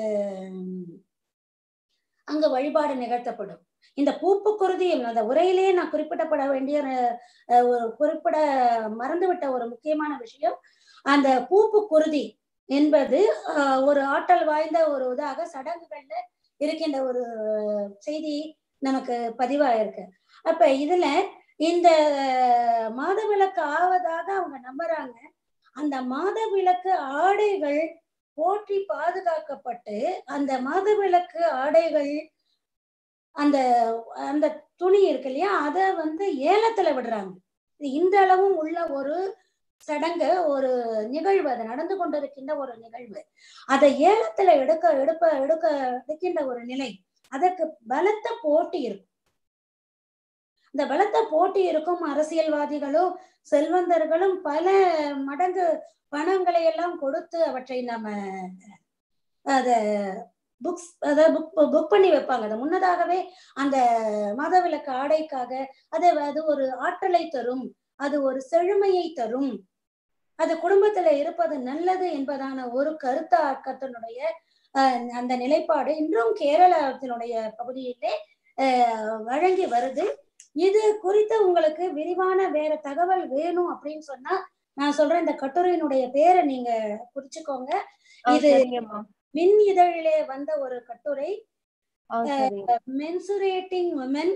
அங்க வழிபாடு நிகழ்த்தப்படும். இந்த பூப்பு குருதி அந்த உரையிலேயே நான் குறிப்பிடப்பட வேண்டிய ஒரு குறிப்பிட மறந்துவிட்ட ஒரு முக்கியமான விஷயம், அந்த பூப்பு குருதி என்பது அஹ் ஒரு ஆற்றல் வாய்ந்த ஒரு இதாக சடங்குகள்ல இருக்கின்ற ஒரு செய்தி நமக்கு பதிவாயிருக்கு. அப்ப இதுல இந்த மாதவிலக்கு ஆவதாக அவங்க நம்புறாங்க. அந்த மாதவிலக்கு ஆடைகள் போற்றி பாதுகாக்கப்பட்டு அந்த மாதவிலக்கு ஆடைகள் அந்த அந்த துணி இருக்கு இல்லையா, அத வந்து ஏலத்துல விடுறாங்க. இந்த அளவும் உள்ள ஒரு சடங்கு, ஒரு நிகழ்வு, அது நடந்து கொண்டிருக்கின்ற ஒரு நிகழ்வு. அதை ஏலத்துல எடுக்க எடுப்ப எடுக்க எடுக்கின்ற ஒரு நிலை, அதற்கு பலத்த போட்டி இருக்கும். இந்த பலத்த போட்டி இருக்கும். அரசியல்வாதிகளும் செல்வந்தர்களும் பல மடங்கு பணங்களை எல்லாம் கொடுத்து அவற்றை நம்ம அத புக்ஸ் அதாவது புக் புக் பண்ணி வைப்பாங்க. அதை முன்னதாகவே அந்த மாதவிலக்கு ஆடைக்காக அது அது ஒரு ஆற்றலை தரும், அது ஒரு செழுமையை தரும், அது குடும்பத்துல இருப்பது நல்லது என்பதான ஒரு கருத்தாக்கத்தினுடைய அஹ் அந்த நிலைப்பாடு இன்றும் கேரளத்தினுடைய பகுதியிலே அஹ் வழங்கி வருது. இது குறித்து உங்களுக்கு விரிவான வேற தகவல் வேணும் அப்படின்னு சொன்னா நான் சொல்றேன், இந்த கட்டுரையினுடைய பேரை நீங்க குறிச்சுக்கோங்க. இது மின் இதழிலே வந்த ஒரு கட்டுரை, மென்சுரேட்டிங் உமன்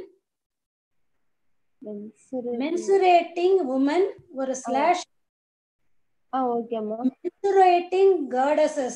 மென்சுரேட்டிங் உமன் ஒரு slash menstruating goddesses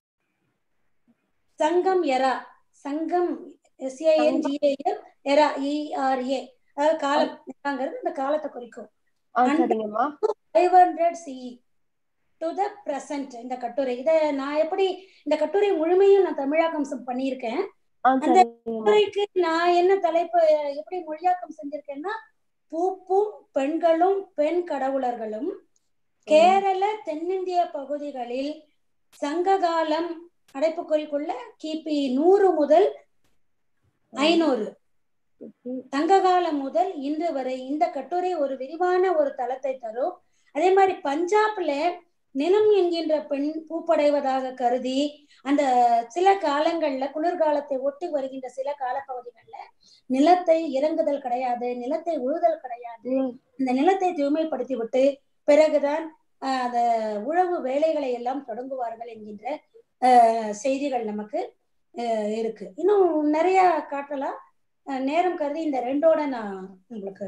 Sangam era, சங்கம் எஸ்ஏஎன்ஜிஏஎல் எரா இஆர்ஏ, அதாவது காலம் அந்த காலத்தை குறிக்கும். Five hundred CE to the present இந்த கட்டுரை. இத நான் எப்படி இந்த கட்டுரை முழுமையும் நான் தமிழாக்கம் பண்ணியிருக்கேன். அந்த கட்டுரைக்கு நான் என்ன தலைப்பு எப்படி மொழியாக்கம் செஞ்சிருக்கேன்னா, பூப்பும் பெண்களும் பெண் கடவுளர்களும் கேரள தென்னிந்திய பகுதிகளில் சங்ககாலம் அடைப்புக்குறிக்குள்ள கிபி நூறு முதல் ஐநூறு சங்ககாலம் முதல் இன்று வரை இந்த கட்டுரை ஒரு விரிவான ஒரு தளத்தை தரும். அதே மாதிரி பஞ்சாப்ல நிலம் என்கின்ற பெண் பூப்படைவதாக கருதி அந்த சில காலங்கள்ல குளிர்காலத்தை ஒட்டி வருகின்ற சில காலப்பகுதிகள்ல நிலத்தை இறங்குதல் கிடையாது, நிலத்தை உழுதல் கிடையாது, இந்த நிலத்தை தூய்மைப்படுத்தி விட்டு பிறகுதான் அஹ் அந்த உழவு வேலைகளை எல்லாம் தொடங்குவார்கள் என்கின்ற அஹ் செய்திகள் நமக்கு அஹ் இருக்கு. இன்னும் நிறைய காட்டலாம், நேரம் கருதி இந்த ரெண்டோட நான் உங்களுக்கு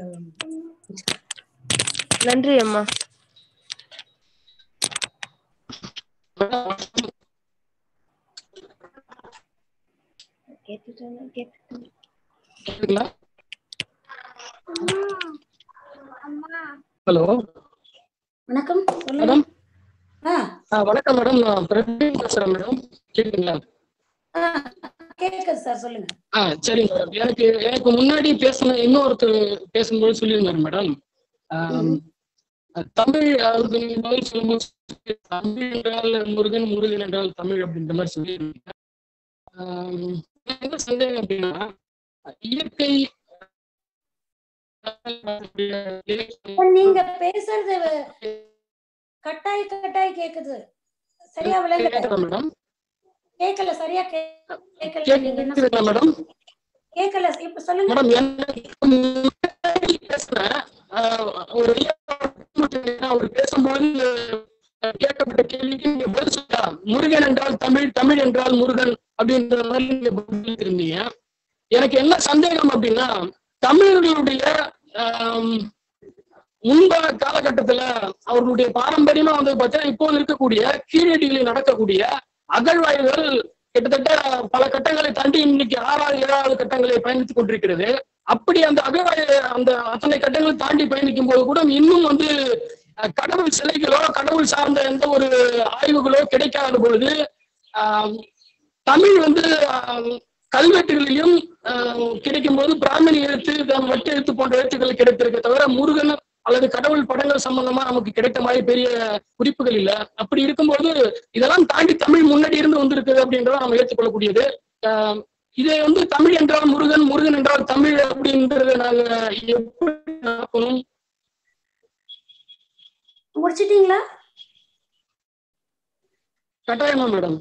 நன்றி அம்மா. ஹலோ வணக்கம் சொல்லுங்க. மேடம். ஆ வணக்கம் மேடம், நான் பிரவீன் பேசுறேன் மேடம். கேக்குங்களா? கேக்குது சார், சொல்லுங்க. ஆ சரிங்க மேடம். எனக்கு எனக்கு முன்னாடி பேசின இன்னொருத்தர் பேசும்போது சொல்லியிருந்தாரு மேடம், தமிழ் அவருக்கு நீங்க பதில் சொல்லும்போது தமிழ் என்றால் முருகன், முருகன் என்றால் தமிழ் அப்படின்ற மாதிரி சொல்லியிருந்தீங்க. என்ன சந்தேகம் அப்படின்னா, இயற்கை நீங்க பேசுறது கட்டாய் கட்டாய் கேக்குது, சரியா விளங்கல மேடம். கேக்கல, சரியா கேக்கல. நீங்க என்ன மேடம் கேக்கல, இப்ப சொல்லுங்க மேடம். பேசுறேன் ஒரு அவர் பேசும்போது கேட்கப்பட்ட கேள்விக்கு நீங்க பதில் சொல்ல, முருகன் என்றால் தமிழ், தமிழ் என்றால் முருகன் அப்படின்ற மாதிரி நீங்க பதில் இருந்தீங்க. எனக்கு என்ன சந்தேகம் அப்படின்னா, தமிழர்களுடைய முன்பாக காலகட்டத்துல அவர்களுடைய பாரம்பரியமா வந்து பார்த்தீங்கன்னா இப்போ இருக்கக்கூடிய கீழடிகளில் நடக்கக்கூடிய அகழ்வாய்வுகள் கிட்டத்தட்ட பல கட்டங்களை தாண்டி இன்னைக்கு ஆறாவது ஏழாவது கட்டங்களை பயணித்துக் கொண்டிருக்கிறது. அப்படி அந்த அகழ்வாய்வு அந்த அத்தனை கட்டங்களை தாண்டி பயணிக்கும் போது கூட இன்னும் வந்து கடவுள் சிலைகளோ கடவுள் சார்ந்த எந்த ஒரு ஆய்வுகளோ கிடைக்காத பொழுது தமிழ் வந்து கல்வெட்டுகளிலும் கிடைக்கும் போது பிராமணி எழுத்து, வட்டு எழுத்து போன்ற எழுத்துக்கள் கிடைத்திருக்க தவிர முருகன் அல்லது கடவுள் படங்கள் சம்பந்தமா நமக்கு கிடைத்த மாதிரி பெரிய குறிப்புகள் இல்லை. அப்படி இருக்கும்போது இதெல்லாம் தாண்டி தமிழ் முன்னாடி இருந்து வந்திருக்குது அப்படின்றத நம்ம ஏற்றுக்கொள்ளக்கூடியது. இதை வந்து தமிழ் என்றால் முருகன், முருகன் என்றால் தமிழ் அப்படின்றத நாங்க எப்படி பார்க்கணும்? முடிச்சிட்டீங்களா? கட்டாயமா மேடம்.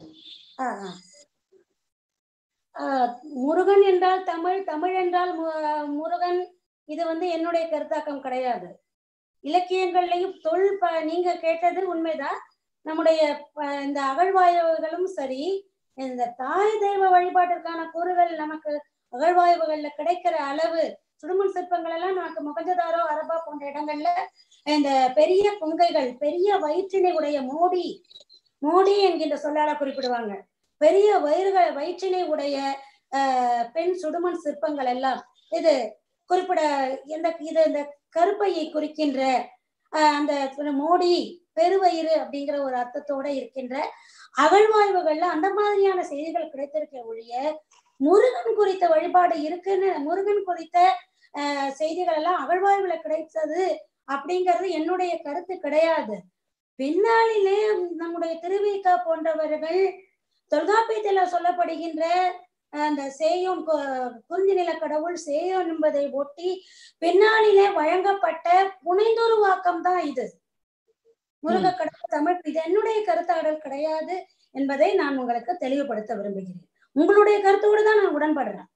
முருகன் என்றால் தமிழ், தமிழ் என்றால் முருகன், இது வந்து என்னுடைய கருத்தாக்கம் கிடையாது. இலக்கியங்கள்லையும் தொல் ப நீங்க கேட்டது உண்மைதான். நம்முடைய இந்த அகழ்வாய்வுகளும் சரி, இந்த தாய் தெய்வ வழிபாட்டிற்கான கூறுகள் நமக்கு அகழ்வாய்வுகள்ல கிடைக்கிற அளவு, சுடுமண் சிற்பங்கள் எல்லாம் நமக்கு மொகஞ்சதாரோ, அரபா போன்ற இடங்கள்ல இந்த பெரிய கொங்கைகள், பெரிய வயிற்றினை உடைய மோடி மோடி என்கின்ற சொல்லால குறிப்பிடுவாங்க. பெரிய வயிறுகள் வயிற்றினை உடைய அஹ் பெண் சுடுமண் சிற்பங்கள் எல்லாம் இது குறிப்பிட எந்த இது இந்த கருப்பையை குறிக்கின்ற அந்த மோடி பெருவயிறு அப்படிங்கிற ஒரு அர்த்தத்தோட இருக்கின்ற அகழ்வாய்வுகள்ல அந்த மாதிரியான செய்திகள் கிடைத்திருக்க ஒழிய முருகன் குறித்த வழிபாடு இருக்குன்னு, முருகன் குறித்த அஹ் செய்திகள் எல்லாம் அகழ்வாய்வுல கிடைத்தது அப்படிங்கிறது என்னுடைய கருத்து கிடையாது. பின்னாளிலே நம்முடைய திருவிக போன்றவர்கள் தொல்காப்பியத்துல சொல்லப்படுகின்ற அந்த சேயோன் குறிஞ்சி நில கடவுள் சேயோன் என்பதை ஒட்டி பின்னாளிலே வழங்கப்பட்ட புனைந்துருவாக்கம் தான் இது. முருக கடவுள் தமிழ், இது என்னுடைய கருத்தாடல் கிடையாது என்பதை நான் உங்களுக்கு தெளிவுபடுத்த விரும்புகிறேன். உங்களுடைய கருத்தோடு தான் நான் உடன்படுறேன்.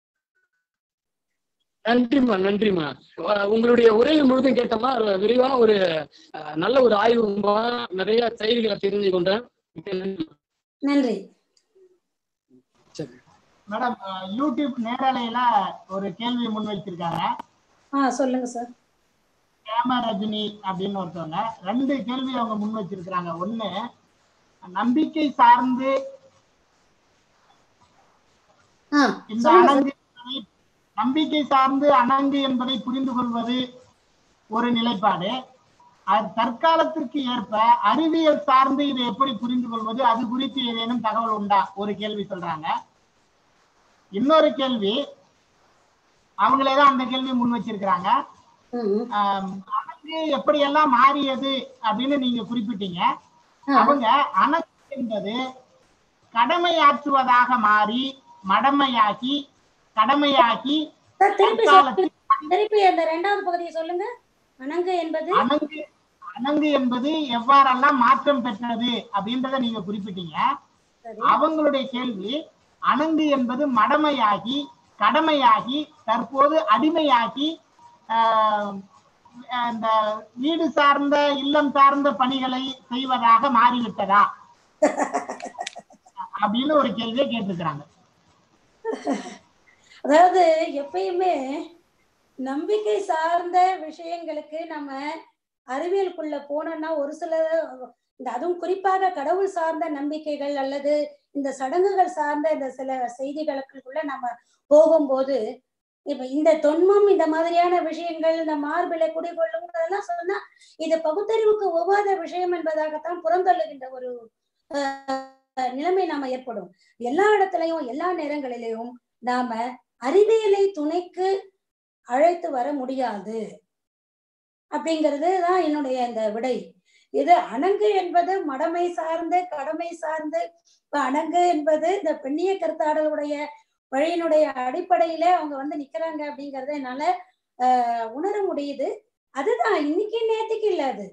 நன்றிமா நன்றிமா. உங்களுடைய உரையை முழுதும் கேட்டோமா, விரிவான ஒரு நல்ல ஒரு ஆய்வு, நிறைய செய்திகளை தெரிஞ்சு கொண்டேன். நன்றி. மேடம், யூடியூப் நேரலையில ஒரு கேள்வி முன்வைச்சிருக்காங்க. ஆ சொல்லுங்க சார். கேம ரஜினி அப்படின்னு ஒருத்தவங்க ரெண்டு கேள்வி அவங்க முன் வச்சிருக்கிறாங்க. ஒண்ணு, நம்பிக்கை சார்ந்து இந்த அணங்கு நம்பிக்கை சார்ந்து அணங்கு என்பதை புரிந்து கொள்வது ஒரு நிலைப்பாடு. அது தற்காலத்திற்கு ஏற்ப அறிவியல் சார்ந்து இதை எப்படி புரிந்து கொள்வது, அது குறித்து ஏதேனும் தகவல் உண்டா? ஒரு கேள்வி சொல்றாங்க. இன்னொரு கேள்வி, அவங்களேதான் அந்த கேள்வி முன் வச்சிருக்கிறாங்க. அணங்கு எப்படியெல்லாம் மாறியது அப்படின்னு நீங்க குறிப்பிட்டீங்க. அவங்க அணங்கு என்பது கடமையாற்றுவதாக மாறி மடமையாக்கி கடமையாக்கி திருப்பி அந்த இரண்டாவது பகுதியை சொல்லுங்க. அணங்கு என்பது அணங்கு அணங்கு என்பது எவ்வாறெல்லாம் மாற்றம் பெற்றது அப்படின்றத நீங்க குறிப்பிட்டீங்க. அவங்களுடைய கேள்வி, அணங்கு என்பது மடமையாகி கடமையாகி தற்போது அடிமையாகி இந்த வீடு சார்ந்த இல்லம் சார்ந்த பணிகளை செய்வதாக மாறிவிட்டதா அப்படின்னு ஒரு கேள்வியை கேட்டிருக்கிறாங்க. அதாவது எப்பயுமே நம்பிக்கை சார்ந்த விஷயங்களுக்கு நம்ம அறிவியலுக்குள்ள போனோம்னா ஒரு சில இந்த அதுவும் குறிப்பாக கடவுள் சார்ந்த நம்பிக்கைகள் அல்லது இந்த சடங்குகள் சார்ந்த இந்த சில செய்திகளுக்குள்ள நம்ம போகும்போது இப்ப இந்த தொன்மம் இந்த மாதிரியான விஷயங்கள் இந்த மார்பிலை குடிகொள்ளுங்கிறதெல்லாம் சொன்னா இது பகுத்தறிவுக்கு ஒவ்வாத விஷயம் என்பதாகத்தான் புறந்தள்ளுகின்ற ஒரு நிலைமை நாம ஏற்படும். எல்லா இடத்துலயும் எல்லா நேரங்களிலையும் நாம அறிவியலை துணைக்கு அழைத்து வர முடியாது அப்படிங்கிறது தான் என்னுடைய இந்த விடை. இது அணங்கு என்பது மடமை சார்ந்து கடமை சார்ந்து, இப்ப அணங்கு என்பது இந்த பெண்ணிய கருத்தாடலுடைய வழியினுடைய அடிப்படையில அவங்க வந்து நிக்கிறாங்க அப்படிங்கறத என்னால ஆஹ் உணர முடியுது. அதுதான் இன்னைக்கு நேற்றுக்கு இல்ல, அது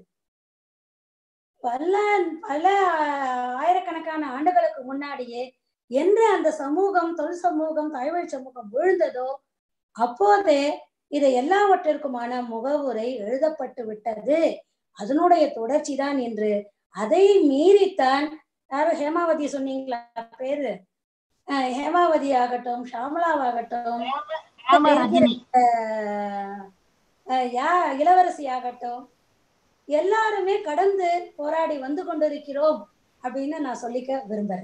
பல பல ஆயிரக்கணக்கான ஆண்டுகளுக்கு முன்னாடியே என்று அந்த சமூகம் தொல் சமூகம் தாய்வழி சமூகம் விழுந்ததோ அப்போதே இது எல்லாவற்றிற்குமான முகவுரை எழுதப்பட்டு விட்டது. அதனுடைய தொடர்ச்சி தான் என்று அதை மீறித்தான் யாரும் ஹேமாவதி சொன்னீங்களா பேரு, ஹேமாவதி ஆகட்டும் ஷாமலாவாகட்டும் யா இளவரசி ஆகட்டும் எல்லாருமே கடந்து போராடி வந்து கொண்டிருக்கிறோம் அப்படின்னு நான் சொல்லிக்க விரும்புறேன்.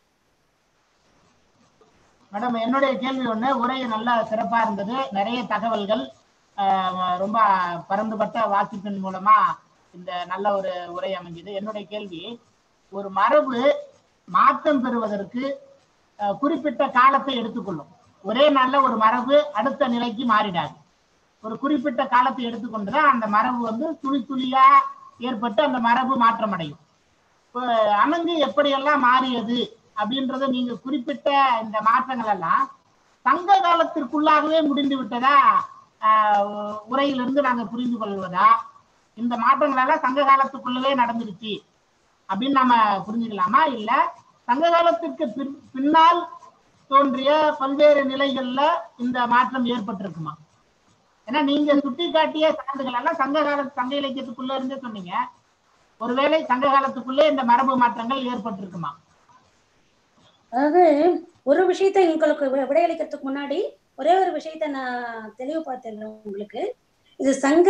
மேடம், என்னுடைய கேள்வி ஒண்ணு, உரை நல்லா சிறப்பா இருந்தது, நிறைய தகவல்கள், ரொம்ப பரந்துபட்ட வாசிப்பின் மூலமா இந்த நல்ல ஒரு உரை அமைஞ்சது. என்னுடைய கேள்வி, ஒரு மரபு மாற்றம் பெறுவதற்கு குறிப்பிட்ட காலத்தை எடுத்துக்கொள்ளும். ஒரே நாள்ல ஒரு மரபு அடுத்த நிலைக்கு மாறிடாது. ஒரு குறிப்பிட்ட காலத்தை எடுத்துக்கொண்டுதான் அந்த மரபு வந்து துளி துளியா ஏற்பட்டு அந்த மரபு மாற்றம் அடையும். இப்போ அணங்கு எப்படியெல்லாம் மாறியது அப்படின்றத நீங்க குறிப்பிட்ட இந்த மாற்றங்கள் எல்லாம் சங்க காலத்திற்குள்ளாகவே முடிந்து விட்டதா ஆஹ் உரையிலிருந்து நாங்க புரிந்து கொள்வதா, இந்த மாற்றங்கள் எல்லாம் சங்க காலத்துக்குள்ளவே நடந்துருச்சு அப்படின்னு நாம புரிஞ்சுக்கலாமா, இல்ல சங்க காலத்திற்கு பின்னால் தோன்றிய பல்வேறு நிலைகள்ல இந்த மாற்றம் ஏற்பட்டிருக்குமா? ஏன்னா நீங்க சுட்டி காட்டிய சான்றுகள் எல்லாம் சங்க கால சங்க இலக்கியத்துக்குள்ள இருந்தே சொன்னீங்க. ஒருவேளை சங்க காலத்துக்குள்ளே இந்த மரபு மாற்றங்கள் ஏற்பட்டிருக்குமா? அதாவது ஒரு விஷயத்த உங்களுக்கு விடையளிக்கிறதுக்கு முன்னாடி ஒரே ஒரு விஷயத்த நான் தெளிவு பார்த்தேன் உங்களுக்கு. இது சங்க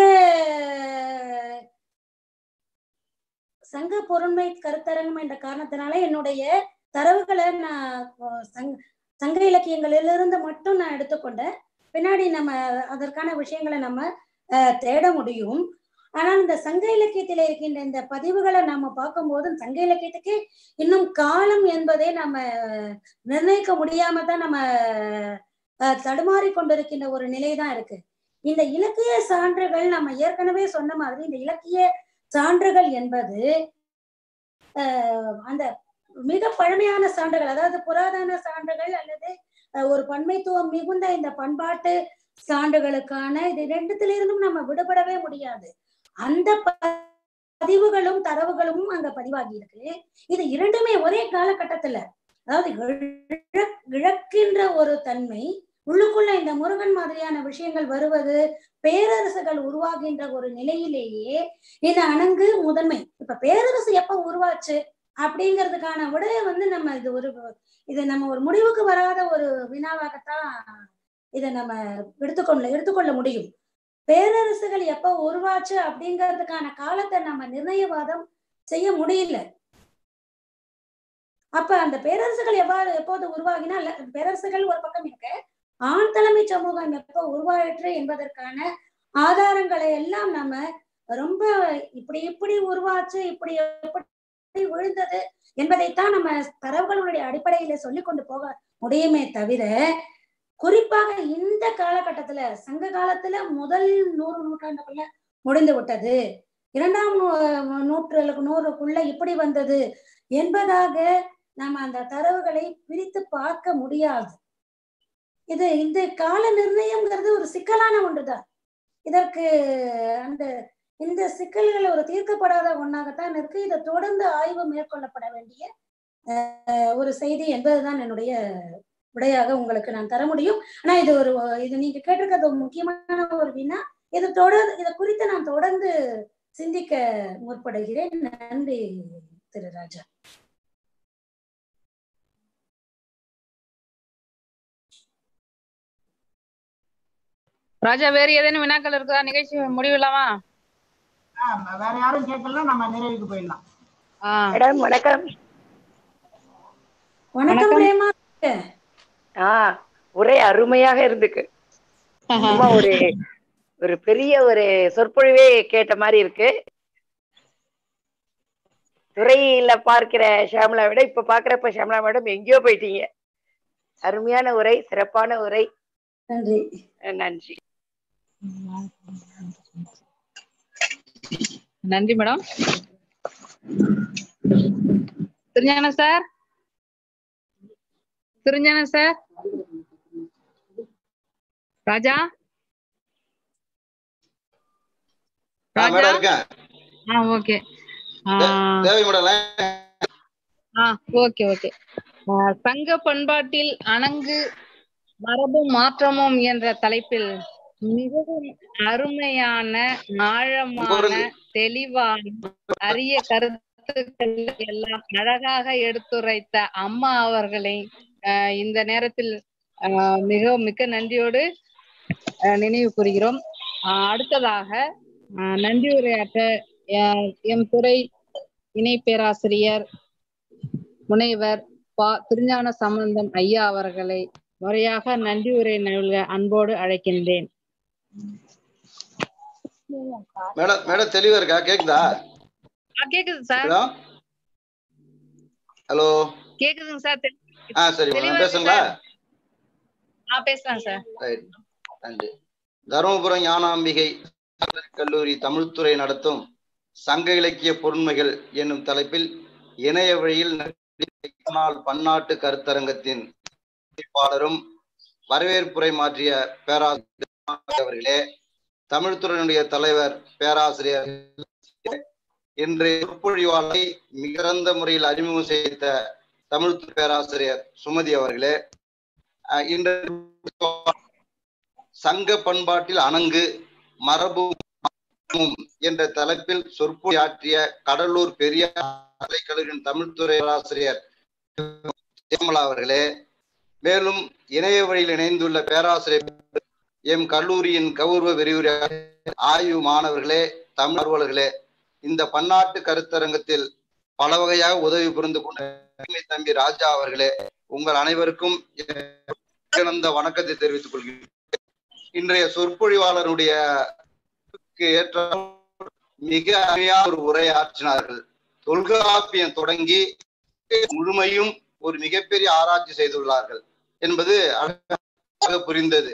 சங்க பொருண்மை கருத்தரங்கம் என்ற காரணத்தினால என்னுடைய தரவுகளை நான் சங் சங்க இலக்கியங்களிலிருந்து மட்டும் நான் எடுத்துக்கொண்டேன். பின்னாடி நம்ம அதற்கான விஷயங்களை நம்ம அஹ் தேட முடியும். ஆனால் இந்த சங்க இலக்கியத்தில இருக்கின்ற இந்த பதிவுகளை நம்ம பார்க்கும்போது சங்க இலக்கியத்துக்கு இன்னும் காலம் என்பதை நம்ம நிர்ணயிக்க முடியாம தான் நம்ம அஹ் தடுமாறி கொண்டிருக்கின்ற ஒரு நிலைதான் இருக்கு. இந்த இலக்கிய சான்றுகள் நம்ம ஏற்கனவே சொன்ன மாதிரி இந்த இலக்கிய சான்றுகள் என்பது அஹ் அந்த மிக பழமையான சான்றுகள், அதாவது புராதன சான்றுகள் அல்லது ஒரு பன்மைத்துவம் மிகுந்த இந்த பண்பாட்டு சான்றுகளுக்கான இது ரெண்டுத்துல இருந்தும் நம்ம விடுபடவே முடியாது. அந்த பதிவுகளும் தரவுகளும் அங்க பதிவாகி இருக்கு. இது இரண்டுமே ஒரே காலகட்டத்துல, அதாவது இழக்கின்ற ஒரு தன்மை உள்ளுக்குள்ள இந்த முருகன் மாதிரியான விஷயங்கள் வருவது, பேரரசுகள் உருவாகின்ற ஒரு நிலையிலேயே இந்த அணங்கு முதன்மை. இப்ப பேரரசு எப்ப உருவாச்சு அப்படிங்கிறதுக்கான விடையை வந்து நம்ம இது ஒரு இது நம்ம ஒரு முடிவுக்கு வராத ஒரு வினாவாகத்தான் இதை நம்ம எடுத்துக்கொள்ள எடுத்துக்கொள்ள முடியும். பேரரசுகள் எப்ப உருவாச்சு அப்படிங்கிறதுக்கான காலத்தை நம்ம நிர்ணயவாதம் செய்ய முடியல. அப்ப அந்த பேரரசுகள் எவ்வாறு எப்போது உருவாகினா, பேரரசுகள் ஒரு பக்கம் இருக்க, ஆண் தலைமை சமூகம் எப்ப உருவாயிற்று என்பதற்கான ஆதாரங்களை எல்லாம் நம்ம ரொம்ப இப்படி இப்படி உருவாச்சு, இப்படி எப்படி விழுந்தது என்பதைத்தான் நம்ம தரவுகளுடைய அடிப்படையில சொல்லி கொண்டு போக முடியுமே தவிர, குறிப்பாக இந்த காலகட்டத்துல சங்க காலத்துல முதல் நூறு நூற்றாண்டுக்குள்ள முடிந்து விட்டது, இரண்டாம் நூற்று நூறுக்குள்ள இப்படி வந்தது என்பதாக நம்ம அந்த தரவுகளை பிரித்து பார்க்க முடியாது. இது இந்த கால நிர்ணயம்ங்கிறது ஒரு சிக்கலான ஒன்றுதான். இதற்கு அந்த இந்த சிக்கல்கள் ஒரு தீர்க்கப்படாத ஒன்றாகத்தான் இருக்கு. இதை தொடர்ந்து ஆய்வு மேற்கொள்ளப்பட வேண்டிய ஒரு செய்தி என்பதுதான் என்னுடைய விடையாக உங்களுக்கு நான் தர முடியும். ஆனா இது ஒரு இது நீங்க கேட்டிருக்கிறது ஒரு முக்கியமான ஒரு வினா. இது தொடர் இதை குறித்து நான் தொடர்ந்து சிந்திக்க முற்படுகிறேன். நன்றி திரு ராஜா. ராஜா, வேற ஏதேனும் வினாக்கள் இருக்கா? நிகழ்ச்சி முடிவில்லாமா? வேற யாரும் கேட்கலாம், நம்ம நிறைவுக்கு போயிடலாம். மேடம் வணக்கம். வணக்கம். ஆ உரை அருமையாக இருந்துக்கு. சும்மா ஒரு ஒரு பெரிய ஒரு சொற்பொழிவே கேட்ட மாதிரி இருக்கு. துறையில பார்க்கிற ஷியாமலா விட இப்ப பாக்குறப்ப ஷியாமலா மேடம் எங்கேயோ போயிட்டீங்க. அருமையான உரை, சிறப்பான உரை. நன்றி நன்றி நன்றி மேடம். திருஞான சார், திருஞான சார், ராஜா ராஜா ஆ ஓகே ஆ ஓகே ஓகே. சங்க பண்பாட்டில் அணங்கு மரபும் மாற்றமும் என்ற தலைப்பில் மிகவும் அருமையான, ஆழமான, தெளிவான, அரிய கருத்துக்கள் எல்லாம் அழகாக எடுத்துரைத்த அம்மா அவர்களை அஹ் இந்த நேரத்தில் அஹ் மிகவும் மிக்க நன்றியோடு அஹ் நினைவு கூறுகிறோம். அஹ் அடுத்ததாக அஹ் நன்றி உரையாற்ற எம் துறை இணை பேராசிரியர் முனைவர் பா திருஞான சம்பந்தம் ஐயா அவர்களை முறையாக நன்றி உரை நல்க அன்போடு அழைக்கின்றேன். மேடம் மேடம் தெளிவா இருக்கா? கேக்குதா? கேக்குது சார். ஹலோ கேக்குதுங்க சார். ஆ சரி பேசுங்களா? ஆ பேசலாம் சார். நன்றி. தருமபுரம் ஞானாம்பிகை கல்லூரி தமிழ்துறை நடத்தும் சங்க இலக்கிய பொருண்மைகள் என்னும் தலைப்பில் இணைய வழியில் பன்னாட்டு கருத்தரங்கத்தின் பாடரும் வரவேற்புரை மாற்றிய பேராசிரியர் அவர்களே, தமிழ்துறையினுடைய தலைவர் பேராசிரியர், இன்றைய சொற்பொழிவாளரை மிகந்த முறையில் அறிமுகம் செய்த தமிழ் பேராசிரியர் சுமதி அவர்களே, இன்றைய சங்க பண்பாட்டில் அணங்கு மரபும் என்ற தலைப்பில் சொற்பொழியாற்றிய கடலூர் பெரியார் கல்லூரியின் தமிழ்துறை ஆசிரியர் ஷியாமலா அவர்களே, மேலும் இணைய வழியில் இணைந்துள்ள பேராசிரியர் எம் கல்லூரியின் கௌரவ விரிவுரை ஆய்வு மாணவர்களே, தமிழ் ஆர்வலர்களே, இந்த பன்னாட்டு கருத்தரங்கத்தில் பல வகையாக உதவி புரிந்து கொண்ட தம்பி ராஜா அவர்களே, உங்கள் அனைவருக்கும் சிறந்த வணக்கத்தை தெரிவித்துக் கொள்கிறேன். இன்றைய சொற்பொழிவாளருடைய ஏற்ற மிக அருமையான ஒரு உரை ஆற்றினார்கள். தொல்காப்பியம் தொடங்கி முழுமையும் ஒரு மிகப்பெரிய ஆராய்ச்சி செய்துள்ளார்கள் என்பது அழகாக புரிந்தது.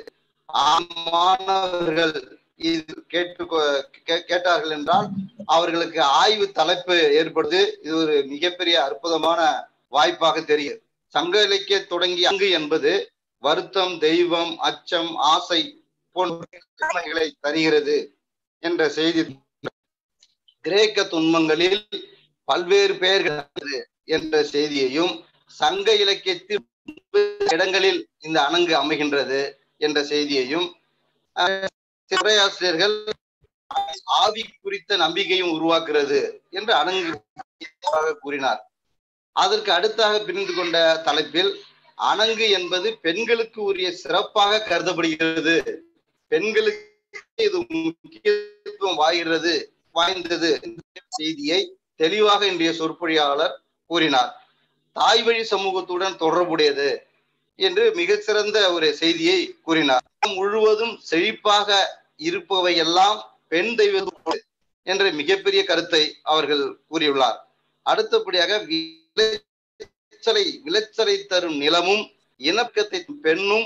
மாணவர்கள் இது கேட்டு கேட்டார்கள் என்றால் அவர்களுக்கு ஆய்வு தலைப்பு ஏற்படுது. இது ஒரு மிகப்பெரிய அற்புதமான வாய்ப்பாக தெரியும். சங்க இலக்கிய தொடங்கி அங்கு என்பது வருத்தம், தெய்வம், அச்சம், ஆசை போன்ற தருகிறது என்ற செய்தி, கிரேக்க துன்பங்களில் பல்வேறு பெயர்கள் என்ற செய்தியையும், சங்க இலக்கியத்தில் இடங்களில் இந்த அணங்கு அமைகின்றது என்ற செய்தியையும், உரையாசிரியர்கள் ஆவி குறித்த நம்பிக்கையும் உருவாக்குறது என்று அணங்கு கூறினார். அதற்கு அடுத்தாக பிரிந்து கொண்ட தலைப்பில் அணங்கு என்பது பெண்களுக்கு உரிய சிறப்பாக கருதப்படுகிறது, பெண்களுக்கு இது முக்கியத்துவம் வாய்கிறது வாய்ந்தது செய்தியை தெளிவாக இன்றைய சொற்பொழியாளர் கூறினார். தாய் வழி சமூகத்துடன் தொடர்புடையது என்று மிக சிறந்த ஒரு செய்தியை கூறினார். முழுவதும் செழிப்பாக இருப்பவை எல்லாம் பெண் தெய்வம் என்ற மிகப்பெரிய கருத்தை அவர்கள் கூறியுள்ளார். அடுத்தபடியாக விளைச்சலை விளைச்சலை தரும் நிலமும் இணக்கத்தை பெண்ணும்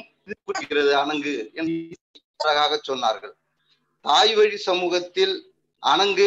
அணங்கு என்று சொன்னார்கள். தாய் வழி சமூகத்தில் அணங்கு